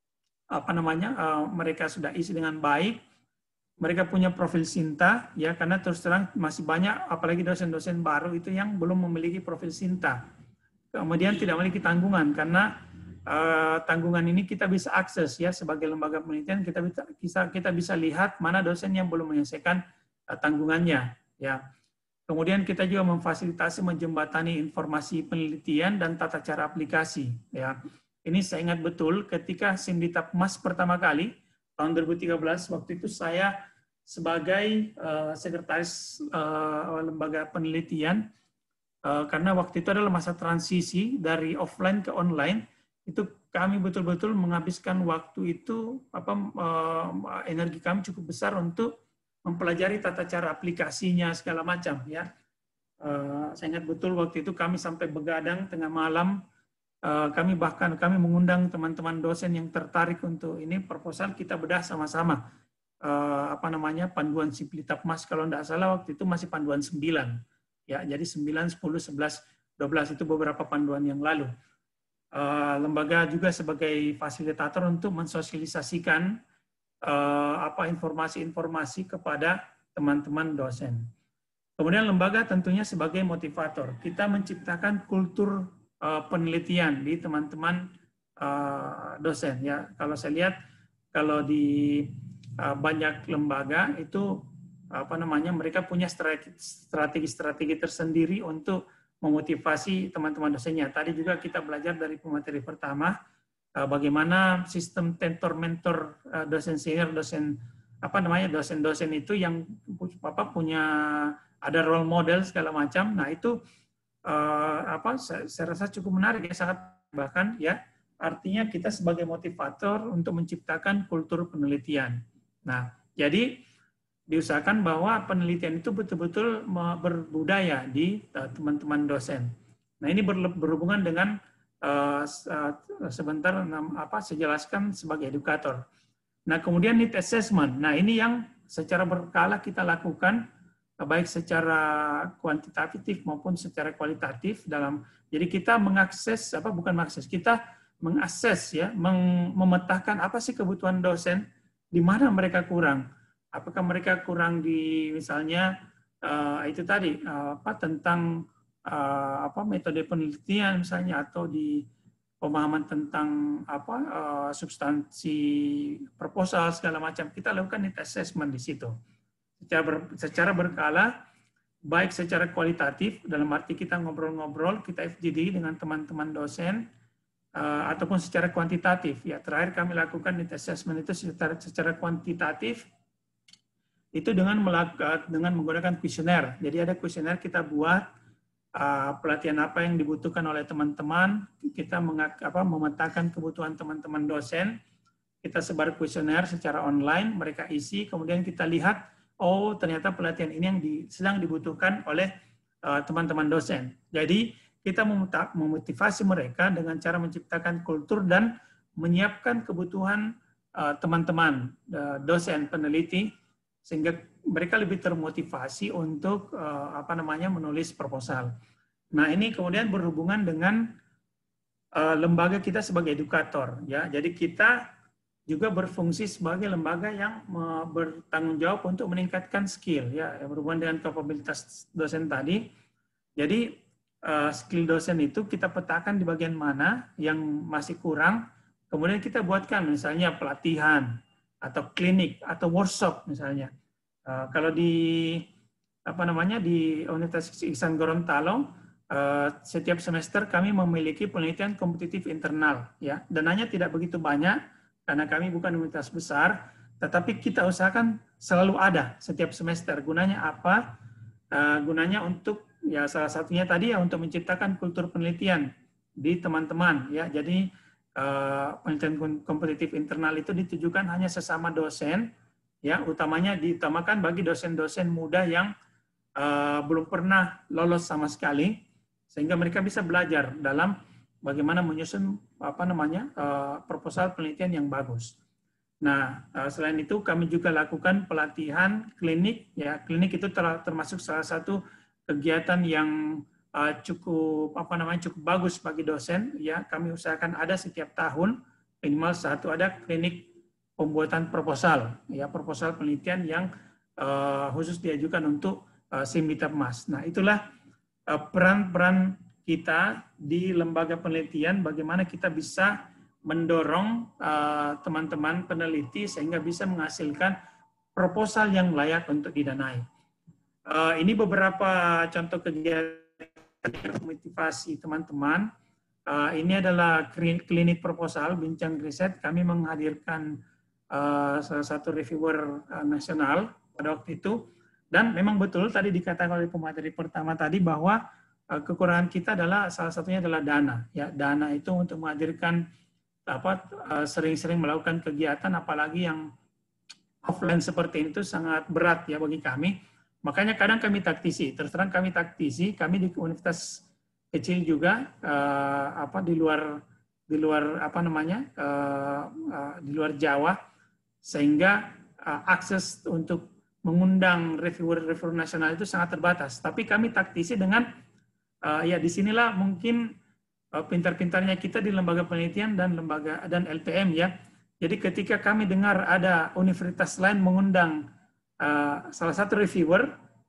Speaker 3: apa namanya uh, mereka sudah isi dengan baik. Mereka punya profil Sinta ya, karena terus terang masih banyak apalagi dosen-dosen baru itu yang belum memiliki profil Sinta. Kemudian tidak memiliki tanggungan karena uh, tanggungan ini kita bisa akses ya sebagai lembaga penelitian, kita bisa kita bisa lihat mana dosen yang belum menyelesaikan uh, tanggungannya. Ya, kemudian kita juga memfasilitasi menjembatani informasi penelitian dan tata cara aplikasi. Ya, ini saya ingat betul ketika Simditapmas pertama kali tahun dua ribu tiga belas, waktu itu saya sebagai uh, sekretaris uh, lembaga penelitian uh, karena waktu itu adalah masa transisi dari offline ke online. Itu kami betul-betul menghabiskan waktu itu apa uh, energi kami cukup besar untuk mempelajari tata cara aplikasinya segala macam ya. Uh, saya ingat betul waktu itu kami sampai begadang tengah malam. Uh, kami bahkan kami mengundang teman-teman dosen yang tertarik untuk ini proposal, kita bedah sama-sama. Uh, apa namanya panduan Simditapmas kalau tidak salah waktu itu masih panduan sembilan ya. Jadi sembilan, sepuluh, sebelas, dua belas itu beberapa panduan yang lalu. Uh, lembaga juga sebagai fasilitator untuk mensosialisasikan Uh, apa informasi-informasi kepada teman-teman dosen. Kemudian lembaga tentunya sebagai motivator. Kita menciptakan kultur uh, penelitian di teman-teman uh, dosen. Ya, kalau saya lihat kalau di uh, banyak lembaga itu apa namanya mereka punya strategi-strategi tersendiri untuk memotivasi teman-teman dosennya. Tadi juga kita belajar dari pemateri pertama. Bagaimana sistem tentor-mentor dosen senior, dosen apa namanya dosen-dosen itu yang apa punya ada role model segala macam. Nah itu apa saya, saya rasa cukup menarik ya, sangat bahkan ya artinya kita sebagai motivator untuk menciptakan kultur penelitian. Nah jadi diusahakan bahwa penelitian itu betul-betul berbudaya di teman-teman dosen. Nah ini berhubungan dengan Uh, sebentar apa saya jelaskan sebagai edukator. Nah, kemudian need assessment. Nah, ini yang secara berkala kita lakukan baik secara kuantitatif maupun secara kualitatif dalam jadi kita mengakses apa bukan mengakses, kita mengakses ya, memetakan apa sih kebutuhan dosen, di mana mereka kurang. Apakah mereka kurang di misalnya uh, itu tadi uh, apa tentang Uh, apa metode penelitian misalnya atau di pemahaman tentang apa uh, substansi proposal segala macam, kita lakukan need assessment di situ secara, ber, secara berkala, baik secara kualitatif dalam arti kita ngobrol-ngobrol, kita F G D dengan teman-teman dosen, uh, ataupun secara kuantitatif. Ya, terakhir kami lakukan needs assessment itu secara, secara kuantitatif, itu dengan melakukan dengan menggunakan kuesioner. Jadi ada kuesioner kita buat uh, pelatihan apa yang dibutuhkan oleh teman-teman, kita mengak, apa, memetakan kebutuhan teman-teman dosen, kita sebar kuesioner secara online, mereka isi, kemudian kita lihat, oh ternyata pelatihan ini yang di, sedang dibutuhkan oleh teman-teman uh, dosen. Jadi kita memotivasi mereka dengan cara menciptakan kultur dan menyiapkan kebutuhan teman-teman uh, uh, dosen peneliti, sehingga mereka lebih termotivasi untuk uh, apa namanya menulis proposal. Nah ini kemudian berhubungan dengan uh, lembaga kita sebagai edukator, ya. Jadi kita juga berfungsi sebagai lembaga yang uh, bertanggung jawab untuk meningkatkan skill, ya, yang berhubungan dengan kapabilitas dosen tadi. Jadi uh, skill dosen itu kita petakan di bagian mana yang masih kurang, kemudian kita buatkan misalnya pelatihan atau klinik atau workshop misalnya. Uh, kalau di apa namanya di Universitas Ihsan Gorontalo uh, setiap semester kami memiliki penelitian kompetitif internal, ya. Dananya tidak begitu banyak karena kami bukan universitas besar, tetapi kita usahakan selalu ada setiap semester. Gunanya apa? Uh, gunanya untuk ya salah satunya tadi ya untuk menciptakan kultur penelitian di teman-teman, ya. Jadi Uh, penelitian kompetitif internal itu ditujukan hanya sesama dosen, ya, utamanya diutamakan bagi dosen-dosen muda yang uh, belum pernah lolos sama sekali, sehingga mereka bisa belajar dalam bagaimana menyusun apa namanya uh, proposal penelitian yang bagus. Nah, uh, selain itu kami juga lakukan pelatihan klinik, ya. Klinik itu termasuk salah satu kegiatan yang Uh, cukup apa namanya cukup bagus bagi dosen, ya. Kami usahakan ada setiap tahun minimal satu ada klinik pembuatan proposal, ya, proposal penelitian yang uh, khusus diajukan untuk uh, Simbita Emas. Nah itulah peran-peran uh, kita di lembaga penelitian, bagaimana kita bisa mendorong teman-teman uh, peneliti sehingga bisa menghasilkan proposal yang layak untuk didanai. Uh, ini beberapa contoh kegiatan motivasi teman-teman. Uh, ini adalah klinik proposal, bincang riset. Kami menghadirkan uh, salah satu reviewer uh, nasional pada waktu itu. Dan memang betul tadi dikatakan oleh pemateri pertama tadi bahwa uh, kekurangan kita adalah salah satunya adalah dana. Ya, dana itu untuk menghadirkan apa sering-sering uh, melakukan kegiatan, apalagi yang offline seperti itu sangat berat ya bagi kami. Makanya kadang kami taktisi, terus terang kami taktisi, kami di universitas kecil juga uh, apa di luar di luar apa namanya uh, uh, di luar Jawa, sehingga uh, akses untuk mengundang reviewer-reviewer nasional itu sangat terbatas. Tapi kami taktisi dengan uh, ya disinilah mungkin uh, pintar-pintarnya kita di lembaga penelitian dan lembaga dan L P M, ya. Jadi ketika kami dengar ada universitas lain mengundang Uh, salah satu reviewer,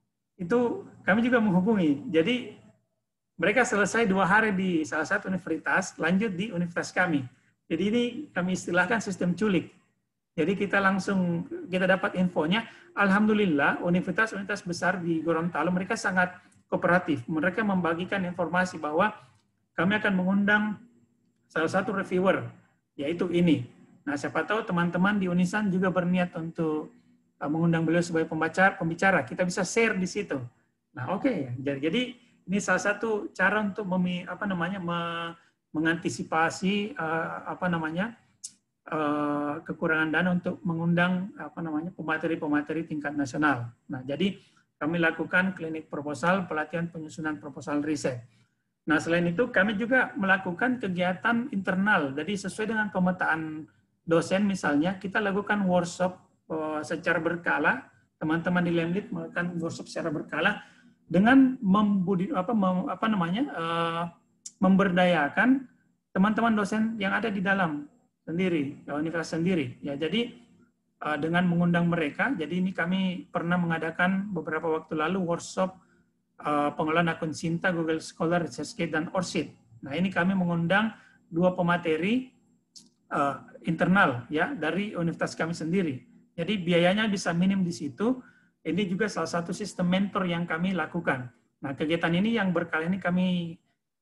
Speaker 3: itu kami juga menghubungi. Jadi mereka selesai dua hari di salah satu universitas, lanjut di universitas kami. Jadi ini kami istilahkan sistem culik. Jadi kita langsung kita dapat infonya. Alhamdulillah universitas-universitas besar di Gorontalo mereka sangat kooperatif. Mereka membagikan informasi bahwa kami akan mengundang salah satu reviewer, yaitu ini. Nah siapa tahu teman-teman di Unisan juga berniat untuk mengundang beliau sebagai pembicara, pembicara, kita bisa share di situ. Nah, oke, okay. jadi, jadi ini salah satu cara untuk memi, apa namanya me, mengantisipasi uh, apa namanya uh, kekurangan dana untuk mengundang apa namanya pemateri-pemateri tingkat nasional. Nah, jadi kami lakukan klinik proposal, pelatihan penyusunan proposal riset. Nah, selain itu kami juga melakukan kegiatan internal. Jadi sesuai dengan pemetaan dosen misalnya, kita lakukan workshop secara berkala, teman-teman di Lemlit melakukan workshop secara berkala dengan membudi, apa, mem, apa namanya uh, memberdayakan teman-teman dosen yang ada di dalam sendiri, universitas sendiri. Ya, jadi uh, dengan mengundang mereka, jadi ini kami pernah mengadakan beberapa waktu lalu workshop uh, pengelolaan akun Sinta, Google Scholar, ResearchGate, dan ORCID. Nah ini kami mengundang dua pemateri uh, internal ya dari universitas kami sendiri. Jadi biayanya bisa minim di situ. Ini juga salah satu sistem mentor yang kami lakukan. Nah kegiatan ini yang berkali ini kami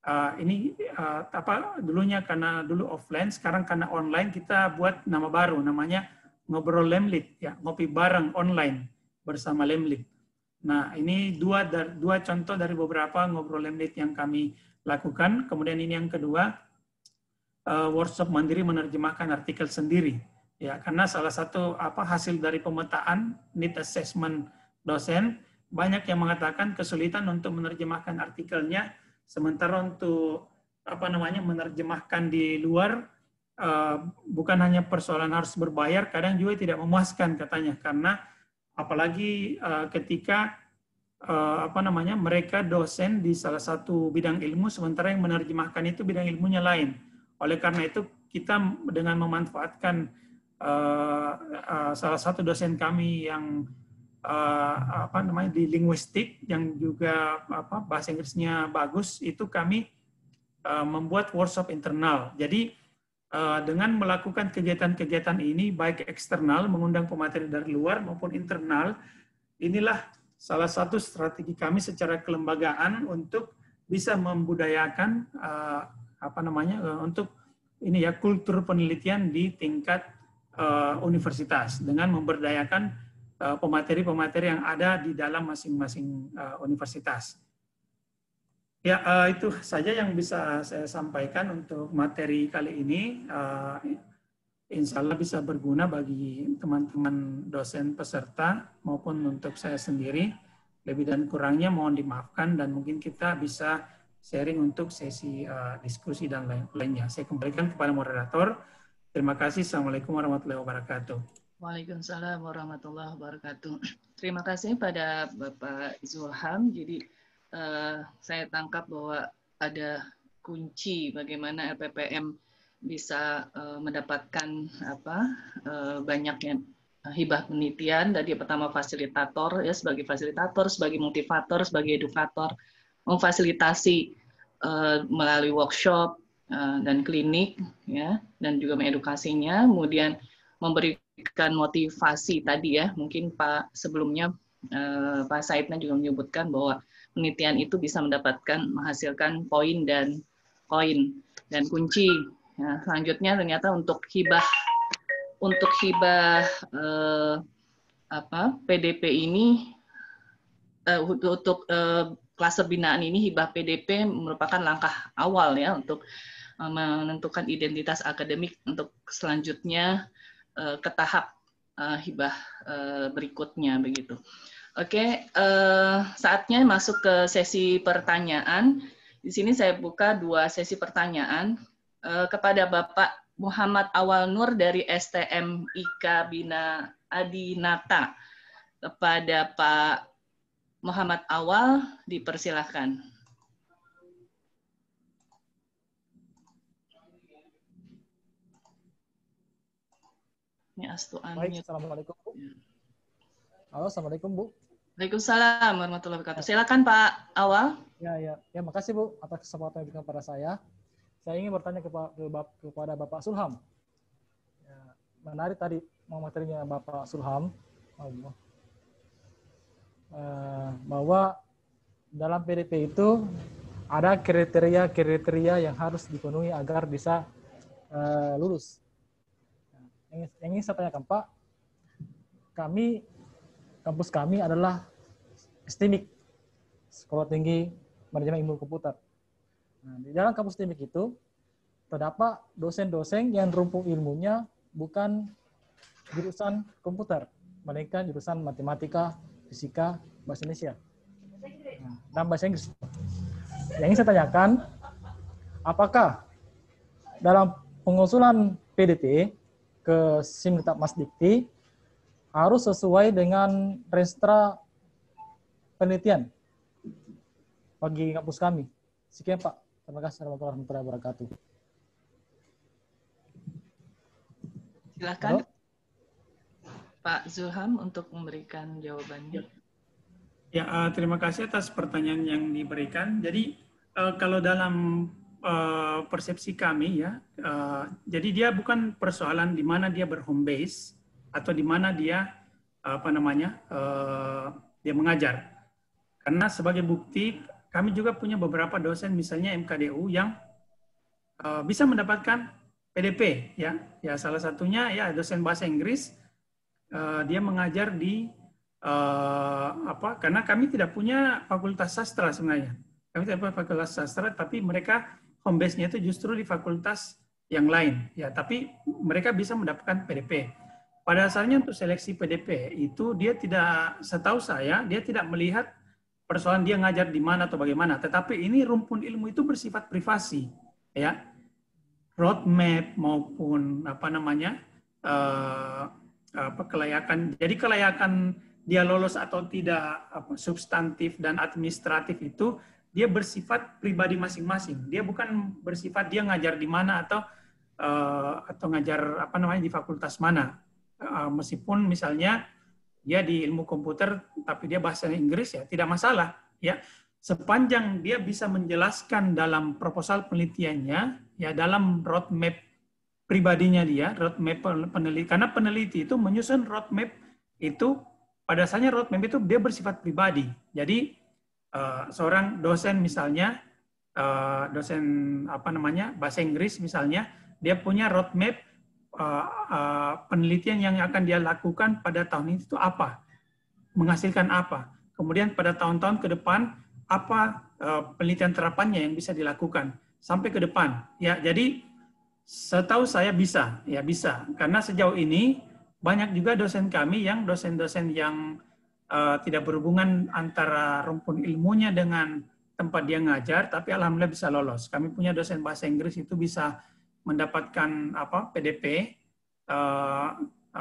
Speaker 3: uh, ini uh, apa dulunya karena dulu offline, sekarang karena online kita buat nama baru, namanya Ngobrol Lemlit, ya, ngopi bareng online bersama Lemlit. Nah, ini dua dari dua contoh dari beberapa Ngobrol Lemlit yang kami lakukan. Kemudian ini yang kedua, uh, workshop mandiri menerjemahkan artikel sendiri. Ya, karena salah satu apa hasil dari pemetaan need assessment dosen, banyak yang mengatakan kesulitan untuk menerjemahkan artikelnya, sementara untuk apa namanya menerjemahkan di luar uh, bukan hanya persoalan harus berbayar, kadang juga tidak memuaskan katanya, karena apalagi uh, ketika uh, apa namanya mereka dosen di salah satu bidang ilmu, sementara yang menerjemahkan itu bidang ilmunya lain. Oleh karena itu kita dengan memanfaatkan Uh, uh, salah satu dosen kami yang uh, apa namanya di linguistik yang juga apa bahasa Inggrisnya bagus, itu kami uh, membuat workshop internal. Jadi uh, dengan melakukan kegiatan-kegiatan ini baik eksternal mengundang pemateri dari luar maupun internal, inilah salah satu strategi kami secara kelembagaan untuk bisa membudayakan uh, apa namanya uh, untuk ini ya kultur penelitian di tingkat Uh, universitas dengan memberdayakan uh, pemateri-pemateri yang ada di dalam masing-masing uh, universitas. Ya, uh, itu saja yang bisa saya sampaikan untuk materi kali ini. Uh, insya Allah bisa berguna bagi teman-teman dosen peserta maupun untuk saya sendiri. Lebih dan kurangnya mohon dimaafkan dan mungkin kita bisa sharing untuk sesi uh, diskusi dan lain-lainnya. Saya kembalikan kepada moderator. Terima kasih. Assalamualaikum warahmatullahi wabarakatuh.
Speaker 2: Waalaikumsalam warahmatullahi wabarakatuh. Terima kasih pada Bapak Zulham. Jadi uh, saya tangkap bahwa ada kunci bagaimana L P P M bisa uh, mendapatkan apa uh, banyaknya hibah penelitian. Dari pertama fasilitator, ya sebagai fasilitator, sebagai motivator, sebagai edukator, memfasilitasi uh, melalui workshop dan klinik, ya, dan juga mengedukasinya, kemudian memberikan motivasi tadi ya, mungkin Pak sebelumnya eh, Pak Saidna juga menyebutkan bahwa penelitian itu bisa mendapatkan menghasilkan poin dan koin dan kunci. Ya, selanjutnya ternyata untuk hibah untuk hibah eh, apa P D P ini eh, untuk, untuk eh, klaster binaan ini hibah P D P merupakan langkah awal ya untuk menentukan identitas akademik untuk selanjutnya uh, ke tahap uh, hibah uh, berikutnya begitu. Oke, uh, saatnya masuk ke sesi pertanyaan. Di sini saya buka dua sesi pertanyaan uh, kepada Bapak Muhammad Awal Nur dari S T M I K Bina Adinata. Kepada Pak Muhammad Awal dipersilahkan.
Speaker 6: Baik, Assalamualaikum Bu. Halo, Assalamualaikum Bu.
Speaker 2: Waalaikumsalam warahmatullahi wabarakatuh. Silakan Pak Awal.
Speaker 6: Ya, ya, ya, makasih Bu atas kesempatan yang diberikan pada saya. Saya ingin bertanya kepada, kepada Bapak Zulham. Ya, menarik tadi materinya Bapak Zulham, Allah, bahwa dalam P D P itu ada kriteria-kriteria yang harus dipenuhi agar bisa uh, lulus. Yang ingin saya tanyakan Pak, kami, kampus kami adalah S T I M I K, Sekolah Tinggi Manajemen Ilmu Komputer. Nah, di dalam kampus S T I M I K itu terdapat dosen-dosen yang rumpun ilmunya bukan jurusan komputer, melainkan jurusan matematika, fisika, bahasa Indonesia, nah, dan bahasa Inggris. Yang ingin saya tanyakan, apakah dalam pengusulan P D P ke Simdiktat Masdikti harus sesuai dengan restra penelitian bagi kampus kami? Sekian Pak. Terima kasih warahmatullahi wabarakatuh.
Speaker 2: Silakan. Halo? Pak Zulham untuk memberikan jawabannya.
Speaker 3: Ya, uh, terima kasih atas pertanyaan yang diberikan. Jadi uh, kalau dalam uh, persepsi kami ya, uh, jadi dia bukan persoalan di mana dia berhome base atau di mana dia uh, apa namanya uh, dia mengajar. Karena sebagai bukti kami juga punya beberapa dosen misalnya M K D U yang uh, bisa mendapatkan P D P ya. Ya salah satunya ya dosen bahasa Inggris, uh, dia mengajar di uh, apa? Karena kami tidak punya fakultas sastra sebenarnya. Kami tidak punya fakultas sastra, tapi mereka home base-nya itu justru di fakultas yang lain ya. Tapi mereka bisa mendapatkan P D P. Pada dasarnya untuk seleksi P D P itu dia tidak, setahu saya, dia tidak melihat persoalan dia ngajar di mana atau bagaimana. Tetapi ini rumpun ilmu itu bersifat privasi, ya, roadmap maupun apa namanya uh, apa kelayakan. Jadi kelayakan dia lolos atau tidak, apa, substantif dan administratif itu dia bersifat pribadi masing-masing. Dia bukan bersifat dia ngajar di mana atau uh, atau ngajar apa namanya di fakultas mana. Uh, meskipun misalnya dia di ilmu komputer tapi dia bahasa Inggris ya tidak masalah ya, sepanjang dia bisa menjelaskan dalam proposal penelitiannya ya, dalam roadmap pribadinya dia, roadmap peneliti, karena peneliti itu menyusun roadmap itu pada dasarnya roadmap itu dia bersifat pribadi. Jadi uh, seorang dosen misalnya uh, dosen apa namanya bahasa Inggris misalnya, dia punya roadmap Uh, uh, penelitian yang akan dia lakukan pada tahun ini itu apa, menghasilkan apa, kemudian pada tahun-tahun ke depan apa uh, penelitian terapannya yang bisa dilakukan sampai ke depan ya. Jadi setahu saya bisa ya, bisa, karena sejauh ini banyak juga dosen kami yang dosen-dosen yang uh, tidak berhubungan antara rumpun ilmunya dengan tempat dia ngajar, tapi alhamdulillah bisa lolos. Kami punya dosen bahasa Inggris itu bisa mendapatkan apa P D P, uh,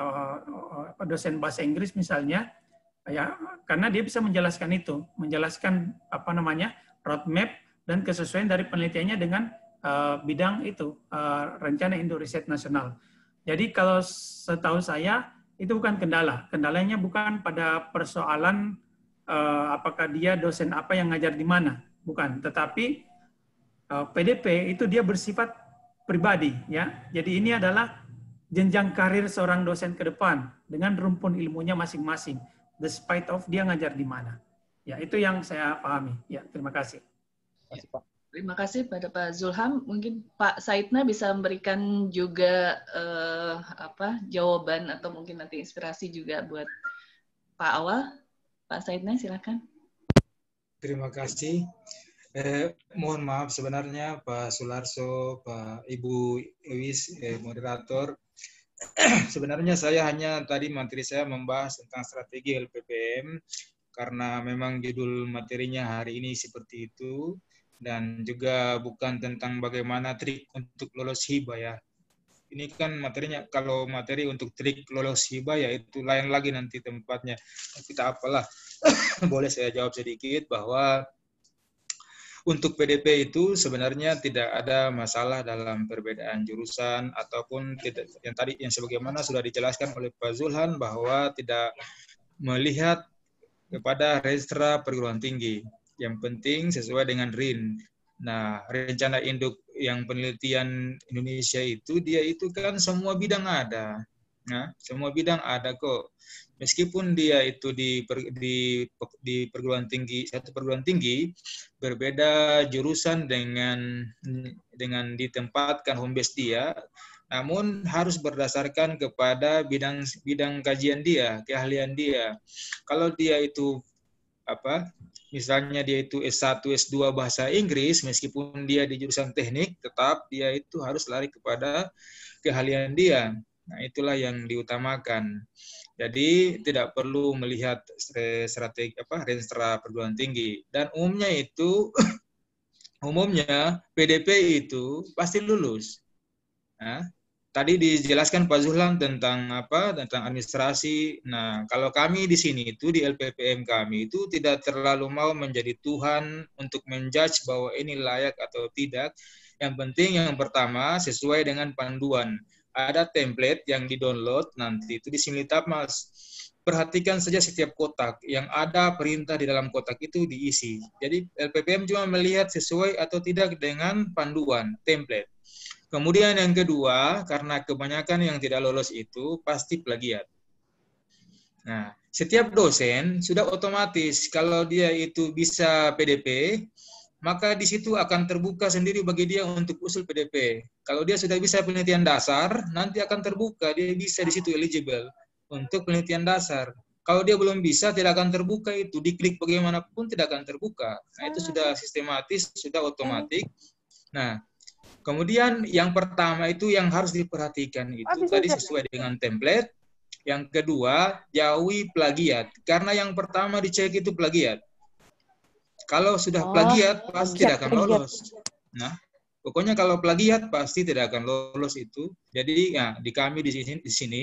Speaker 3: uh, dosen bahasa Inggris misalnya ya, karena dia bisa menjelaskan itu, menjelaskan apa namanya roadmap dan kesesuaian dari penelitiannya dengan uh, bidang itu, uh, rencana Indo Riset Nasional. Jadi kalau setahu saya itu bukan kendala, kendalanya bukan pada persoalan uh, apakah dia dosen apa yang ngajar di mana, bukan, tetapi uh, P D P itu dia bersifat pribadi ya. Jadi ini adalah jenjang karir seorang dosen ke depan dengan rumpun ilmunya masing-masing, despite of dia ngajar di mana. Ya, itu yang saya pahami. Ya, terima kasih.
Speaker 2: Ya, terima kasih pada Pak Zulham. Mungkin Pak Saidna bisa memberikan juga eh, apa jawaban atau mungkin nanti inspirasi juga buat Pak Awal. Pak Saidna silakan.
Speaker 4: Terima kasih. Eh, mohon maaf sebenarnya Pak Sularso, Pak Ibu Ewis, eh, moderator. Sebenarnya saya hanya tadi materi saya membahas tentang strategi L P P M karena memang judul materinya hari ini seperti itu, dan juga bukan tentang bagaimana trik untuk lolos hibah ya. Ini kan materinya, kalau materi untuk trik lolos hibah ya itu lain lagi nanti tempatnya. Tapi tak apalah, boleh saya jawab sedikit bahwa untuk P D P itu sebenarnya tidak ada masalah dalam perbedaan jurusan ataupun tidak, yang tadi yang sebagaimana sudah dijelaskan oleh Pak Zulhan bahwa tidak melihat kepada registra perguruan tinggi. Yang penting sesuai dengan R I N. Nah, rencana induk yang penelitian Indonesia itu dia itu kan semua bidang ada. Nah, semua bidang ada kok. Meskipun dia itu di, di, di perguruan tinggi, satu perguruan tinggi, berbeda jurusan dengan dengan ditempatkan home base dia, namun harus berdasarkan kepada bidang bidang kajian dia, keahlian dia. Kalau dia itu apa? Misalnya dia itu S satu, S dua bahasa Inggris, meskipun dia di jurusan teknik, tetap dia itu harus lari kepada keahlian dia. Nah, itulah yang diutamakan. Jadi tidak perlu melihat strategi apa registra perguruan tinggi, dan umumnya itu umumnya P D P itu pasti lulus. Nah, tadi dijelaskan Pak Zulham tentang apa tentang administrasi. Nah, kalau kami di sini itu di L P P M kami itu tidak terlalu mau menjadi Tuhan untuk menjudge bahwa ini layak atau tidak. Yang penting yang pertama sesuai dengan panduan. Ada template yang di-download nanti itu di Simultapmas. Perhatikan saja setiap kotak yang ada perintah di dalam kotak itu diisi. Jadi L P P M cuma melihat sesuai atau tidak dengan panduan template. Kemudian yang kedua, karena kebanyakan yang tidak lolos itu pasti plagiat. Nah, setiap dosen sudah otomatis kalau dia itu bisa P D P, maka di situ akan terbuka sendiri bagi dia untuk usul P D P. Kalau dia sudah bisa penelitian dasar, nanti akan terbuka, dia bisa di situ eligible untuk penelitian dasar. Kalau dia belum bisa, tidak akan terbuka itu. Diklik bagaimanapun tidak akan terbuka. Nah, itu sudah sistematis, sudah otomatis. Nah, kemudian yang pertama itu yang harus diperhatikan itu tadi sesuai dengan template. Yang kedua, jauhi plagiat. Karena yang pertama dicek itu plagiat. Kalau sudah plagiat, pasti tidak akan lolos. Nah, pokoknya kalau plagiat pasti tidak akan lolos itu. Jadi ya di kami di sini, di sini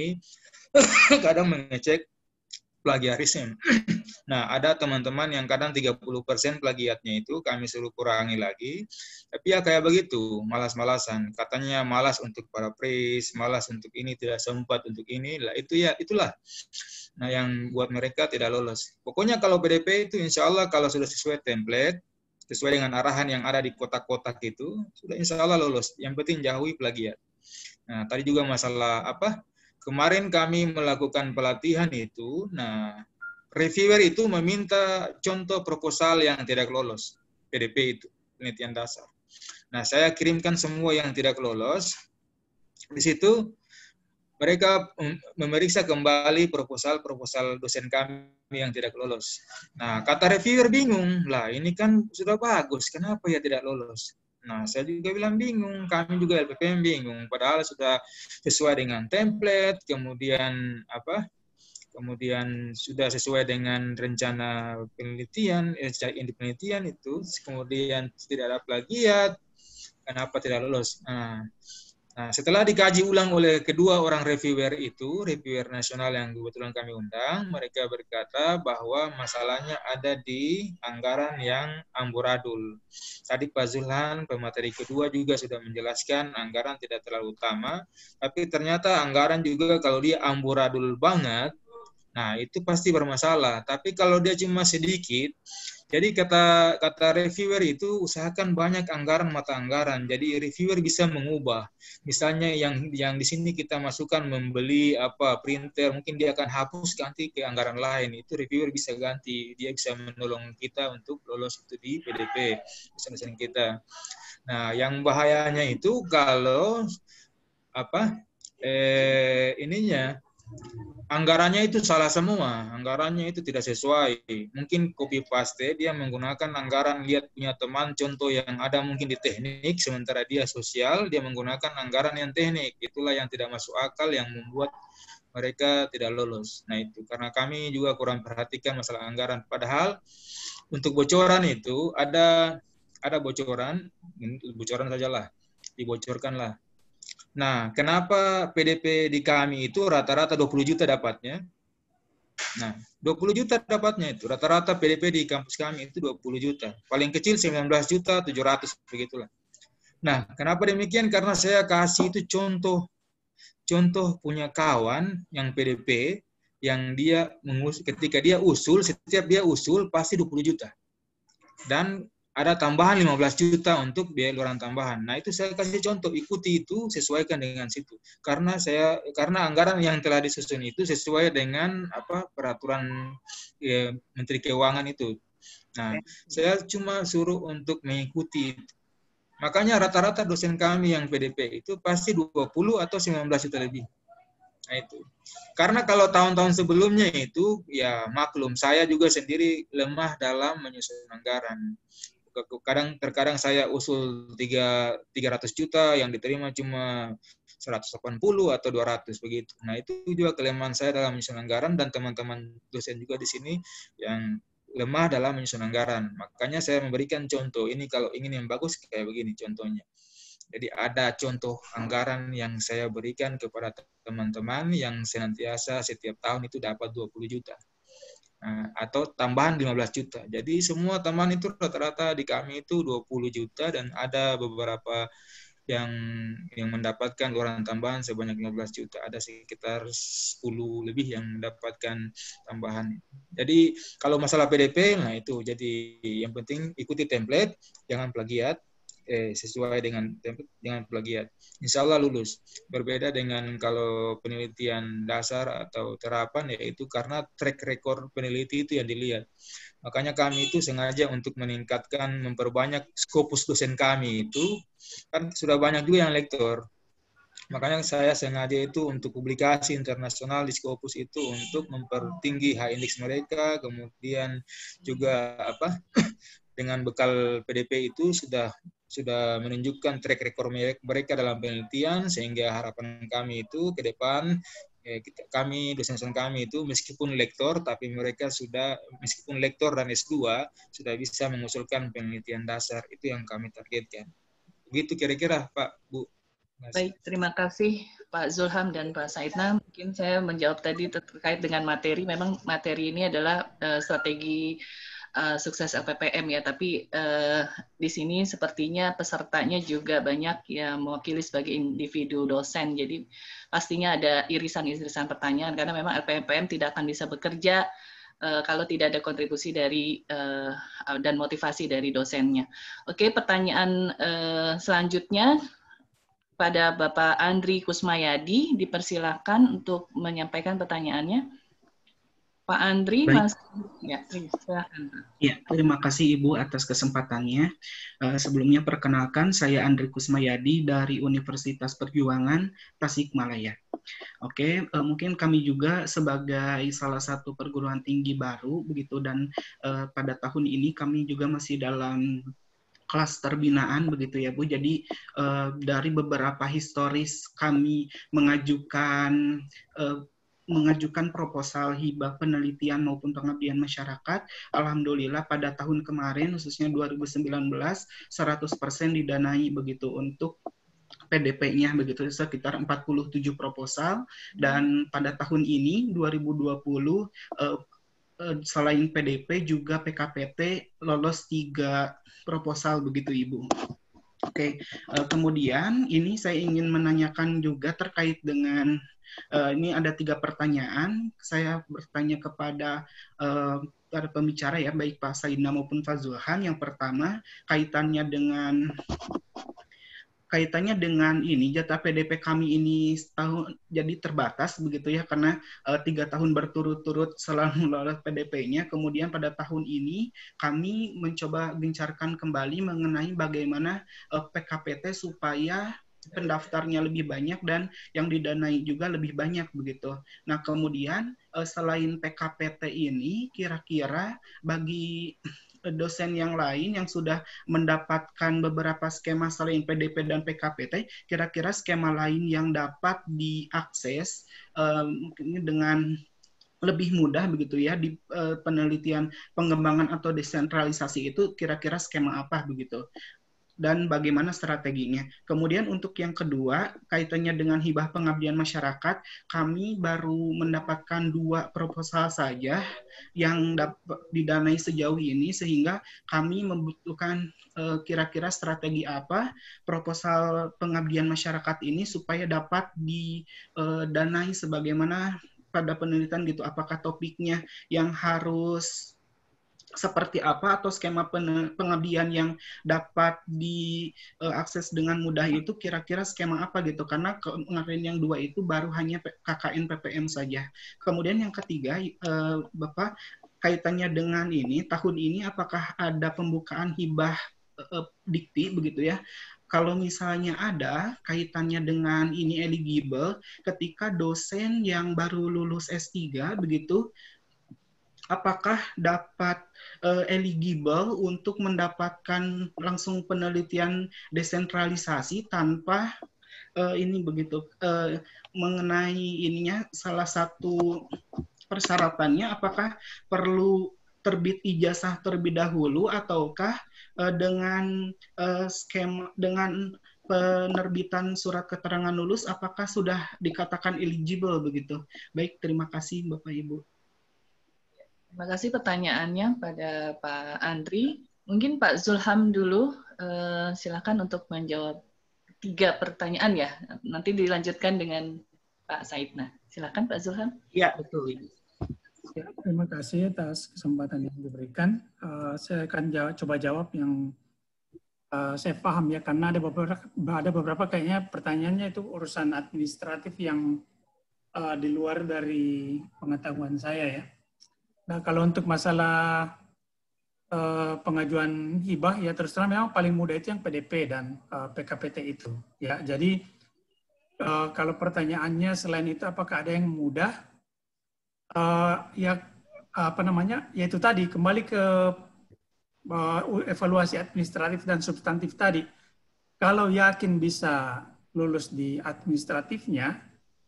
Speaker 4: kadang mengecek plagiarisme. Nah, ada teman-teman yang kadang tiga puluh persen plagiatnya itu kami suruh kurangi lagi. Tapi ya kayak begitu, malas-malasan. Katanya malas untuk paraphrase, malas untuk ini, tidak sempat untuk ini. Lah itu ya, itulah. Nah, yang buat mereka tidak lolos. Pokoknya kalau P D P itu insya Allah kalau sudah sesuai template, sesuai dengan arahan yang ada di kotak-kotak itu, sudah insya Allah lolos. Yang penting jauhi plagiat. Nah, tadi juga masalah apa? Kemarin kami melakukan pelatihan itu, nah reviewer itu meminta contoh proposal yang tidak lolos, P D P itu, penelitian dasar. Nah, saya kirimkan semua yang tidak lolos. Di situ mereka memeriksa kembali proposal-proposal dosen kami yang tidak lolos. Nah, kata reviewer bingung, lah ini kan sudah bagus, kenapa ya tidak lolos? Nah, saya juga bilang bingung, kami juga L P P M bingung, padahal sudah sesuai dengan template, kemudian apa? Kemudian sudah sesuai dengan rencana penelitian, eh, penelitian itu, kemudian tidak ada plagiat, kenapa tidak lolos? Nah, nah, setelah dikaji ulang oleh kedua orang reviewer itu, reviewer nasional yang kebetulan kami undang, mereka berkata bahwa masalahnya ada di anggaran yang amburadul. Tadi Pak Zulhan, pemateri kedua juga sudah menjelaskan anggaran tidak terlalu utama, tapi ternyata anggaran juga kalau dia amburadul banget, nah itu pasti bermasalah. Tapi kalau dia cuma sedikit, jadi kata kata reviewer itu usahakan banyak anggaran mata anggaran. Jadi reviewer bisa mengubah. Misalnya yang yang di sini kita masukkan membeli apa printer, mungkin dia akan hapus ganti ke anggaran lain. Itu reviewer bisa ganti. Dia bisa menolong kita untuk lolos itu di P D P dosen-dosen kita. Nah, yang bahayanya itu kalau apa eh ininya anggarannya itu salah semua, anggarannya itu tidak sesuai. Mungkin copy paste, dia menggunakan anggaran, lihat punya teman, contoh yang ada mungkin di teknik, sementara dia sosial, dia menggunakan anggaran yang teknik. Itulah yang tidak masuk akal, yang membuat mereka tidak lolos. Nah itu, karena kami juga kurang perhatikan masalah anggaran. Padahal, untuk bocoran itu, ada ada bocoran, bocoran sajalah, dibocorkanlah. Nah, kenapa P D P di kami itu rata-rata dua puluh juta dapatnya? Nah, dua puluh juta dapatnya itu. Rata-rata P D P di kampus kami itu dua puluh juta. Paling kecil sembilan belas juta tujuh ratus begitulah. Nah, kenapa demikian? Karena saya kasih itu contoh contoh punya kawan yang P D P yang dia mengus ketika dia usul, setiap dia usul pasti dua puluh juta. Dan ada tambahan lima belas juta untuk biaya luaran tambahan. Nah, itu saya kasih contoh, ikuti itu, sesuaikan dengan situ. Karena saya karena anggaran yang telah disusun itu sesuai dengan apa peraturan ya, Menteri Keuangan itu. Nah, saya cuma suruh untuk mengikuti. Makanya rata-rata dosen kami yang P D P itu pasti dua puluh atau sembilan belas juta lebih. Nah, itu. Karena kalau tahun-tahun sebelumnya itu ya maklum, saya juga sendiri lemah dalam menyusun anggaran. Kadang terkadang saya usul tiga ratus juta yang diterima cuma seratus delapan puluh atau dua ratus begitu. Nah, itu juga kelemahan saya dalam menyusun anggaran dan teman-teman dosen juga di sini yang lemah dalam menyusun anggaran. Makanya saya memberikan contoh ini kalau ingin yang bagus kayak begini contohnya. Jadi ada contoh anggaran yang saya berikan kepada teman-teman yang senantiasa setiap tahun itu dapat dua puluh juta. Nah, atau tambahan lima belas juta. Jadi semua teman itu rata-rata di kami itu dua puluh juta dan ada beberapa yang yang mendapatkan luaran tambahan sebanyak lima belas juta. Ada sekitar sepuluh lebih yang mendapatkan tambahan. Jadi kalau masalah P D P, nah itu jadi yang penting ikuti template, jangan plagiat. eh, sesuai dengan dengan plagiat. Insya Allah lulus. Berbeda dengan kalau penelitian dasar atau terapan, yaitu karena track record peneliti itu yang dilihat. Makanya kami itu sengaja untuk meningkatkan, memperbanyak skopus dosen kami itu, kan sudah banyak juga yang lektor. Makanya saya sengaja itu untuk publikasi internasional di Scopus itu untuk mempertinggi high index mereka, kemudian juga apa dengan bekal P D P itu sudah sudah menunjukkan track record mereka dalam penelitian, sehingga harapan kami itu ke depan eh, kita, kami dosen-dosen kami itu meskipun lektor tapi mereka sudah meskipun lektor dan S dua sudah bisa mengusulkan penelitian dasar, itu yang kami targetkan. Begitu kira-kira Pak Bu.
Speaker 2: Baik, terima kasih Pak Zulham dan Pak Saidna. Mungkin saya menjawab tadi terkait dengan materi. Memang materi ini adalah uh, strategi uh, sukses L P P M ya, tapi uh, di sini sepertinya pesertanya juga banyak yang mewakili sebagai individu dosen. Jadi pastinya ada irisan-irisan pertanyaan karena memang L P P M tidak akan bisa bekerja uh, kalau tidak ada kontribusi dari uh, dan motivasi dari dosennya. Oke, pertanyaan uh, selanjutnya pada Bapak Andri Kusmayadi, dipersilakan untuk menyampaikan pertanyaannya. Pak Andri, Mas, ya, silakan.
Speaker 7: Ya, terima kasih Ibu atas kesempatannya. Uh, sebelumnya perkenalkan, saya Andri Kusmayadi dari Universitas Perjuangan Tasikmalaya. Oke, uh, mungkin kami juga sebagai salah satu perguruan tinggi baru begitu, dan uh, pada tahun ini kami juga masih dalam klaster binaan begitu ya Bu. Jadi uh, dari beberapa historis kami mengajukan uh, mengajukan proposal hibah penelitian maupun pengabdian masyarakat, alhamdulillah pada tahun kemarin khususnya dua ribu sembilan belas seratus persen didanai begitu untuk P D P-nya begitu, sekitar empat puluh tujuh proposal, dan pada tahun ini dua ribu dua puluh uh, selain P D P juga P K P T lolos tiga proposal begitu Ibu. Oke, kemudian ini saya ingin menanyakan juga terkait dengan uh, ini ada tiga pertanyaan. Saya bertanya kepada uh, para pembicara ya, baik Pak Saidna maupun Pak Zulhan. Yang pertama kaitannya dengan kaitannya dengan ini jatah P D P kami ini setahun jadi terbatas begitu ya, karena uh, tiga tahun berturut-turut selalu lolos P D P-nya. Kemudian pada tahun ini kami mencoba gencarkan kembali mengenai bagaimana uh, P K P T supaya pendaftarnya lebih banyak dan yang didanai juga lebih banyak begitu. Nah kemudian uh, selain P K P T ini, kira-kira bagi dosen yang lain yang sudah mendapatkan beberapa skema selain P D P dan P K P T, kira-kira skema lain yang dapat diakses um, dengan lebih mudah begitu ya di uh, penelitian pengembangan atau desentralisasi itu, kira-kira skema apa begitu, dan bagaimana strateginya. Kemudian untuk yang kedua, kaitannya dengan hibah pengabdian masyarakat, kami baru mendapatkan dua proposal saja yang dapat didanai sejauh ini, sehingga kami membutuhkan uh, kira-kira strategi apa proposal pengabdian masyarakat ini supaya dapat didanai uh, sebagaimana pada penelitian gitu. Apakah topiknya yang harus seperti apa, atau skema pengabdian yang dapat diakses dengan mudah itu kira-kira skema apa gitu, karena kemarin yang dua itu baru hanya K K N P P M saja. Kemudian yang ketiga, eh, Bapak, kaitannya dengan ini, tahun ini apakah ada pembukaan hibah eh, dikti begitu ya? Kalau misalnya ada kaitannya dengan ini eligible, ketika dosen yang baru lulus S tiga begitu, apakah dapat uh, eligible untuk mendapatkan langsung penelitian desentralisasi tanpa uh, ini begitu uh, mengenai ininya, salah satu persyaratannya apakah perlu terbit ijazah terlebih dahulu, ataukah uh, dengan uh, skema dengan penerbitan surat keterangan lulus apakah sudah dikatakan eligible begitu. Baik, terima kasih Bapak Ibu.
Speaker 2: Terima kasih pertanyaannya pada Pak Andri. Mungkin Pak Zulham dulu, eh, silakan untuk menjawab tiga pertanyaan ya. Nanti dilanjutkan dengan Pak Saidna. Silakan Pak Zulham.
Speaker 7: Ya, betul.
Speaker 3: Ya, terima kasih atas kesempatan yang diberikan. Uh, saya akan jawab, coba jawab yang uh, saya paham ya, karena ada beberapa ada beberapa kayaknya pertanyaannya itu urusan administratif yang uh, di luar dari pengetahuan saya ya. Nah, kalau untuk masalah uh, pengajuan hibah ya terus terang memang paling mudah itu yang P D P dan uh, P K P T itu ya. Jadi uh, kalau pertanyaannya selain itu apakah ada yang mudah? Uh, ya apa namanya? Yaitu tadi kembali ke evaluasi administratif dan substantif tadi. Kalau yakin bisa lulus di administratifnya,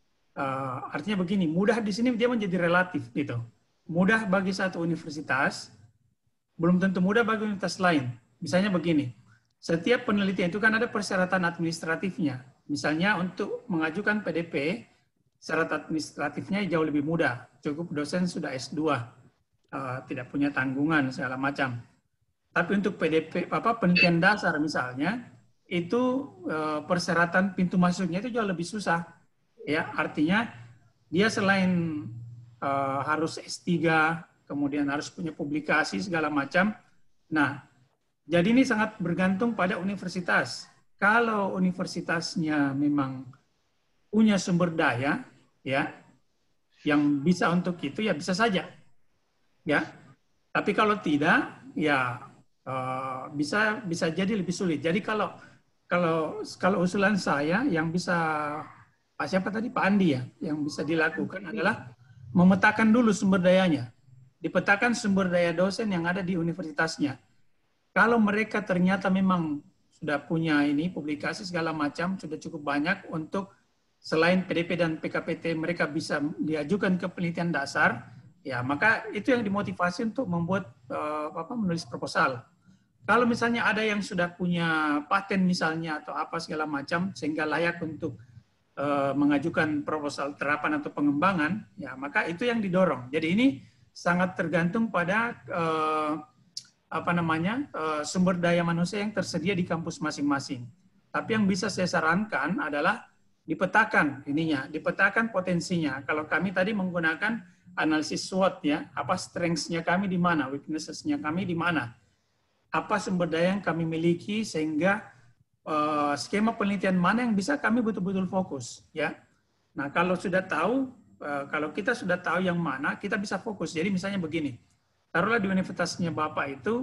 Speaker 3: uh, artinya begini, mudah di sini dia menjadi relatif gitu. Mudah bagi satu universitas, belum tentu mudah bagi universitas lain. Misalnya begini, setiap penelitian itu kan ada persyaratan administratifnya. Misalnya untuk mengajukan P D P, syarat administratifnya jauh lebih mudah. Cukup dosen sudah S dua, uh, tidak punya tanggungan segala macam. Tapi untuk P D P, apa penelitian dasar misalnya, itu e, persyaratan pintu masuknya itu jauh lebih susah. Ya, artinya dia selain e, harus S tiga, kemudian harus punya publikasi segala macam. Nah, jadi ini sangat bergantung pada universitas. Kalau universitasnya memang punya sumber daya, ya, yang bisa untuk itu ya bisa saja, ya. Tapi kalau tidak, ya Uh, bisa bisa jadi lebih sulit. Jadi kalau kalau kalau usulan saya yang bisa Pak siapa tadi Pak Andi ya, yang bisa dilakukan adalah memetakan dulu sumber dayanya, dipetakan sumber daya dosen yang ada di universitasnya. Kalau mereka ternyata memang sudah punya ini publikasi segala macam sudah cukup banyak untuk selain P D P dan P K P T mereka bisa diajukan ke penelitian dasar, ya maka itu yang dimotivasi untuk membuat uh, apa menulis proposal. Kalau misalnya ada yang sudah punya paten misalnya atau apa segala macam sehingga layak untuk uh, mengajukan proposal terapan atau pengembangan, ya maka itu yang didorong. Jadi ini sangat tergantung pada uh, apa namanya uh, sumber daya manusia yang tersedia di kampus masing-masing. Tapi yang bisa saya sarankan adalah dipetakan ininya, dipetakan potensinya. Kalau kami tadi menggunakan analisis SWOT ya, apa strengths-nya kami di mana, weaknesses-nya kami di mana. Apa sumber daya yang kami miliki sehingga uh, skema penelitian mana yang bisa kami betul-betul fokus ya. Nah, kalau sudah tahu uh, kalau kita sudah tahu yang mana, kita bisa fokus. Jadi misalnya begini. Taruhlah di universitasnya Bapak itu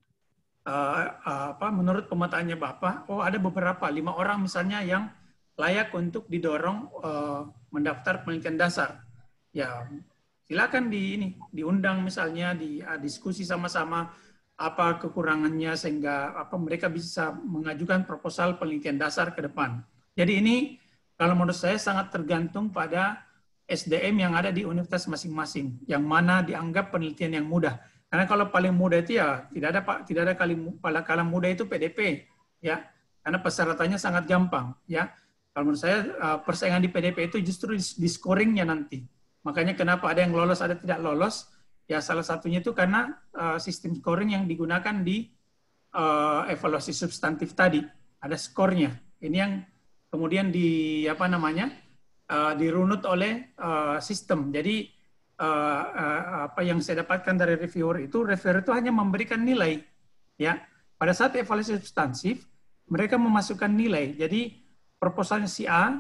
Speaker 3: uh, uh, apa menurut pemetaannya Bapak, oh ada beberapa lima orang misalnya yang layak untuk didorong uh, mendaftar penelitian dasar. Ya, silakan di ini diundang misalnya di uh, diskusi sama-sama apa kekurangannya sehingga apa mereka bisa mengajukan proposal penelitian dasar ke depan. Jadi ini kalau menurut saya sangat tergantung pada S D M yang ada di universitas masing-masing, yang mana dianggap penelitian yang mudah. Karena kalau paling mudah itu ya tidak ada pak tidak ada kali kala mudah itu P D P ya, karena persyaratannya sangat gampang ya. Kalau menurut saya persaingan di P D P itu justru di scoringnya nanti. Makanya kenapa ada yang lolos ada tidak lolos. Ya salah satunya itu karena uh, sistem scoring yang digunakan di uh, evaluasi substantif tadi ada skornya. Ini yang kemudian di apa namanya uh, dirunut oleh uh, sistem. Jadi uh, uh, apa yang saya dapatkan dari reviewer itu, reviewer itu hanya memberikan nilai. Ya pada saat evaluasi substantif mereka memasukkan nilai. Jadi proposalnya si A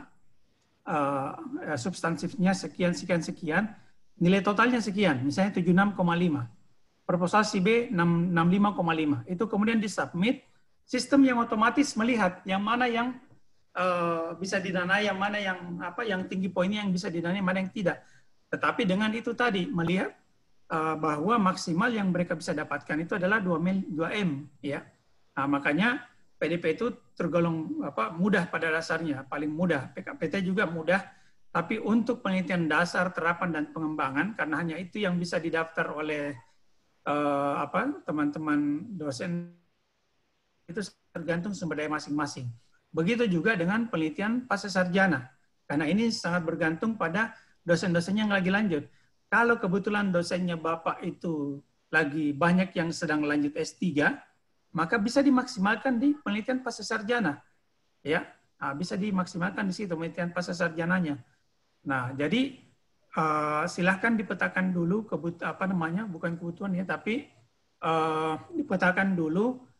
Speaker 3: uh, substantifnya sekian sekian sekian. Nilai totalnya sekian, misalnya tujuh puluh enam koma lima. Proposal si B enam puluh lima koma lima. Itu kemudian disubmit, sistem yang otomatis melihat yang mana yang uh, bisa didanai, yang mana yang apa yang tinggi poinnya yang bisa didanai, mana yang tidak. Tetapi dengan itu tadi melihat uh, bahwa maksimal yang mereka bisa dapatkan itu adalah dua M ya. Nah, makanya P D P itu tergolong apa mudah pada dasarnya, paling mudah. P K P T juga mudah. Tapi untuk penelitian dasar, terapan dan pengembangan, karena hanya itu yang bisa didaftar oleh uh, apa teman-teman dosen, itu tergantung sumber daya masing-masing. Begitu juga dengan penelitian pasca sarjana, karena ini sangat bergantung pada dosen-dosennya yang lagi lanjut. Kalau kebetulan dosennya Bapak itu lagi banyak yang sedang lanjut S tiga, maka bisa dimaksimalkan di penelitian pasca sarjana, ya, nah, bisa dimaksimalkan di situ penelitian pasca sarjananya. Nah, jadi uh, silahkan dipetakan dulu kebut apa namanya bukan kebutuhan ya, tapi uh, dipetakan dulu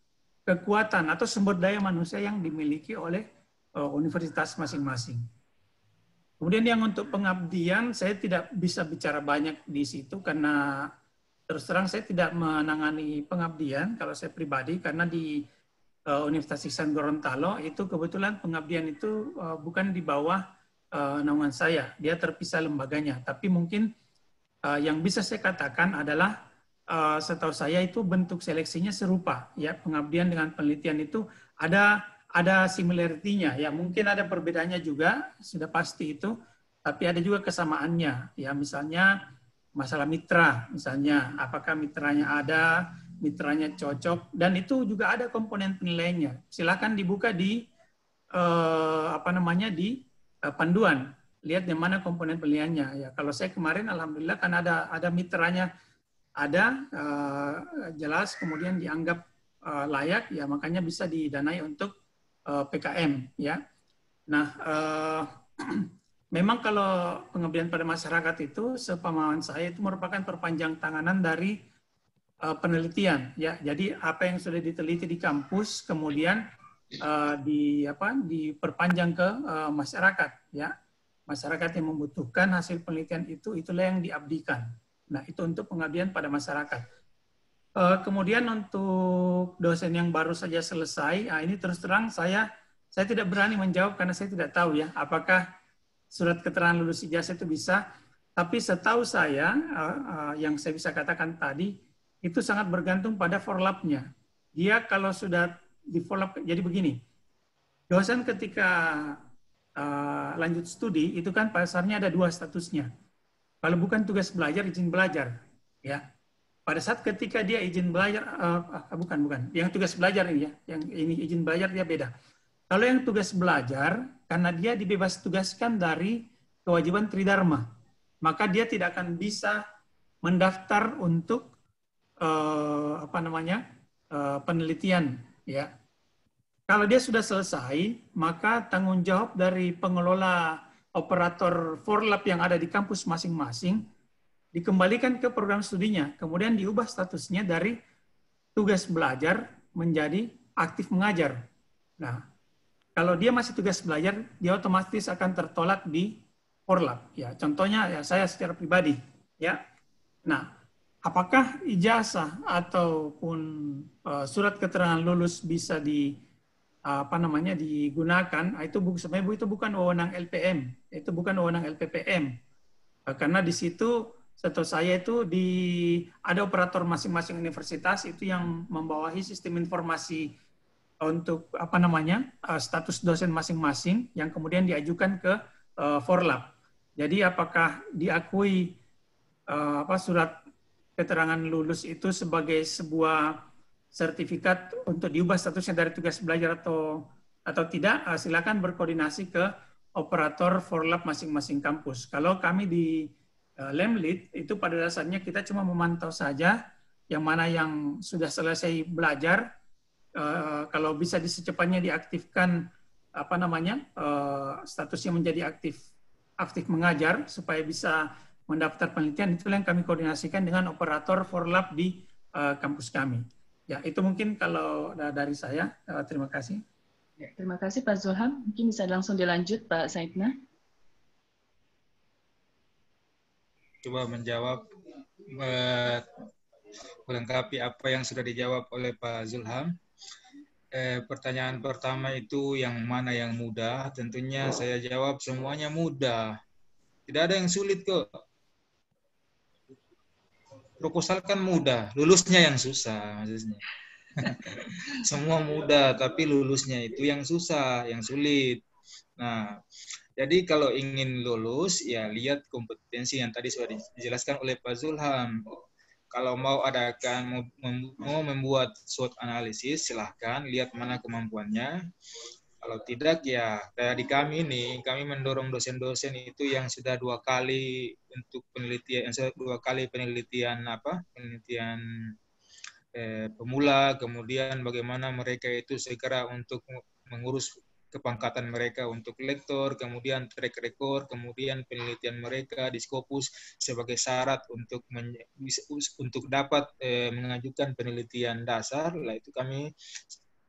Speaker 3: kekuatan atau sumber daya manusia yang dimiliki oleh uh, universitas masing-masing. Kemudian yang untuk pengabdian, saya tidak bisa bicara banyak di situ karena terus terang saya tidak menangani pengabdian kalau saya pribadi, karena di uh, Universitas Ihsan Gorontalo itu kebetulan pengabdian itu uh, bukan di bawah uh, naungan saya, dia terpisah lembaganya. Tapi mungkin uh, yang bisa saya katakan adalah uh, setahu saya itu bentuk seleksinya serupa, ya, pengabdian dengan penelitian itu ada ada similarity-nya, ya, mungkin ada perbedaannya juga, sudah pasti itu, tapi ada juga kesamaannya, ya, misalnya masalah mitra, misalnya apakah mitranya ada, mitranya cocok, dan itu juga ada komponen penilaiannya. Silakan dibuka di eh, apa namanya di eh, panduan, lihat di mana komponen penilaiannya. Ya, kalau saya kemarin, alhamdulillah kan ada ada mitranya, ada eh, jelas, kemudian dianggap eh, layak, ya, makanya bisa didanai untuk P K M, ya. Nah, eh, memang kalau pengabdian pada masyarakat itu, sepemahaman saya itu merupakan perpanjang tanganan dari eh, penelitian, ya. Jadi apa yang sudah diteliti di kampus kemudian eh, di apa diperpanjang ke eh, masyarakat, ya. Masyarakat yang membutuhkan hasil penelitian itu, itulah yang diabdikan. Nah, itu untuk pengabdian pada masyarakat. Uh, kemudian untuk dosen yang baru saja selesai, nah ini terus terang saya saya tidak berani menjawab karena saya tidak tahu, ya, apakah surat keterangan lulus ijazah itu bisa. Tapi setahu saya uh, uh, yang saya bisa katakan tadi itu sangat bergantung pada forlapnya. Dia kalau sudah di forlap, jadi begini, dosen ketika uh, lanjut studi itu kan pasarnya ada dua statusnya. Kalau bukan tugas belajar, izin belajar, ya. Pada saat ketika dia izin belajar, uh, bukan, bukan, yang tugas belajar ini, ya, yang ini izin belajar dia beda. Kalau yang tugas belajar, karena dia dibebas tugaskan dari kewajiban tridharma, maka dia tidak akan bisa mendaftar untuk uh, apa namanya uh, penelitian, ya. Kalau dia sudah selesai, maka tanggung jawab dari pengelola operator forlap yang ada di kampus masing-masing dikembalikan ke program studinya, kemudian diubah statusnya dari tugas belajar menjadi aktif mengajar. Nah, kalau dia masih tugas belajar, dia otomatis akan tertolak di forlap. Ya, contohnya ya saya secara pribadi, ya. Nah, apakah ijazah ataupun uh, surat keterangan lulus bisa di uh, apa namanya digunakan? Itu sebenarnya itu bukan wewenang L P M, itu bukan wewenang L P P M, uh, karena di situ setahu saya itu di ada operator masing-masing universitas itu yang membawahi sistem informasi untuk apa namanya status dosen masing-masing yang kemudian diajukan ke uh, forlap. Jadi apakah diakui uh, apa surat keterangan lulus itu sebagai sebuah sertifikat untuk diubah statusnya dari tugas belajar atau atau tidak? Uh, silakan berkoordinasi ke operator forlap masing-masing kampus. Kalau kami di Lemlit itu pada dasarnya kita cuma memantau saja yang mana yang sudah selesai belajar, uh, kalau bisa secepatnya diaktifkan apa namanya uh, statusnya menjadi aktif aktif mengajar supaya bisa mendaftar penelitian, itu yang kami koordinasikan dengan operator forlap di uh, kampus kami. Ya, itu mungkin kalau dari saya. Uh, terima kasih.
Speaker 2: Ya, terima kasih Pak Zulham. Mungkin bisa langsung dilanjut Pak Saidna.
Speaker 4: Coba menjawab, melengkapi apa yang sudah dijawab oleh Pak Zulham. Eh, pertanyaan pertama itu yang mana yang mudah? Tentunya saya jawab semuanya mudah. Tidak ada yang sulit kok. Proposal kan mudah, lulusnya yang susah maksudnya. Semua mudah, tapi lulusnya itu yang susah, yang sulit. Nah, jadi kalau ingin lulus, ya lihat kompetensi yang tadi sudah dijelaskan oleh Pak Zulham. Kalau mau adakan, mau membuat SWOT analisis, silahkan lihat mana kemampuannya. Kalau tidak, ya kayak di kami ini, kami mendorong dosen-dosen itu yang sudah dua kali untuk penelitian, yang sudah dua kali penelitian apa, penelitian eh, pemula, kemudian bagaimana mereka itu segera untuk mengurus kepangkatan mereka untuk lektor, kemudian track record, kemudian penelitian mereka di Scopus sebagai syarat untuk men, untuk dapat eh, mengajukan penelitian dasar. Lah itu kami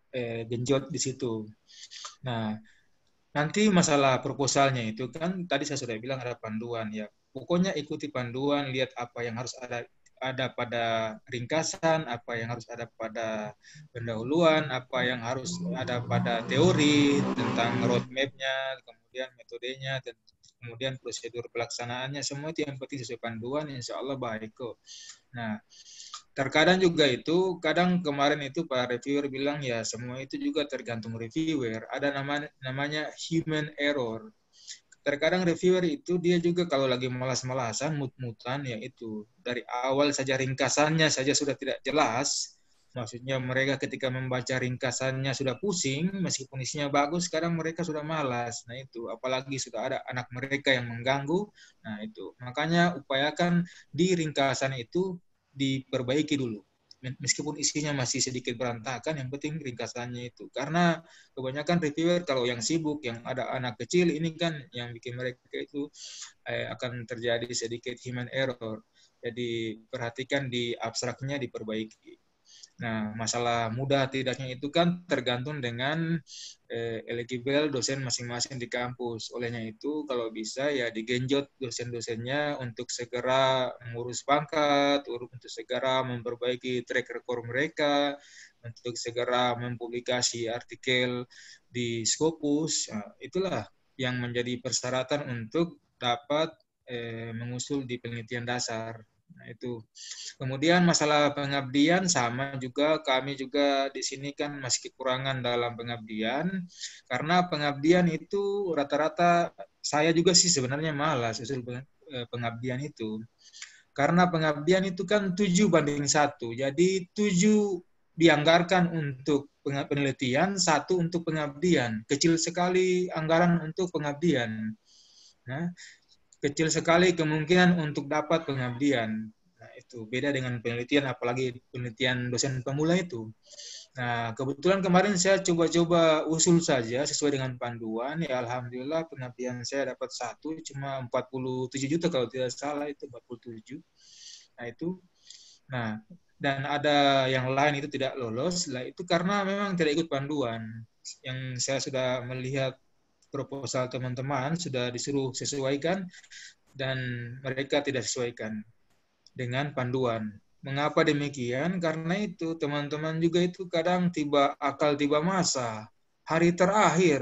Speaker 4: eh, genjot di situ. Nah, nanti masalah proposalnya itu kan tadi saya sudah bilang ada panduan ya. Pokoknya ikuti panduan, lihat apa yang harus ada ada pada ringkasan, apa yang harus ada pada pendahuluan, apa yang harus ada pada teori tentang roadmap-nya, kemudian metodenya, dan kemudian prosedur pelaksanaannya, semua itu yang penting sesuai panduan, insya Allah baik kok. Nah, terkadang juga itu, kadang kemarin itu Pak reviewer bilang ya semua itu juga tergantung reviewer. Ada namanya, namanya human error. Terkadang reviewer itu dia juga kalau lagi malas-malasan, mut-mutan, ya itu. Dari awal saja ringkasannya saja sudah tidak jelas. Maksudnya mereka ketika membaca ringkasannya sudah pusing, meskipun isinya bagus, kadang mereka sudah malas. Nah itu, apalagi sudah ada anak mereka yang mengganggu. Nah itu, makanya upayakan di ringkasan itu diperbaiki dulu. Meskipun isinya masih sedikit berantakan, yang penting ringkasannya itu. Karena kebanyakan reviewer kalau yang sibuk, yang ada anak kecil, ini kan yang bikin mereka itu eh, akan terjadi sedikit human error. Jadi perhatikan di abstraknya diperbaiki. Nah, masalah mudah tidaknya itu kan tergantung dengan eh, eligible dosen masing-masing di kampus. Olehnya itu, kalau bisa ya digenjot dosen-dosennya untuk segera mengurus pangkat, untuk segera memperbaiki track record mereka, untuk segera mempublikasi artikel di Scopus. Nah, itulah yang menjadi persyaratan untuk dapat eh, mengusul di penelitian dasar. Nah, itu. Kemudian masalah pengabdian sama juga, kami juga di sini kan masih kekurangan dalam pengabdian, karena pengabdian itu rata-rata saya juga sih sebenarnya malas usul pengabdian itu. Karena pengabdian itu kan tujuh banding satu, jadi tujuh dianggarkan untuk penelitian, satu untuk pengabdian. Kecil sekali anggaran untuk pengabdian. Nah, kecil sekali kemungkinan untuk dapat pengabdian. Nah, itu beda dengan penelitian, apalagi penelitian dosen pemula itu. Nah, kebetulan kemarin saya coba-coba usul saja sesuai dengan panduan. Ya, alhamdulillah pengabdian saya dapat satu, cuma empat puluh tujuh juta kalau tidak salah, itu empat puluh tujuh. Nah, itu. Nah, dan ada yang lain itu tidak lolos. Lah, itu karena memang tidak ikut panduan. Yang saya sudah melihat proposal teman-teman sudah disuruh sesuaikan dan mereka tidak sesuaikan dengan panduan. Mengapa demikian? Karena itu teman-teman juga itu kadang tiba akal tiba masa. Hari terakhir,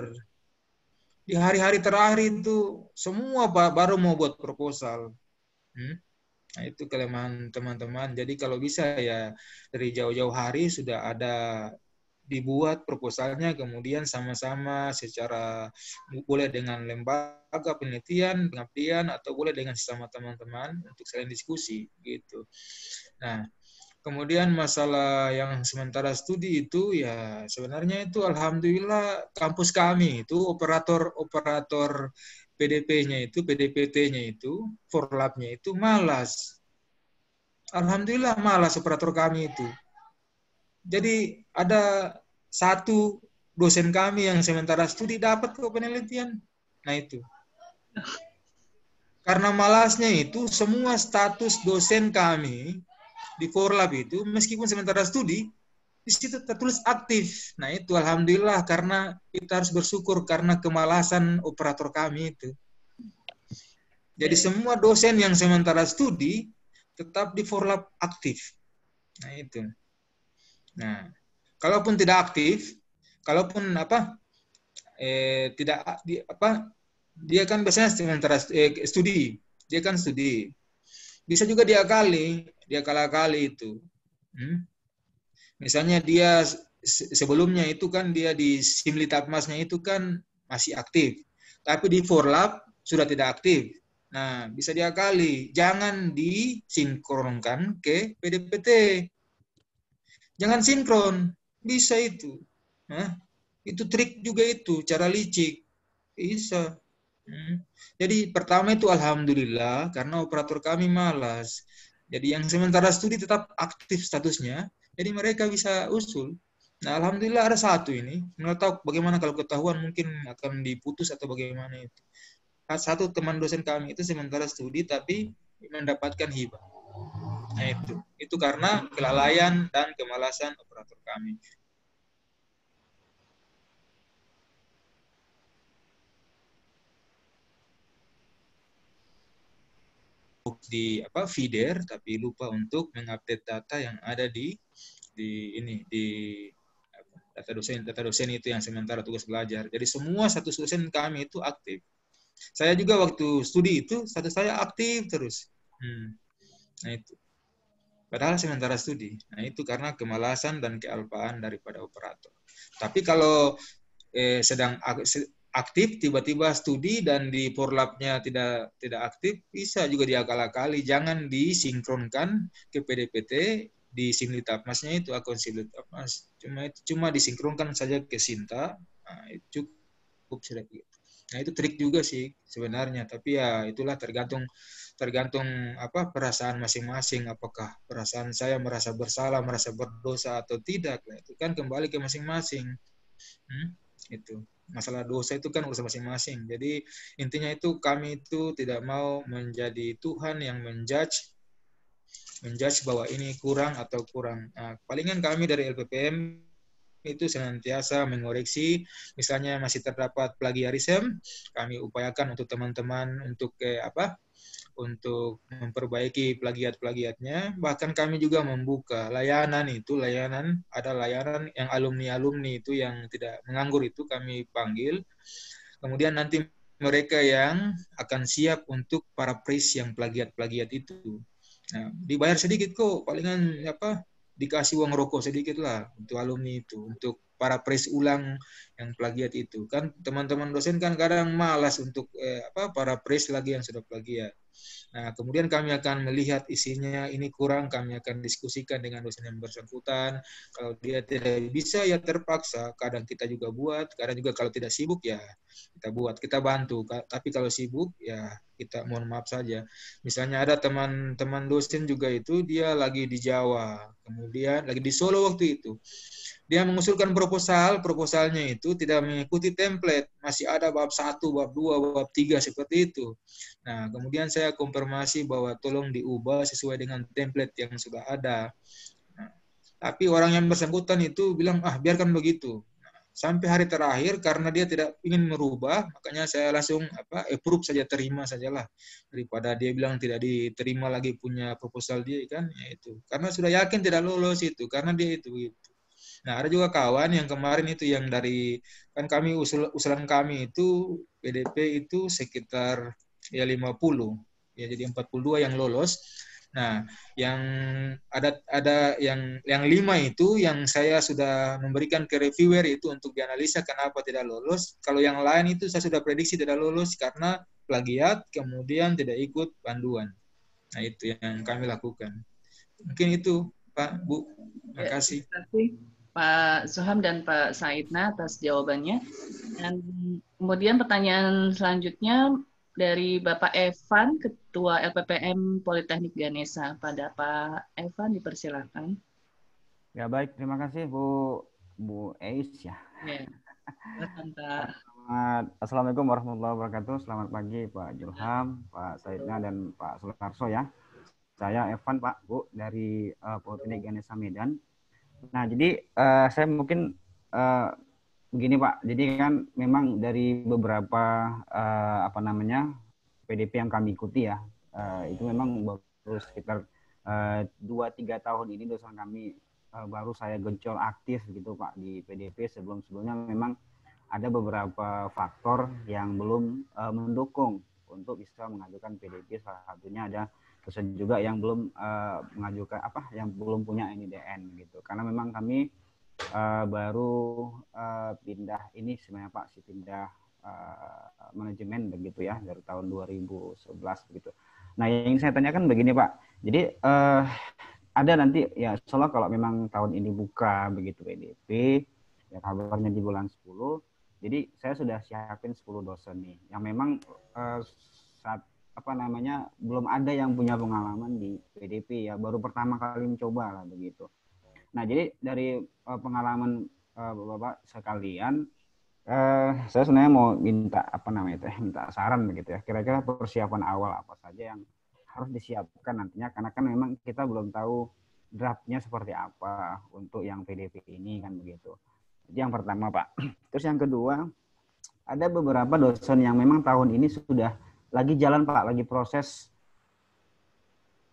Speaker 4: di hari-hari terakhir itu semua baru mau buat proposal. Hmm? Nah, itu kelemahan teman-teman. Jadi kalau bisa ya dari jauh-jauh hari sudah ada dibuat proposalnya, kemudian sama-sama secara boleh dengan lembaga penelitian, pengabdian, atau boleh dengan sesama teman-teman untuk saling diskusi gitu. Nah, kemudian masalah yang sementara studi itu ya sebenarnya itu alhamdulillah kampus kami itu operator-operator P D P-nya itu, P D P T-nya itu, Forlab-nya itu malas. Alhamdulillah malas operator kami itu. Jadi ada satu dosen kami yang sementara studi dapat ke penelitian. Nah itu. Karena malasnya itu semua status dosen kami di Forlab itu meskipun sementara studi di situ tertulis aktif. Nah itu alhamdulillah karena kita harus bersyukur karena kemalasan operator kami itu. Jadi semua dosen yang sementara studi tetap di Forlab aktif. Nah itu. Nah, kalaupun tidak aktif, kalaupun apa eh, tidak di, apa dia kan biasanya sementara eh, studi, dia kan studi, bisa juga diakali, dia kali-kali itu. Hmm? Misalnya dia sebelumnya itu kan dia di Simlitapmasnya itu kan masih aktif, tapi di Forlab sudah tidak aktif. Nah, bisa diakali, jangan disinkronkan ke P D P T. Jangan sinkron, bisa itu. Nah, itu trik juga itu, cara licik. Bisa. Hmm. Jadi pertama itu alhamdulillah karena operator kami malas. Jadi yang sementara studi tetap aktif statusnya, jadi mereka bisa usul. Nah, alhamdulillah ada satu ini. Nggak tahu bagaimana kalau ketahuan mungkin akan diputus atau bagaimana itu. Satu teman dosen kami itu sementara studi tapi mendapatkan hibah. Nah, itu. Itu karena kelalaian dan kemalasan operator kami. di apa feeder tapi lupa untuk mengupdate data yang ada di di ini di apa, data dosen data dosen itu yang sementara tugas belajar. Jadi semua status dosen kami itu aktif. Saya juga waktu studi itu status saya aktif terus. Hmm. Nah itu. Padahal sementara studi. Nah itu karena kemalasan dan kealpaan daripada operator. Tapi kalau eh, sedang aktif tiba-tiba studi dan di porlabnya tidak tidak aktif, bisa juga diakal-akali. Jangan disinkronkan ke P D P T di Simlitapmasnya itu akun Simlitapmas. Cuma itu cuma disinkronkan saja ke Sinta. Nah, itu cukup sudah gitu. Nah itu trik juga sih sebenarnya. Tapi ya itulah tergantung tergantung apa perasaan masing-masing. Apakah perasaan saya merasa bersalah, merasa berdosa atau tidak? Nah, itu kan kembali ke masing-masing. Hmm? Itu. Masalah dosa itu kan urusan masing-masing. Jadi intinya itu kami itu tidak mau menjadi Tuhan yang menjudge menjudge bahwa ini kurang atau kurang. Nah, palingan kami dari L P P M itu senantiasa mengoreksi, misalnya masih terdapat plagiarisme, kami upayakan untuk teman-teman untuk eh, apa? Untuk memperbaiki plagiat-plagiatnya. Bahkan kami juga membuka layanan itu, layanan ada layanan yang alumni-alumni itu yang tidak menganggur itu kami panggil. Kemudian nanti mereka yang akan siap untuk para praise yang plagiat-plagiat itu. Nah, dibayar sedikit kok, palingan apa? Dikasih uang rokok sedikit lah untuk alumni itu, untuk para praise ulang yang plagiat itu. Kan teman-teman dosen kan kadang malas untuk eh, apa para praise lagi yang sudah plagiat. Nah, kemudian kami akan melihat isinya ini kurang, kami akan diskusikan dengan dosen yang bersangkutan. Kalau dia tidak bisa, ya terpaksa. Kadang kita juga buat, kadang juga kalau tidak sibuk, ya kita buat, kita bantu. Tapi kalau sibuk, ya kita mohon maaf saja. Misalnya ada teman-teman dosen juga itu, dia lagi di Jawa, kemudian lagi di Solo waktu itu. Dia mengusulkan proposal, proposalnya itu tidak mengikuti template. Masih ada bab satu, bab dua, bab tiga, seperti itu. Nah, kemudian saya konfirmasi bahwa tolong diubah sesuai dengan template yang sudah ada. Nah, tapi orang yang bersangkutan itu bilang, ah biarkan begitu. Nah, sampai hari terakhir, karena dia tidak ingin merubah, makanya saya langsung apa approve saja, terima sajalah. Daripada dia bilang tidak diterima lagi punya proposal dia, kan, ya itu. Karena sudah yakin tidak lolos itu, karena dia itu gitu. Nah, ada juga kawan yang kemarin itu yang dari, kan kami usul, usulan kami itu P D P itu sekitar ya lima puluh, ya jadi empat puluh dua yang lolos. Nah, yang ada ada yang yang lima itu yang saya sudah memberikan ke reviewer itu untuk dianalisa kenapa tidak lolos. Kalau yang lain itu saya sudah prediksi tidak lolos karena plagiat, kemudian tidak ikut panduan. Nah, itu yang kami lakukan. Mungkin itu, Pak, Bu. Terima kasih.
Speaker 2: Terima kasih Pak Zuham dan Pak Saidna atas jawabannya. Dan kemudian pertanyaan selanjutnya dari Bapak Evan, Ketua L P P M Politeknik Ganesha. Pada Pak Evan, dipersilakan.
Speaker 8: Ya baik, terima kasih Bu Bu Eis ya.
Speaker 2: Ya. Silakan, Pak.
Speaker 8: Selamat, Assalamualaikum warahmatullahi wabarakatuh. Selamat pagi Pak Julham, Pak Saidna dan Pak Sularso ya. Saya Evan Pak Bu dari uh, Politeknik Ganesha Medan. Nah, jadi uh, saya mungkin uh, begini Pak. Jadi kan memang dari beberapa uh, apa namanya P D P yang kami ikuti ya, uh, itu memang baru sekitar dua tiga tahun ini dosen kami uh, baru saya gencol aktif gitu Pak di P D P. Sebelum-sebelumnya memang ada beberapa faktor yang belum uh, mendukung untuk bisa mengajukan P D P. Salah satunya ada dosen juga yang belum uh, mengajukan apa yang belum punya N I D N gitu, karena memang kami uh, baru uh, pindah ini sebenarnya Pak si pindah uh, manajemen begitu ya dari tahun dua ribu sebelas begitu. Nah yang ingin saya tanyakan begini Pak, jadi uh, ada nanti ya soalnya kalau memang tahun ini buka begitu P D P ya kabarnya di bulan sepuluh, jadi saya sudah siapin sepuluh dosen nih yang memang uh, saat apa namanya belum ada yang punya pengalaman di P D P ya, baru pertama kali mencoba lah begitu. Nah jadi dari uh, pengalaman uh, Bapak sekalian, uh, saya sebenarnya mau minta apa namanya teh minta saran begitu ya, kira-kira persiapan awal apa saja yang harus disiapkan nantinya, karena kan memang kita belum tahu draftnya seperti apa untuk yang P D P ini kan begitu. Jadi yang pertama Pak. Terus yang kedua, ada beberapa dosen yang memang tahun ini sudah lagi jalan Pak, lagi proses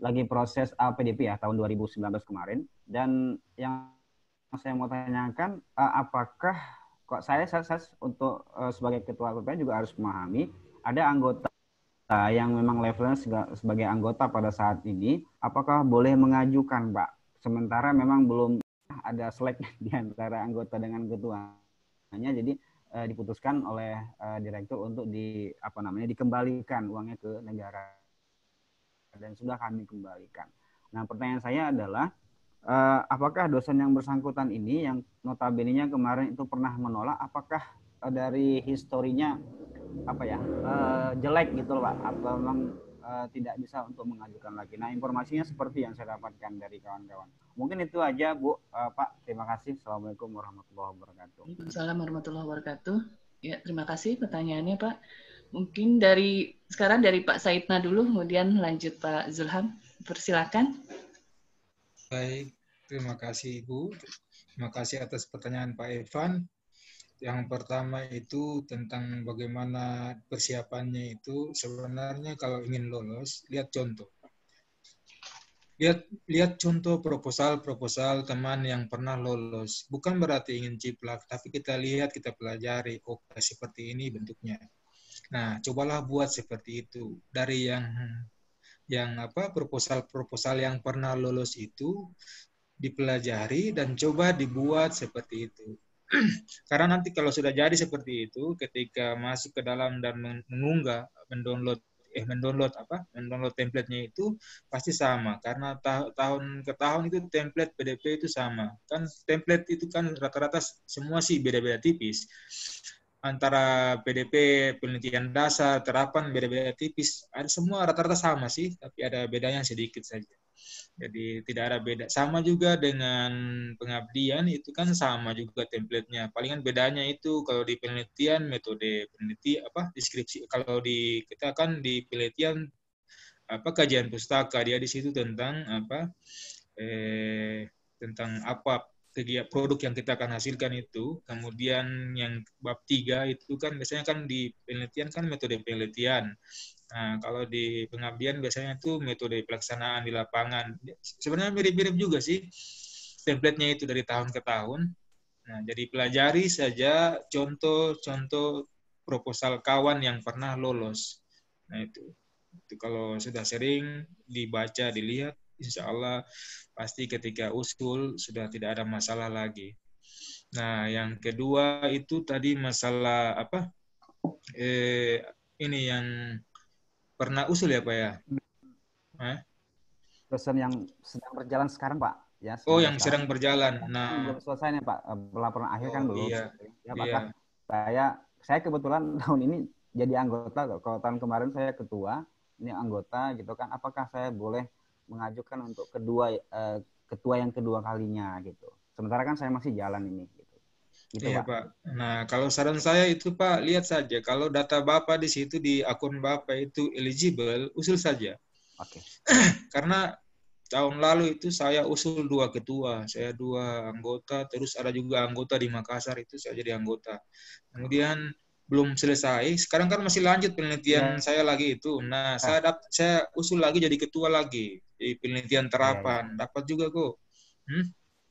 Speaker 8: lagi proses A P D P ya tahun dua ribu sembilan belas kemarin. Dan yang saya mau tanyakan, uh, apakah kok saya, saya, saya untuk uh, sebagai ketua P P M juga harus memahami ada anggota yang memang levelnya sebagai anggota pada saat ini, apakah boleh mengajukan, Pak? Sementara memang belum ada selek di antara anggota dengan ketuanya, jadi eh, diputuskan oleh eh, direktur untuk di apa namanya dikembalikan uangnya ke negara, dan sudah kami kembalikan. Nah, pertanyaan saya adalah eh, apakah dosen yang bersangkutan ini yang notabene-nya kemarin itu pernah menolak, apakah eh, dari historinya apa ya uh, jelek gitu loh Pak, atau memang uh, tidak bisa untuk mengajukan lagi. Nah, informasinya seperti yang saya dapatkan dari kawan-kawan. Mungkin itu aja Bu. uh, Pak, terima kasih. Assalamualaikum warahmatullahi wabarakatuh.
Speaker 2: Waalaikumsalam warahmatullahi wabarakatuh. Ya, terima kasih pertanyaannya Pak. Mungkin dari sekarang dari Pak Saidna dulu, kemudian lanjut Pak Zulham. Persilakan.
Speaker 4: Baik, terima kasih Ibu. Terima kasih atas pertanyaan Pak Evan. Yang pertama itu tentang bagaimana persiapannya itu. Sebenarnya kalau ingin lolos, lihat contoh. Lihat lihat contoh proposal-proposal teman yang pernah lolos. Bukan berarti ingin ciplak, tapi kita lihat, kita pelajari, oh seperti ini bentuknya. Nah, cobalah buat seperti itu. Dari yang yang apa proposal-proposal yang pernah lolos itu dipelajari dan coba dibuat seperti itu. Karena nanti kalau sudah jadi seperti itu, ketika masuk ke dalam dan mengunggah, mendownload, eh mendownload apa, mendownload template-nya itu pasti sama. Karena ta tahun ke tahun itu template P D P itu sama. Kan template itu kan rata-rata semua sih beda-beda tipis. Antara P D P penelitian dasar, terapan beda-beda tipis. Ada semua rata-rata sama sih, tapi ada bedanya sedikit saja. Jadi tidak ada beda. Sama juga dengan pengabdian, itu kan sama juga template-nya. Palingan bedanya itu kalau di penelitian metode penelitian apa deskripsi. Kalau di kita kan di penelitian apa kajian pustaka, dia di situ tentang apa eh, tentang apa kegiatan produk yang kita akan hasilkan itu. Kemudian yang bab tiga itu kan biasanya kan di penelitian kan metode penelitian. Nah, kalau di pengabdian biasanya itu metode pelaksanaan di lapangan. Sebenarnya mirip-mirip juga sih template-nya itu dari tahun ke tahun. Nah, jadi pelajari saja contoh-contoh proposal kawan yang pernah lolos. Nah, itu. Itu kalau sudah sering dibaca, dilihat, insya Allah pasti ketika usul sudah tidak ada masalah lagi. Nah, yang kedua itu tadi masalah apa? Eh, ini yang pernah usul ya Pak ya? Eh?
Speaker 8: Dosen yang sedang berjalan sekarang Pak. Ya,
Speaker 4: oh yang sedang berjalan. Nah,
Speaker 8: belum selesai nih Pak. Pelaporan akhir kan
Speaker 4: oh,
Speaker 8: belum.
Speaker 4: Iya,
Speaker 8: ya, apakah
Speaker 4: iya.
Speaker 8: saya saya kebetulan tahun ini jadi anggota. Kalau tahun kemarin saya ketua, ini anggota gitu kan. Apakah saya boleh mengajukan untuk kedua eh, ketua yang kedua kalinya gitu. Sementara kan saya masih jalan ini gitu. Gitu,
Speaker 4: Iya
Speaker 8: Pak.
Speaker 4: Pak. Nah, kalau saran saya itu Pak, lihat saja kalau data Bapak di situ di akun Bapak itu eligible, usul saja.
Speaker 8: Oke.
Speaker 4: Karena tahun lalu itu saya usul dua ketua, saya dua anggota, terus ada juga anggota di Makassar itu saya jadi anggota. Kemudian belum selesai, sekarang kan masih lanjut penelitian ya. Saya lagi itu. Nah, ah. saya dap saya usul lagi jadi ketua lagi di penelitian terapan, ya, ya. Dapat juga kok. Hmm?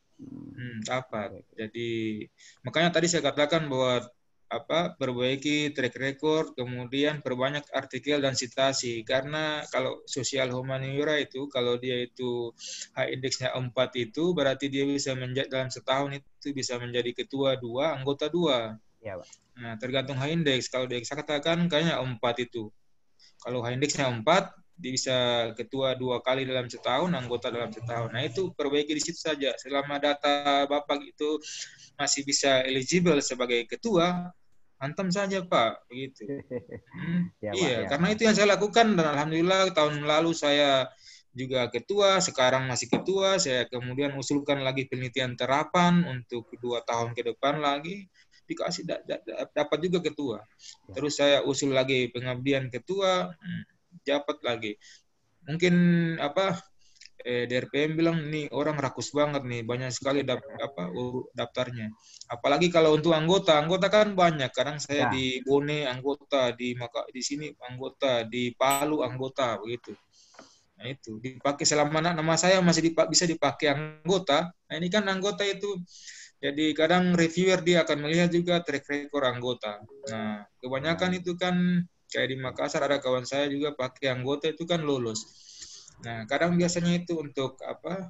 Speaker 4: Hmm, dapat. Jadi makanya tadi saya katakan bahwa apa perbaiki track record, kemudian perbanyak artikel dan citasi. Karena kalau sosial humaniora itu kalau dia itu high index-nya empat itu berarti dia bisa menjadi dalam setahun itu bisa menjadi ketua dua, anggota dua.
Speaker 8: Ya, Pak.
Speaker 4: Nah, tergantung high index. Kalau dia saya katakan kayaknya empat itu. Kalau high index-nya empat, dia bisa ketua dua kali dalam setahun, anggota dalam setahun. Nah, itu perbaiki di situ saja. Selama data Bapak itu masih bisa eligible sebagai ketua, hantam saja, Pak. Begitu. Hmm, ya, iya, Pak, ya, karena Pak. Itu yang saya lakukan. Dan Alhamdulillah tahun lalu saya juga ketua, sekarang masih ketua. Saya kemudian usulkan lagi penelitian terapan untuk dua tahun ke depan lagi. Dikasih da da dapat juga ketua. Terus saya usul lagi pengabdian ketua, hmm, dapat lagi. Mungkin apa eh, D R P M bilang nih orang rakus banget nih, banyak sekali dap, apa daftarnya. Apalagi kalau untuk anggota, anggota kan banyak. Kadang saya ya. Di Bone anggota, di Maka di sini anggota, di Palu anggota begitu. Nah, itu dipakai selama nama saya masih dipak, bisa dipakai anggota. Nah, ini kan anggota itu, jadi kadang reviewer dia akan melihat juga track record anggota. Nah, kebanyakan itu kan kayak di Makassar ada kawan saya juga pakai anggota itu kan lolos. Nah, kadang biasanya itu untuk apa?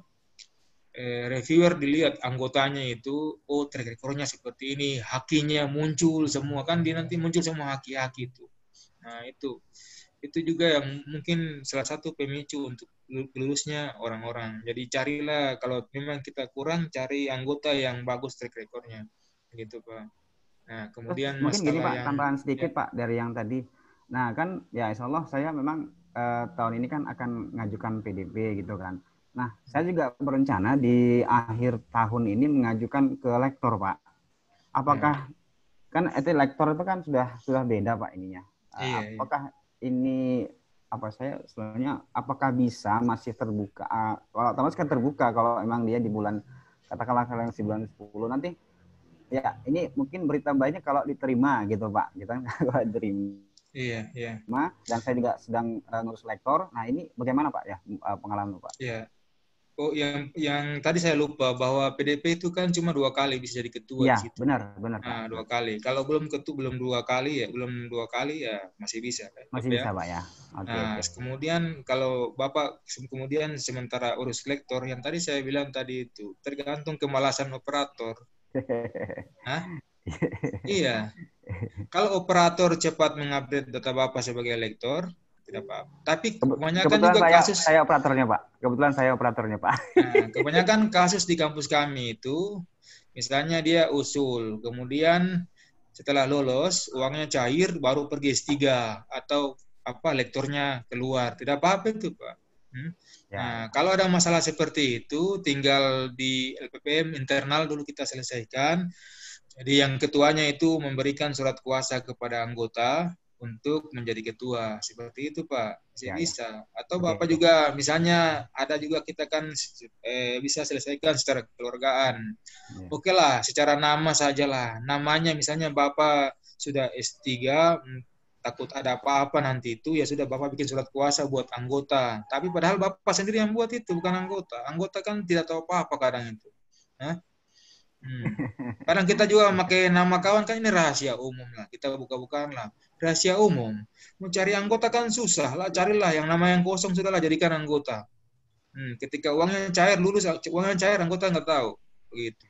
Speaker 4: Eh, reviewer dilihat anggotanya itu, oh track recordnya seperti ini, hakinya muncul semua kan, dia nanti muncul semua haki-haki itu. Nah, itu itu juga yang mungkin salah satu pemicu untuk lulusnya orang-orang. Jadi carilah, kalau memang kita kurang, cari anggota yang bagus track recordnya, gitu Pak. Nah, kemudian
Speaker 8: mungkin gini
Speaker 4: masalah
Speaker 8: Pak,
Speaker 4: yang
Speaker 8: tambahan sedikit
Speaker 4: ya.
Speaker 8: Pak dari yang tadi. Nah kan ya insya Allah saya memang eh, tahun ini kan akan ngajukan P D P gitu kan. Nah saya juga berencana di akhir tahun ini mengajukan ke lektor Pak. Apakah ya. Kan itu lektor itu kan sudah sudah beda Pak ininya.
Speaker 4: Iya,
Speaker 8: apakah iya. Ini apa saya sebenarnya apakah bisa masih terbuka? Kalau otomatis kan terbuka kalau memang dia di bulan katakanlah kalian di bulan sepuluh nanti. Ya, ini mungkin berita baiknya kalau diterima gitu Pak, gitu kan kalau diterima.
Speaker 4: Iya, iya.
Speaker 8: Dan saya juga sedang uh, ngurus lektor. Nah ini bagaimana Pak ya uh, pengalaman Pak?
Speaker 4: Iya. Oh, yang yang tadi saya lupa bahwa P D P itu kan cuma dua kali bisa jadi ketua
Speaker 8: ya,
Speaker 4: di situ.
Speaker 8: benar, benar.
Speaker 4: Nah, dua kali. Kalau belum ketua belum dua kali ya, belum dua kali ya masih bisa.
Speaker 8: Masih
Speaker 4: ya?
Speaker 8: bisa Pak ya.
Speaker 4: Okay, nah, okay. Kemudian kalau Bapak kemudian sementara urus lektor yang tadi saya bilang tadi itu tergantung kemalasan operator. Hah? Iya. Kalau operator cepat mengupdate data Bapak sebagai lektor, tidak apa-apa. Tapi kebanyakan juga
Speaker 8: saya,
Speaker 4: kasus
Speaker 8: saya operatornya Pak. Kebetulan saya operatornya Pak.
Speaker 4: Nah, kebanyakan kasus di kampus kami itu, misalnya dia usul, kemudian setelah lolos uangnya cair, baru pergi S tiga atau apa lektornya keluar, tidak apa-apa itu Pak. Hmm? Ya. Nah, kalau ada masalah seperti itu, tinggal di L P P M internal dulu kita selesaikan. Jadi yang ketuanya itu memberikan surat kuasa kepada anggota untuk menjadi ketua. Seperti itu Pak, masih ya, bisa. Ya. Atau Bapak okay. juga, misalnya ada juga kita kan eh, bisa selesaikan secara kekeluargaan. Ya. Oke lah, secara nama sajalah. Namanya misalnya Bapak sudah S tiga, takut ada apa-apa nanti itu, ya sudah Bapak bikin surat kuasa buat anggota. Tapi padahal Bapak sendiri yang buat itu, bukan anggota. Anggota kan tidak tahu apa-apa kadang itu. Hah? Hmm. Kadang kita juga pakai nama kawan kan ini rahasia umum lah, kita buka-bukaan lah, rahasia umum. Mau cari anggota kan susah lah, carilah yang nama yang kosong sudahlah jadikan anggota. Hmm. Ketika uangnya cair lulus, uangnya cair anggota nggak tahu, begitu.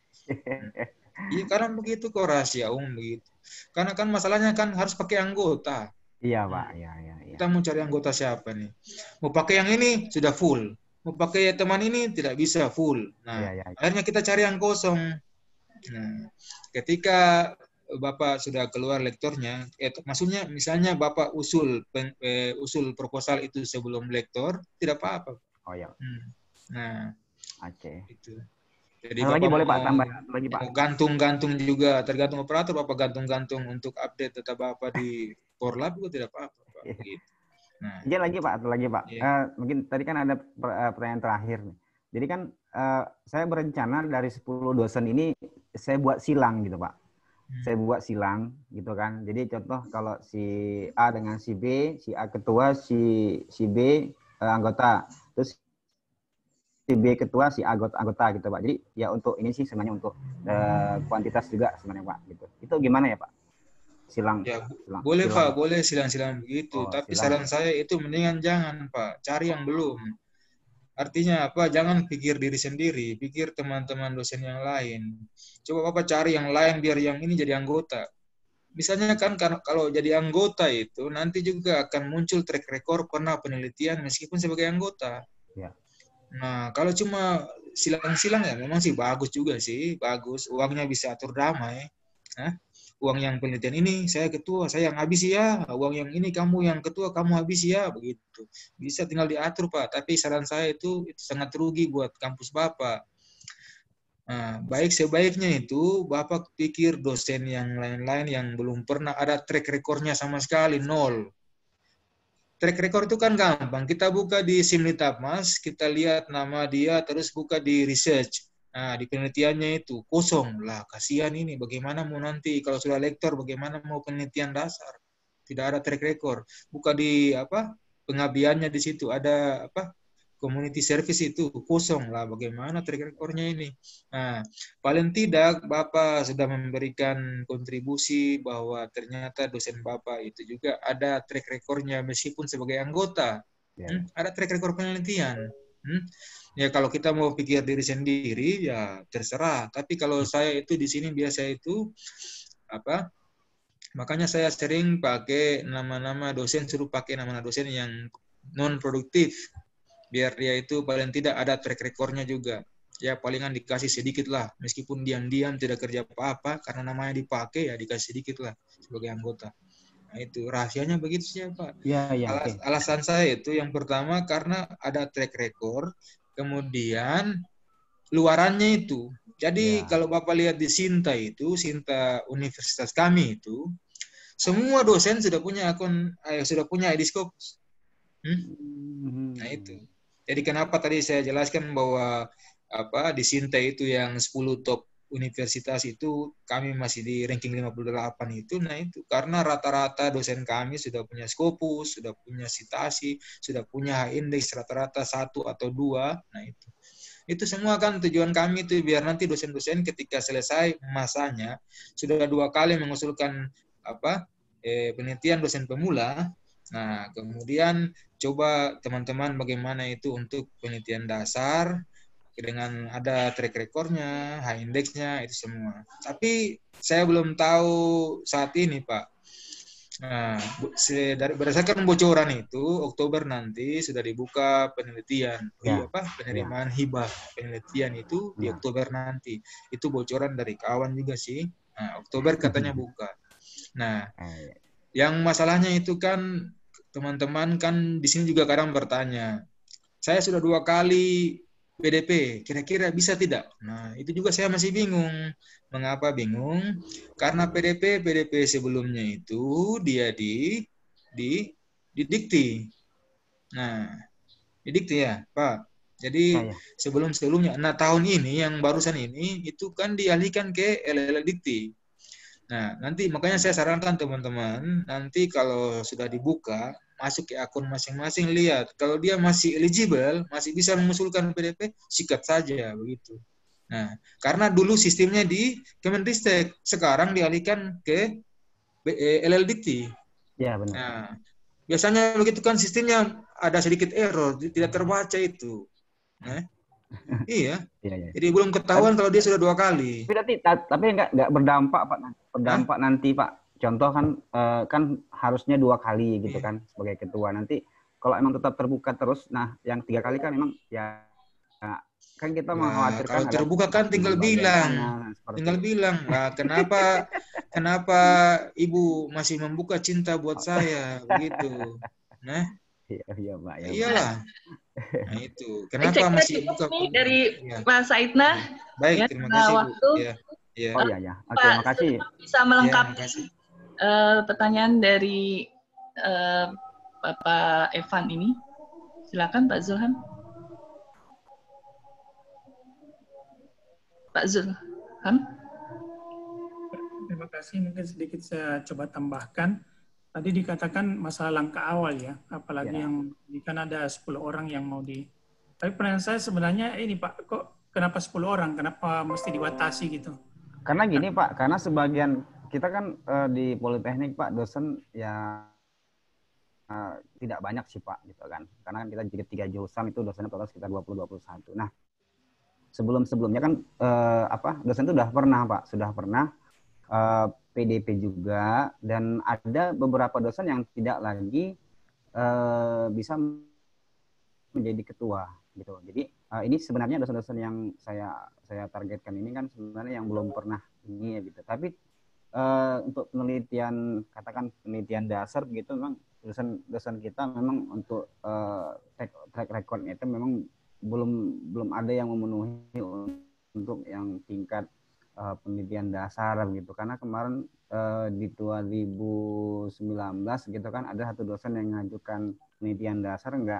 Speaker 4: Iya hmm. Karena begitu kok rahasia umum begitu. Karena kan masalahnya kan harus pakai anggota.
Speaker 8: Iya Pak, iya iya.
Speaker 4: Ya. Kita mau cari anggota siapa nih? Mau pakai yang ini sudah full, mau pakai teman ini tidak bisa full. Nah ya, ya, ya. Akhirnya kita cari yang kosong. Nah, ketika Bapak sudah keluar lektornya, eh, maksudnya misalnya Bapak usul pen, eh, usul proposal itu sebelum lektor, tidak apa-apa.
Speaker 8: Oh ya.
Speaker 4: Hmm. Nah,
Speaker 8: oke. Okay.
Speaker 4: Itu. Jadi
Speaker 8: Bapak lagi boleh Pak tambah lagi Pak.
Speaker 4: Gantung-gantung juga, tergantung operator Bapak gantung-gantung untuk update data Bapak di Korlab juga tidak apa-apa. Pak. Gitu.
Speaker 8: Nah, Jadi lagi Pak, atau lagi Pak. Yeah. Uh, mungkin tadi kan ada pertanyaan terakhir nih. Jadi kan uh, saya berencana dari sepuluh dosen ini saya buat silang gitu Pak. Hmm. Saya buat silang gitu kan. Jadi contoh kalau si A dengan si B, si A ketua, si si B uh, anggota. Terus si B ketua, si A anggota, anggota gitu Pak. Jadi ya untuk ini sih sebenarnya untuk uh, kuantitas juga sebenarnya Pak gitu. Itu gimana ya Pak? Silang.
Speaker 4: Ya,
Speaker 8: silang.
Speaker 4: boleh
Speaker 8: silang.
Speaker 4: Pak, boleh silang-silang begitu.
Speaker 8: Oh,
Speaker 4: Tapi
Speaker 8: silang.
Speaker 4: saran saya itu mendingan jangan Pak. Cari yang belum. Artinya apa? Jangan pikir diri sendiri, pikir teman-teman dosen yang lain. Coba Bapak cari yang lain biar yang ini jadi anggota. Misalnya kan kalau jadi anggota itu nanti juga akan muncul track record pernah penelitian meskipun sebagai anggota.
Speaker 8: Ya.
Speaker 4: Nah, kalau cuma silang-silang ya memang sih bagus juga sih, bagus. Uangnya bisa atur damai. Hah? Uang yang penelitian ini saya ketua, saya yang habis ya. Uang yang ini kamu yang ketua, kamu habis ya, begitu. Bisa tinggal diatur Pak. Tapi saran saya itu, itu sangat rugi buat kampus Bapak. Nah, baik sebaiknya itu Bapak pikir dosen yang lain-lain yang belum pernah ada track recordnya sama sekali, nol. Track record itu kan gampang. Kita buka di Simlitapmas, kita lihat nama dia, terus buka di research. Nah, di penelitiannya itu kosong lah, kasihan ini. Bagaimana mau nanti kalau sudah lektor, bagaimana mau penelitian dasar? Tidak ada track record. Buka di apa pengabdiannya di situ ada apa community service itu kosong lah, bagaimana track recordnya ini. Nah, paling tidak Bapak sudah memberikan kontribusi bahwa ternyata dosen Bapak itu juga ada track recordnya meskipun sebagai anggota. Ya. Hmm, ada track record penelitian. Hmm. Ya kalau kita mau pikir diri sendiri ya terserah. Tapi kalau saya itu di sini biasa itu apa? Makanya saya sering pakai nama-nama dosen, suruh pakai nama-nama dosen yang non produktif. Biar dia itu paling tidak ada track recordnya juga. Ya palingan dikasih sedikit lah. Meskipun diam-diam tidak kerja apa-apa, karena namanya dipakai ya dikasih sedikit lah sebagai anggota. Nah itu rahasianya begitu sih Pak.
Speaker 8: Ya, ya,
Speaker 4: Alas,
Speaker 8: okay.
Speaker 4: Alasan saya itu yang pertama karena ada track record, kemudian luarannya itu. Jadi ya. Kalau Bapak lihat di Sinta itu, Sinta Universitas kami itu, semua dosen sudah punya akun, eh, sudah punya I D Scopus. Hmm? Nah itu. Jadi kenapa tadi saya jelaskan bahwa apa di Sinta itu yang sepuluh top universitas itu kami masih di ranking lima puluh delapan itu, nah itu karena rata-rata dosen kami sudah punya Scopus, sudah punya citasi, sudah punya indeks rata-rata satu atau dua, nah itu. Itu semua kan tujuan kami itu biar nanti dosen-dosen ketika selesai masanya sudah dua kali mengusulkan apa eh, penelitian dosen pemula. Nah, kemudian coba teman-teman bagaimana itu untuk penelitian dasar dengan ada track recordnya, high indexnya, itu semua. Tapi saya belum tahu saat ini, Pak. Nah, dari berdasarkan bocoran itu, Oktober nanti sudah dibuka penelitian, ya, apa penerimaan ya. hibah penelitian itu di ya. Oktober nanti. Itu bocoran dari kawan juga sih. Nah, Oktober katanya buka. Nah, yang masalahnya itu kan teman-teman kan di sini juga kadang bertanya, saya sudah dua kali P D P, kira-kira bisa tidak? Nah, itu juga saya masih bingung. Mengapa bingung? Karena P D P P D P sebelumnya itu dia di di didikti. Nah, didikti ya, Pak. Jadi nah, ya. sebelum-sebelumnya, nah tahun ini yang barusan ini itu kan dialihkan ke L L Dikti. Nah, nanti makanya saya sarankan teman-teman, nanti kalau sudah dibuka, masuk ke akun masing-masing, lihat. Kalau dia masih eligible, masih bisa mengusulkan P D P, sikat saja, begitu. Nah, karena dulu sistemnya di Kemenristek, sekarang dialihkan ke L L Dikti.
Speaker 8: Ya, benar.
Speaker 4: Nah, biasanya begitu kan sistemnya ada sedikit error, tidak terbaca itu. Nah, iya. Ya, ya. Jadi belum ketahuan tapi, kalau dia sudah dua kali.
Speaker 8: Tapi tapi enggak enggak berdampak Pak. Berdampak Hah? nanti Pak. Contoh kan eh, kan harusnya dua kali gitu yeah. kan sebagai ketua. Nanti kalau emang tetap terbuka terus, nah yang tiga kali kan memang ya kan kita nah, mengkhawatirkan
Speaker 4: kalau terbuka kan tinggal bilang, nah, tinggal itu. bilang, nah, kenapa kenapa ibu masih membuka cinta buat saya begitu. Nah.
Speaker 8: Iya, iya, Pak. Ya,
Speaker 4: iyalah. Nah itu. Kenapa masih buka
Speaker 2: nih dari ya. Pak Saidna?
Speaker 4: Baik,
Speaker 2: ya,
Speaker 4: terima kasih
Speaker 2: waktu.
Speaker 4: Bu. Ya, ya.
Speaker 8: Oh iya ya. Oke, terima kasih.
Speaker 2: Bisa melengkapi ya, uh, pertanyaan dari uh, Bapak Evan ini. Silakan Pak Zulhan. Pak Zulhan.
Speaker 3: Terima kasih. Mungkin sedikit saya coba tambahkan. Tadi dikatakan masalah langkah awal ya, apalagi ya. yang kan ada sepuluh orang yang mau di. Tapi pertanyaan saya sebenarnya ini Pak, kok kenapa sepuluh orang? Kenapa mesti dibatasi gitu?
Speaker 8: Karena gini kan. Pak, karena sebagian kita kan uh, di Politeknik Pak dosen ya uh, tidak banyak sih Pak gitu kan. Karena kan kita jadi tiga jurusan itu dosennya total sekitar dua puluh sampai dua puluh satu. Nah, sebelum-sebelumnya kan uh, apa? Dosen itu sudah pernah Pak, sudah pernah uh, P D P juga, dan ada beberapa dosen yang tidak lagi uh, bisa menjadi ketua gitu. Jadi uh, ini sebenarnya dosen-dosen yang saya saya targetkan ini kan sebenarnya yang belum pernah ini ya gitu. Tapi uh, untuk penelitian katakan penelitian dasar begitu memang dosen-dosen kita memang untuk uh, track, track recordnya itu memang belum belum ada yang memenuhi untuk yang tingkat Uh, penelitian dasar gitu, karena kemarin uh, di dua ribu sembilan belas gitu kan ada satu dosen yang mengajukan penelitian dasar nggak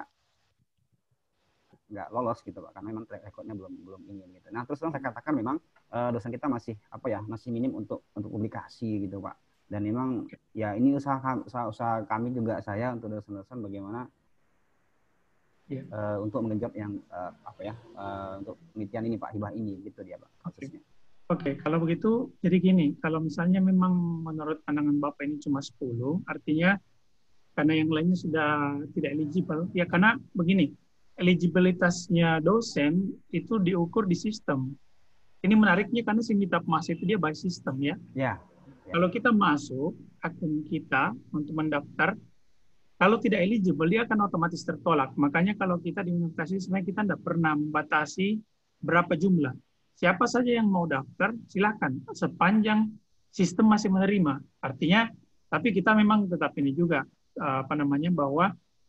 Speaker 8: nggak lolos gitu Pak, karena memang track recordnya belum belum ingin gitu. Nah terus saya katakan memang uh, dosen kita masih apa ya masih minim untuk untuk publikasi gitu Pak, dan memang ya ini usaha usaha, usaha kami juga saya untuk dosen-dosen bagaimana yeah. uh, untuk mengenjot yang uh, apa ya uh, untuk penelitian ini Pak, hibah ini gitu dia Pak kasusnya.
Speaker 3: Oke, okay, kalau begitu jadi gini, kalau misalnya memang menurut pandangan Bapak ini cuma sepuluh, artinya karena yang lainnya sudah tidak eligible, ya karena begini, eligibilitasnya dosen itu diukur di sistem. Ini menariknya karena Simitapmas itu dia by system ya.
Speaker 8: Ya. Ya.
Speaker 3: Kalau kita masuk akun kita untuk mendaftar, kalau tidak eligible dia akan otomatis tertolak. Makanya kalau kita di universitas sebenarnya kita tidak pernah membatasi berapa jumlah. Siapa saja yang mau daftar, silakan. Sepanjang sistem masih menerima. Artinya, tapi kita memang tetap ini juga, apa namanya, bahwa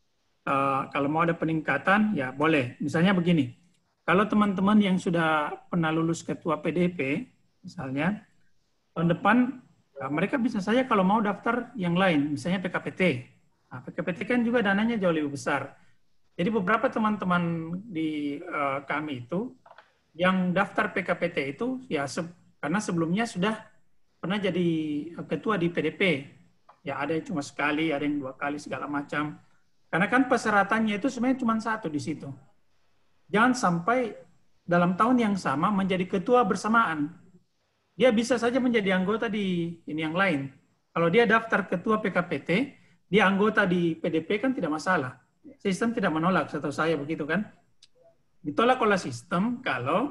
Speaker 3: uh, kalau mau ada peningkatan, ya boleh. Misalnya begini, kalau teman-teman yang sudah pernah lulus ketua P D P, misalnya, tahun depan, uh, mereka bisa saja kalau mau daftar yang lain, misalnya P K P T. Nah, P K P T kan juga dananya jauh lebih besar. Jadi beberapa teman-teman di uh, kami itu, yang daftar P K P T itu ya se karena sebelumnya sudah pernah jadi ketua di P D P. Ya ada yang cuma sekali, ada yang dua kali segala macam. Karena kan persyaratannya itu sebenarnya cuma satu di situ. Jangan sampai dalam tahun yang sama menjadi ketua bersamaan. Dia bisa saja menjadi anggota di ini yang lain. Kalau dia daftar ketua P K P T, dia anggota di P D P kan tidak masalah. Sistem tidak menolak, setahu saya begitu kan. Ditolak oleh sistem kalau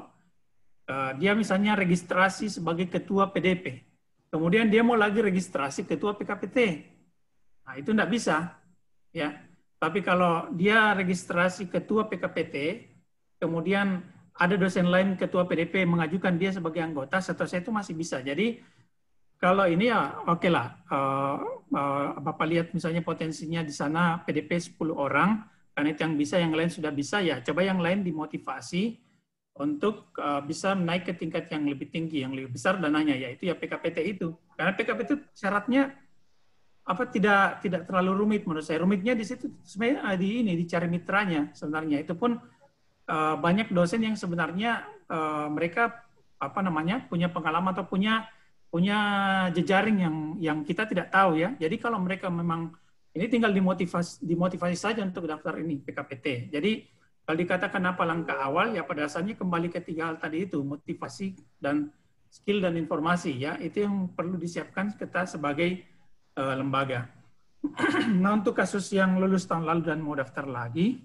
Speaker 3: uh, dia misalnya registrasi sebagai ketua P D P. Kemudian dia mau lagi registrasi ketua P K P T. Nah, itu tidak bisa. Ya. Tapi kalau dia registrasi ketua P K P T, kemudian ada dosen lain ketua P D P mengajukan dia sebagai anggota, setahu saya itu masih bisa. Jadi kalau ini ya oke okay lah. Uh, uh, Bapak lihat misalnya potensinya di sana P D P sepuluh orang, karena itu yang bisa, yang lain sudah bisa, ya coba yang lain dimotivasi untuk uh, bisa naik ke tingkat yang lebih tinggi, yang lebih besar dananya, yaitu ya P K P T itu. Karena P K P T syaratnya apa tidak tidak terlalu rumit menurut saya. Rumitnya di situ sebenarnya di ini dicari mitranya sebenarnya. Itu pun uh, banyak dosen yang sebenarnya uh, mereka apa namanya punya pengalaman atau punya punya jejaring yang yang kita tidak tahu ya. Jadi kalau mereka memang ini tinggal dimotivasi, dimotivasi saja untuk daftar ini P K P T. Jadi kalau dikatakan apa langkah awal, ya pada dasarnya kembali ke tiga hal tadi itu, motivasi dan skill dan informasi ya, itu yang perlu disiapkan kita sebagai uh, lembaga. Nah untuk kasus yang lulus tahun lalu dan mau daftar lagi,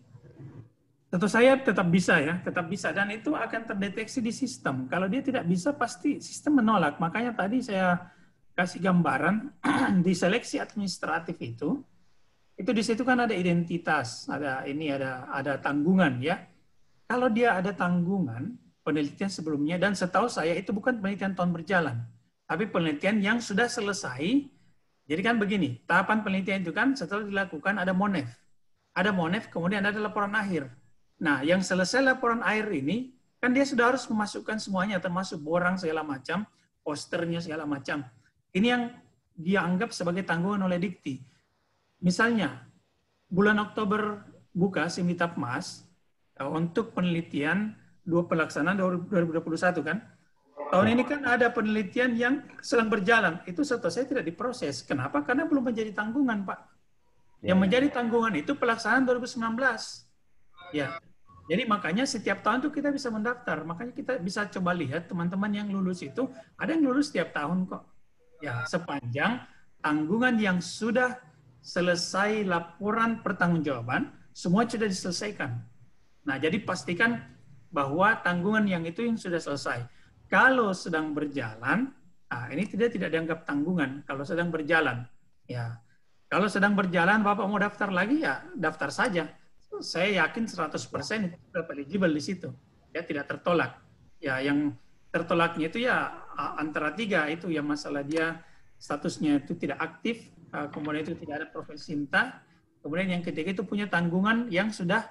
Speaker 3: tentu saya tetap bisa ya, tetap bisa dan itu akan terdeteksi di sistem. Kalau dia tidak bisa pasti sistem menolak. Makanya tadi saya kasih gambaran di seleksi administratif itu. Itu di situ kan ada identitas, ada ini ada ada tanggungan ya. Kalau dia ada tanggungan penelitian sebelumnya dan setahu saya itu bukan penelitian tahun berjalan, tapi penelitian yang sudah selesai. Jadi kan begini, tahapan penelitian itu kan setelah dilakukan ada monef, ada monef kemudian ada laporan akhir. Nah yang selesai laporan akhir ini kan dia sudah harus memasukkan semuanya termasuk borang segala macam, posternya segala macam. Ini yang dia anggap sebagai tanggungan oleh Dikti. Misalnya, bulan Oktober buka Simitapmas untuk penelitian dua pelaksanaan dua ribu dua puluh satu kan. Tahun ini kan ada penelitian yang sedang berjalan. Itu setahu saya tidak diproses. Kenapa? Karena belum menjadi tanggungan, Pak. Yang menjadi tanggungan itu pelaksanaan dua ribu sembilan belas. Ya. Jadi makanya setiap tahun tuh kita bisa mendaftar. Makanya kita bisa coba lihat teman-teman yang lulus itu, ada yang lulus setiap tahun kok. Ya, sepanjang tanggungan yang sudah selesai laporan pertanggungjawaban, semua sudah diselesaikan. Nah, jadi pastikan bahwa tanggungan yang itu yang sudah selesai. Kalau sedang berjalan, nah ini tidak tidak dianggap tanggungan. Kalau sedang berjalan, ya. Kalau sedang berjalan, Bapak mau daftar lagi, ya daftar saja. Saya yakin seratus persen itu eligible di situ. Ya, tidak tertolak. Ya, yang tertolaknya itu ya antara tiga itu, ya masalah dia statusnya itu tidak aktif, kemudian itu tidak ada profil Sinta, kemudian yang ketiga itu punya tanggungan yang sudah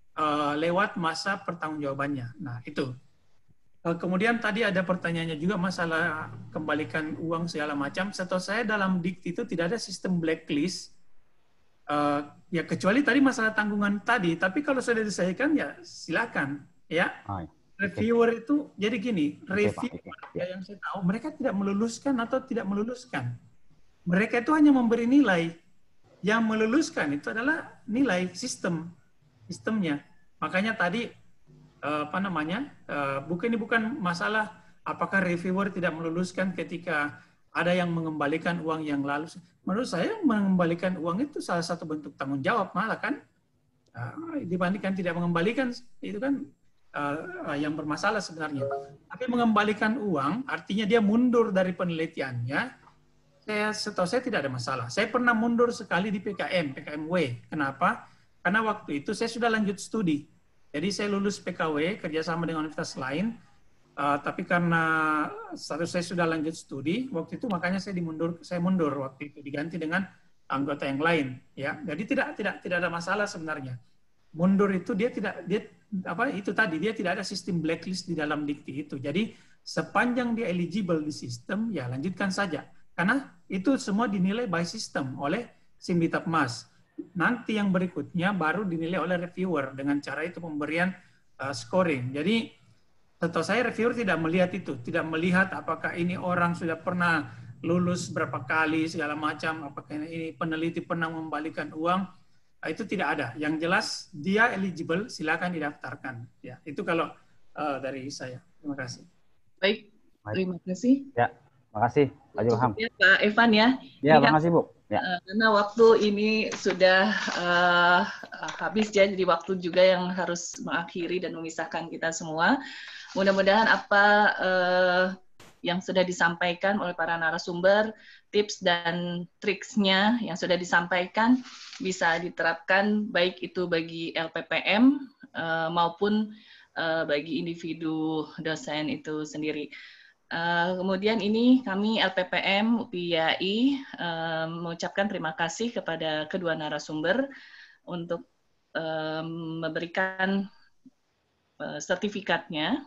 Speaker 3: uh, lewat masa pertanggungjawabannya. Nah itu. Uh, kemudian tadi ada pertanyaannya juga masalah kembalikan uang segala macam. Setahu saya dalam Dikti itu tidak ada sistem blacklist, uh, ya kecuali tadi masalah tanggungan tadi. Tapi kalau sudah diselesaikan ya silakan, ya. Oh, ya. Reviewer itu jadi gini, review ya, yang saya tahu mereka tidak meluluskan atau tidak meluluskan. Mereka itu hanya memberi nilai. Yang meluluskan itu adalah nilai sistem. sistemnya. Makanya tadi uh, apa namanya? Uh, bukan ini bukan masalah apakah reviewer tidak meluluskan ketika ada yang mengembalikan uang yang lalu. Menurut saya mengembalikan uang itu salah satu bentuk tanggung jawab malah kan. Uh, dibandingkan tidak mengembalikan itu kan uh, yang bermasalah sebenarnya. Tapi mengembalikan uang artinya dia mundur dari penelitiannya. Saya setahu saya tidak ada masalah. Saya pernah mundur sekali di P K M, P K M W. Kenapa? Karena waktu itu saya sudah lanjut studi. Jadi saya lulus P K W kerjasama dengan universitas lain. Uh, tapi karena status saya sudah lanjut studi, waktu itu makanya saya dimundur, saya mundur waktu itu diganti dengan anggota yang lain. Ya, jadi tidak tidak tidak ada masalah sebenarnya. Mundur itu dia tidak dia apa itu tadi dia tidak ada sistem blacklist di dalam dikti itu. Jadi sepanjang dia eligible di sistem, ya lanjutkan saja. Karena itu semua dinilai by system oleh Simbitapmas. Nanti yang berikutnya baru dinilai oleh reviewer dengan cara itu pemberian uh, scoring. Jadi setahu saya reviewer tidak melihat itu, tidak melihat apakah ini orang sudah pernah lulus berapa kali segala macam, apakah ini peneliti pernah membalikan uang, itu tidak ada. Yang jelas dia eligible, silakan didaftarkan. Ya, itu kalau uh, dari saya. Terima kasih.
Speaker 2: Baik, terima kasih.
Speaker 8: Ya. Makasih Pak Julham.
Speaker 2: Ya, Pak Evan ya.
Speaker 8: Ya,
Speaker 2: ini
Speaker 8: makasih Bu. Ya.
Speaker 2: Uh, karena waktu ini sudah uh, habis ya, jadi waktu juga yang harus mengakhiri dan memisahkan kita semua. Mudah-mudahan apa uh, yang sudah disampaikan oleh para narasumber, tips dan triksnya yang sudah disampaikan bisa diterapkan baik itu bagi L P P M uh, maupun uh, bagi individu dosen itu sendiri. Uh, kemudian ini kami L P P M U P I A I uh, mengucapkan terima kasih kepada kedua narasumber untuk uh, memberikan uh, sertifikatnya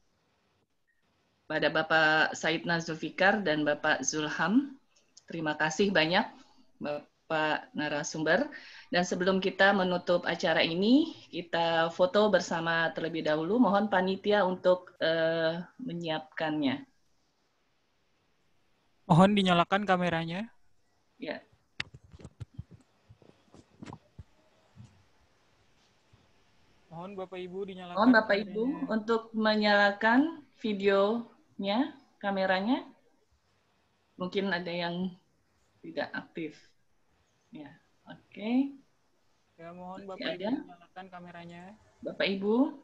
Speaker 2: pada Bapak Saidna Zulfikar dan Bapak Zulham. Terima kasih banyak Bapak narasumber. Dan sebelum kita menutup acara ini, kita foto bersama terlebih dahulu. Mohon panitia untuk uh, menyiapkannya.
Speaker 9: Mohon dinyalakan kameranya.
Speaker 2: Ya.
Speaker 9: Mohon Bapak Ibu dinyalakan.
Speaker 2: Mohon Bapak
Speaker 9: kameranya.
Speaker 2: Ibu untuk menyalakan videonya, kameranya. Mungkin ada yang tidak aktif. Ya, oke. Okay.
Speaker 9: Ya, mohon Bapak
Speaker 2: Masih
Speaker 9: Ibu
Speaker 2: ada?
Speaker 9: dinyalakan kameranya.
Speaker 2: Bapak Ibu.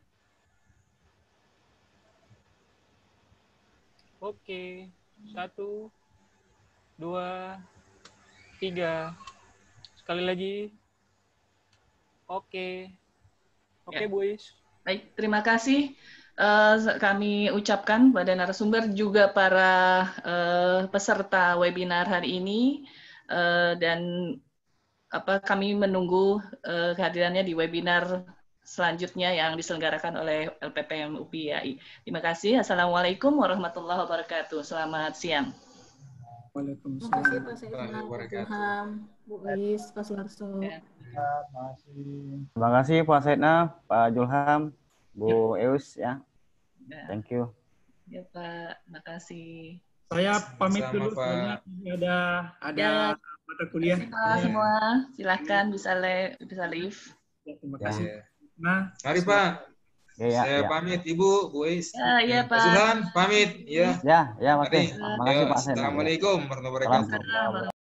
Speaker 9: Oke. Satu, dua, tiga. Sekali lagi. Oke. Oke,
Speaker 2: Ya.
Speaker 9: boys.
Speaker 2: Baik, terima kasih. Uh, kami ucapkan pada narasumber juga para uh, peserta webinar hari ini uh, dan apa kami menunggu uh, kehadirannya di webinar selanjutnya yang diselenggarakan oleh L P P M U P I A I. Terima kasih. Assalamualaikum warahmatullahi wabarakatuh. Selamat siang.
Speaker 3: Waalaikumsalam.
Speaker 10: Terima kasih Pak Saidna, Pak Julham, Bu Is, Pak Sularso.
Speaker 2: Ya.
Speaker 8: Terima kasih Pak Saidna, Pak Julham, Bu Eus ya.
Speaker 2: Ya.
Speaker 8: Thank you.
Speaker 2: Ya Pak, terima kasih.
Speaker 3: Saya pamit
Speaker 4: Sama,
Speaker 3: dulu
Speaker 4: Pak.
Speaker 3: karena ini ada ada
Speaker 2: Ya.
Speaker 3: mata kuliah.
Speaker 2: Terima kasih Pak semua. Silakan bisa le bisa leave.
Speaker 3: Ya, terima
Speaker 8: Ya.
Speaker 3: kasih.
Speaker 4: Ya.
Speaker 3: Nah,
Speaker 4: Mari Pak.
Speaker 8: Ya, ya,
Speaker 4: Saya
Speaker 8: ya.
Speaker 4: pamit Ibu, Bu Is.
Speaker 2: Ya, iya
Speaker 4: Pak
Speaker 2: Pak.
Speaker 4: Zulhan pamit. Ya.
Speaker 8: Ya, ya, oke.
Speaker 4: Mari.
Speaker 8: Makasih
Speaker 4: Ya,
Speaker 8: Pak Saidna.
Speaker 4: Assalamualaikum warahmatullahi wabarakatuh.
Speaker 8: Waalaikumsalam.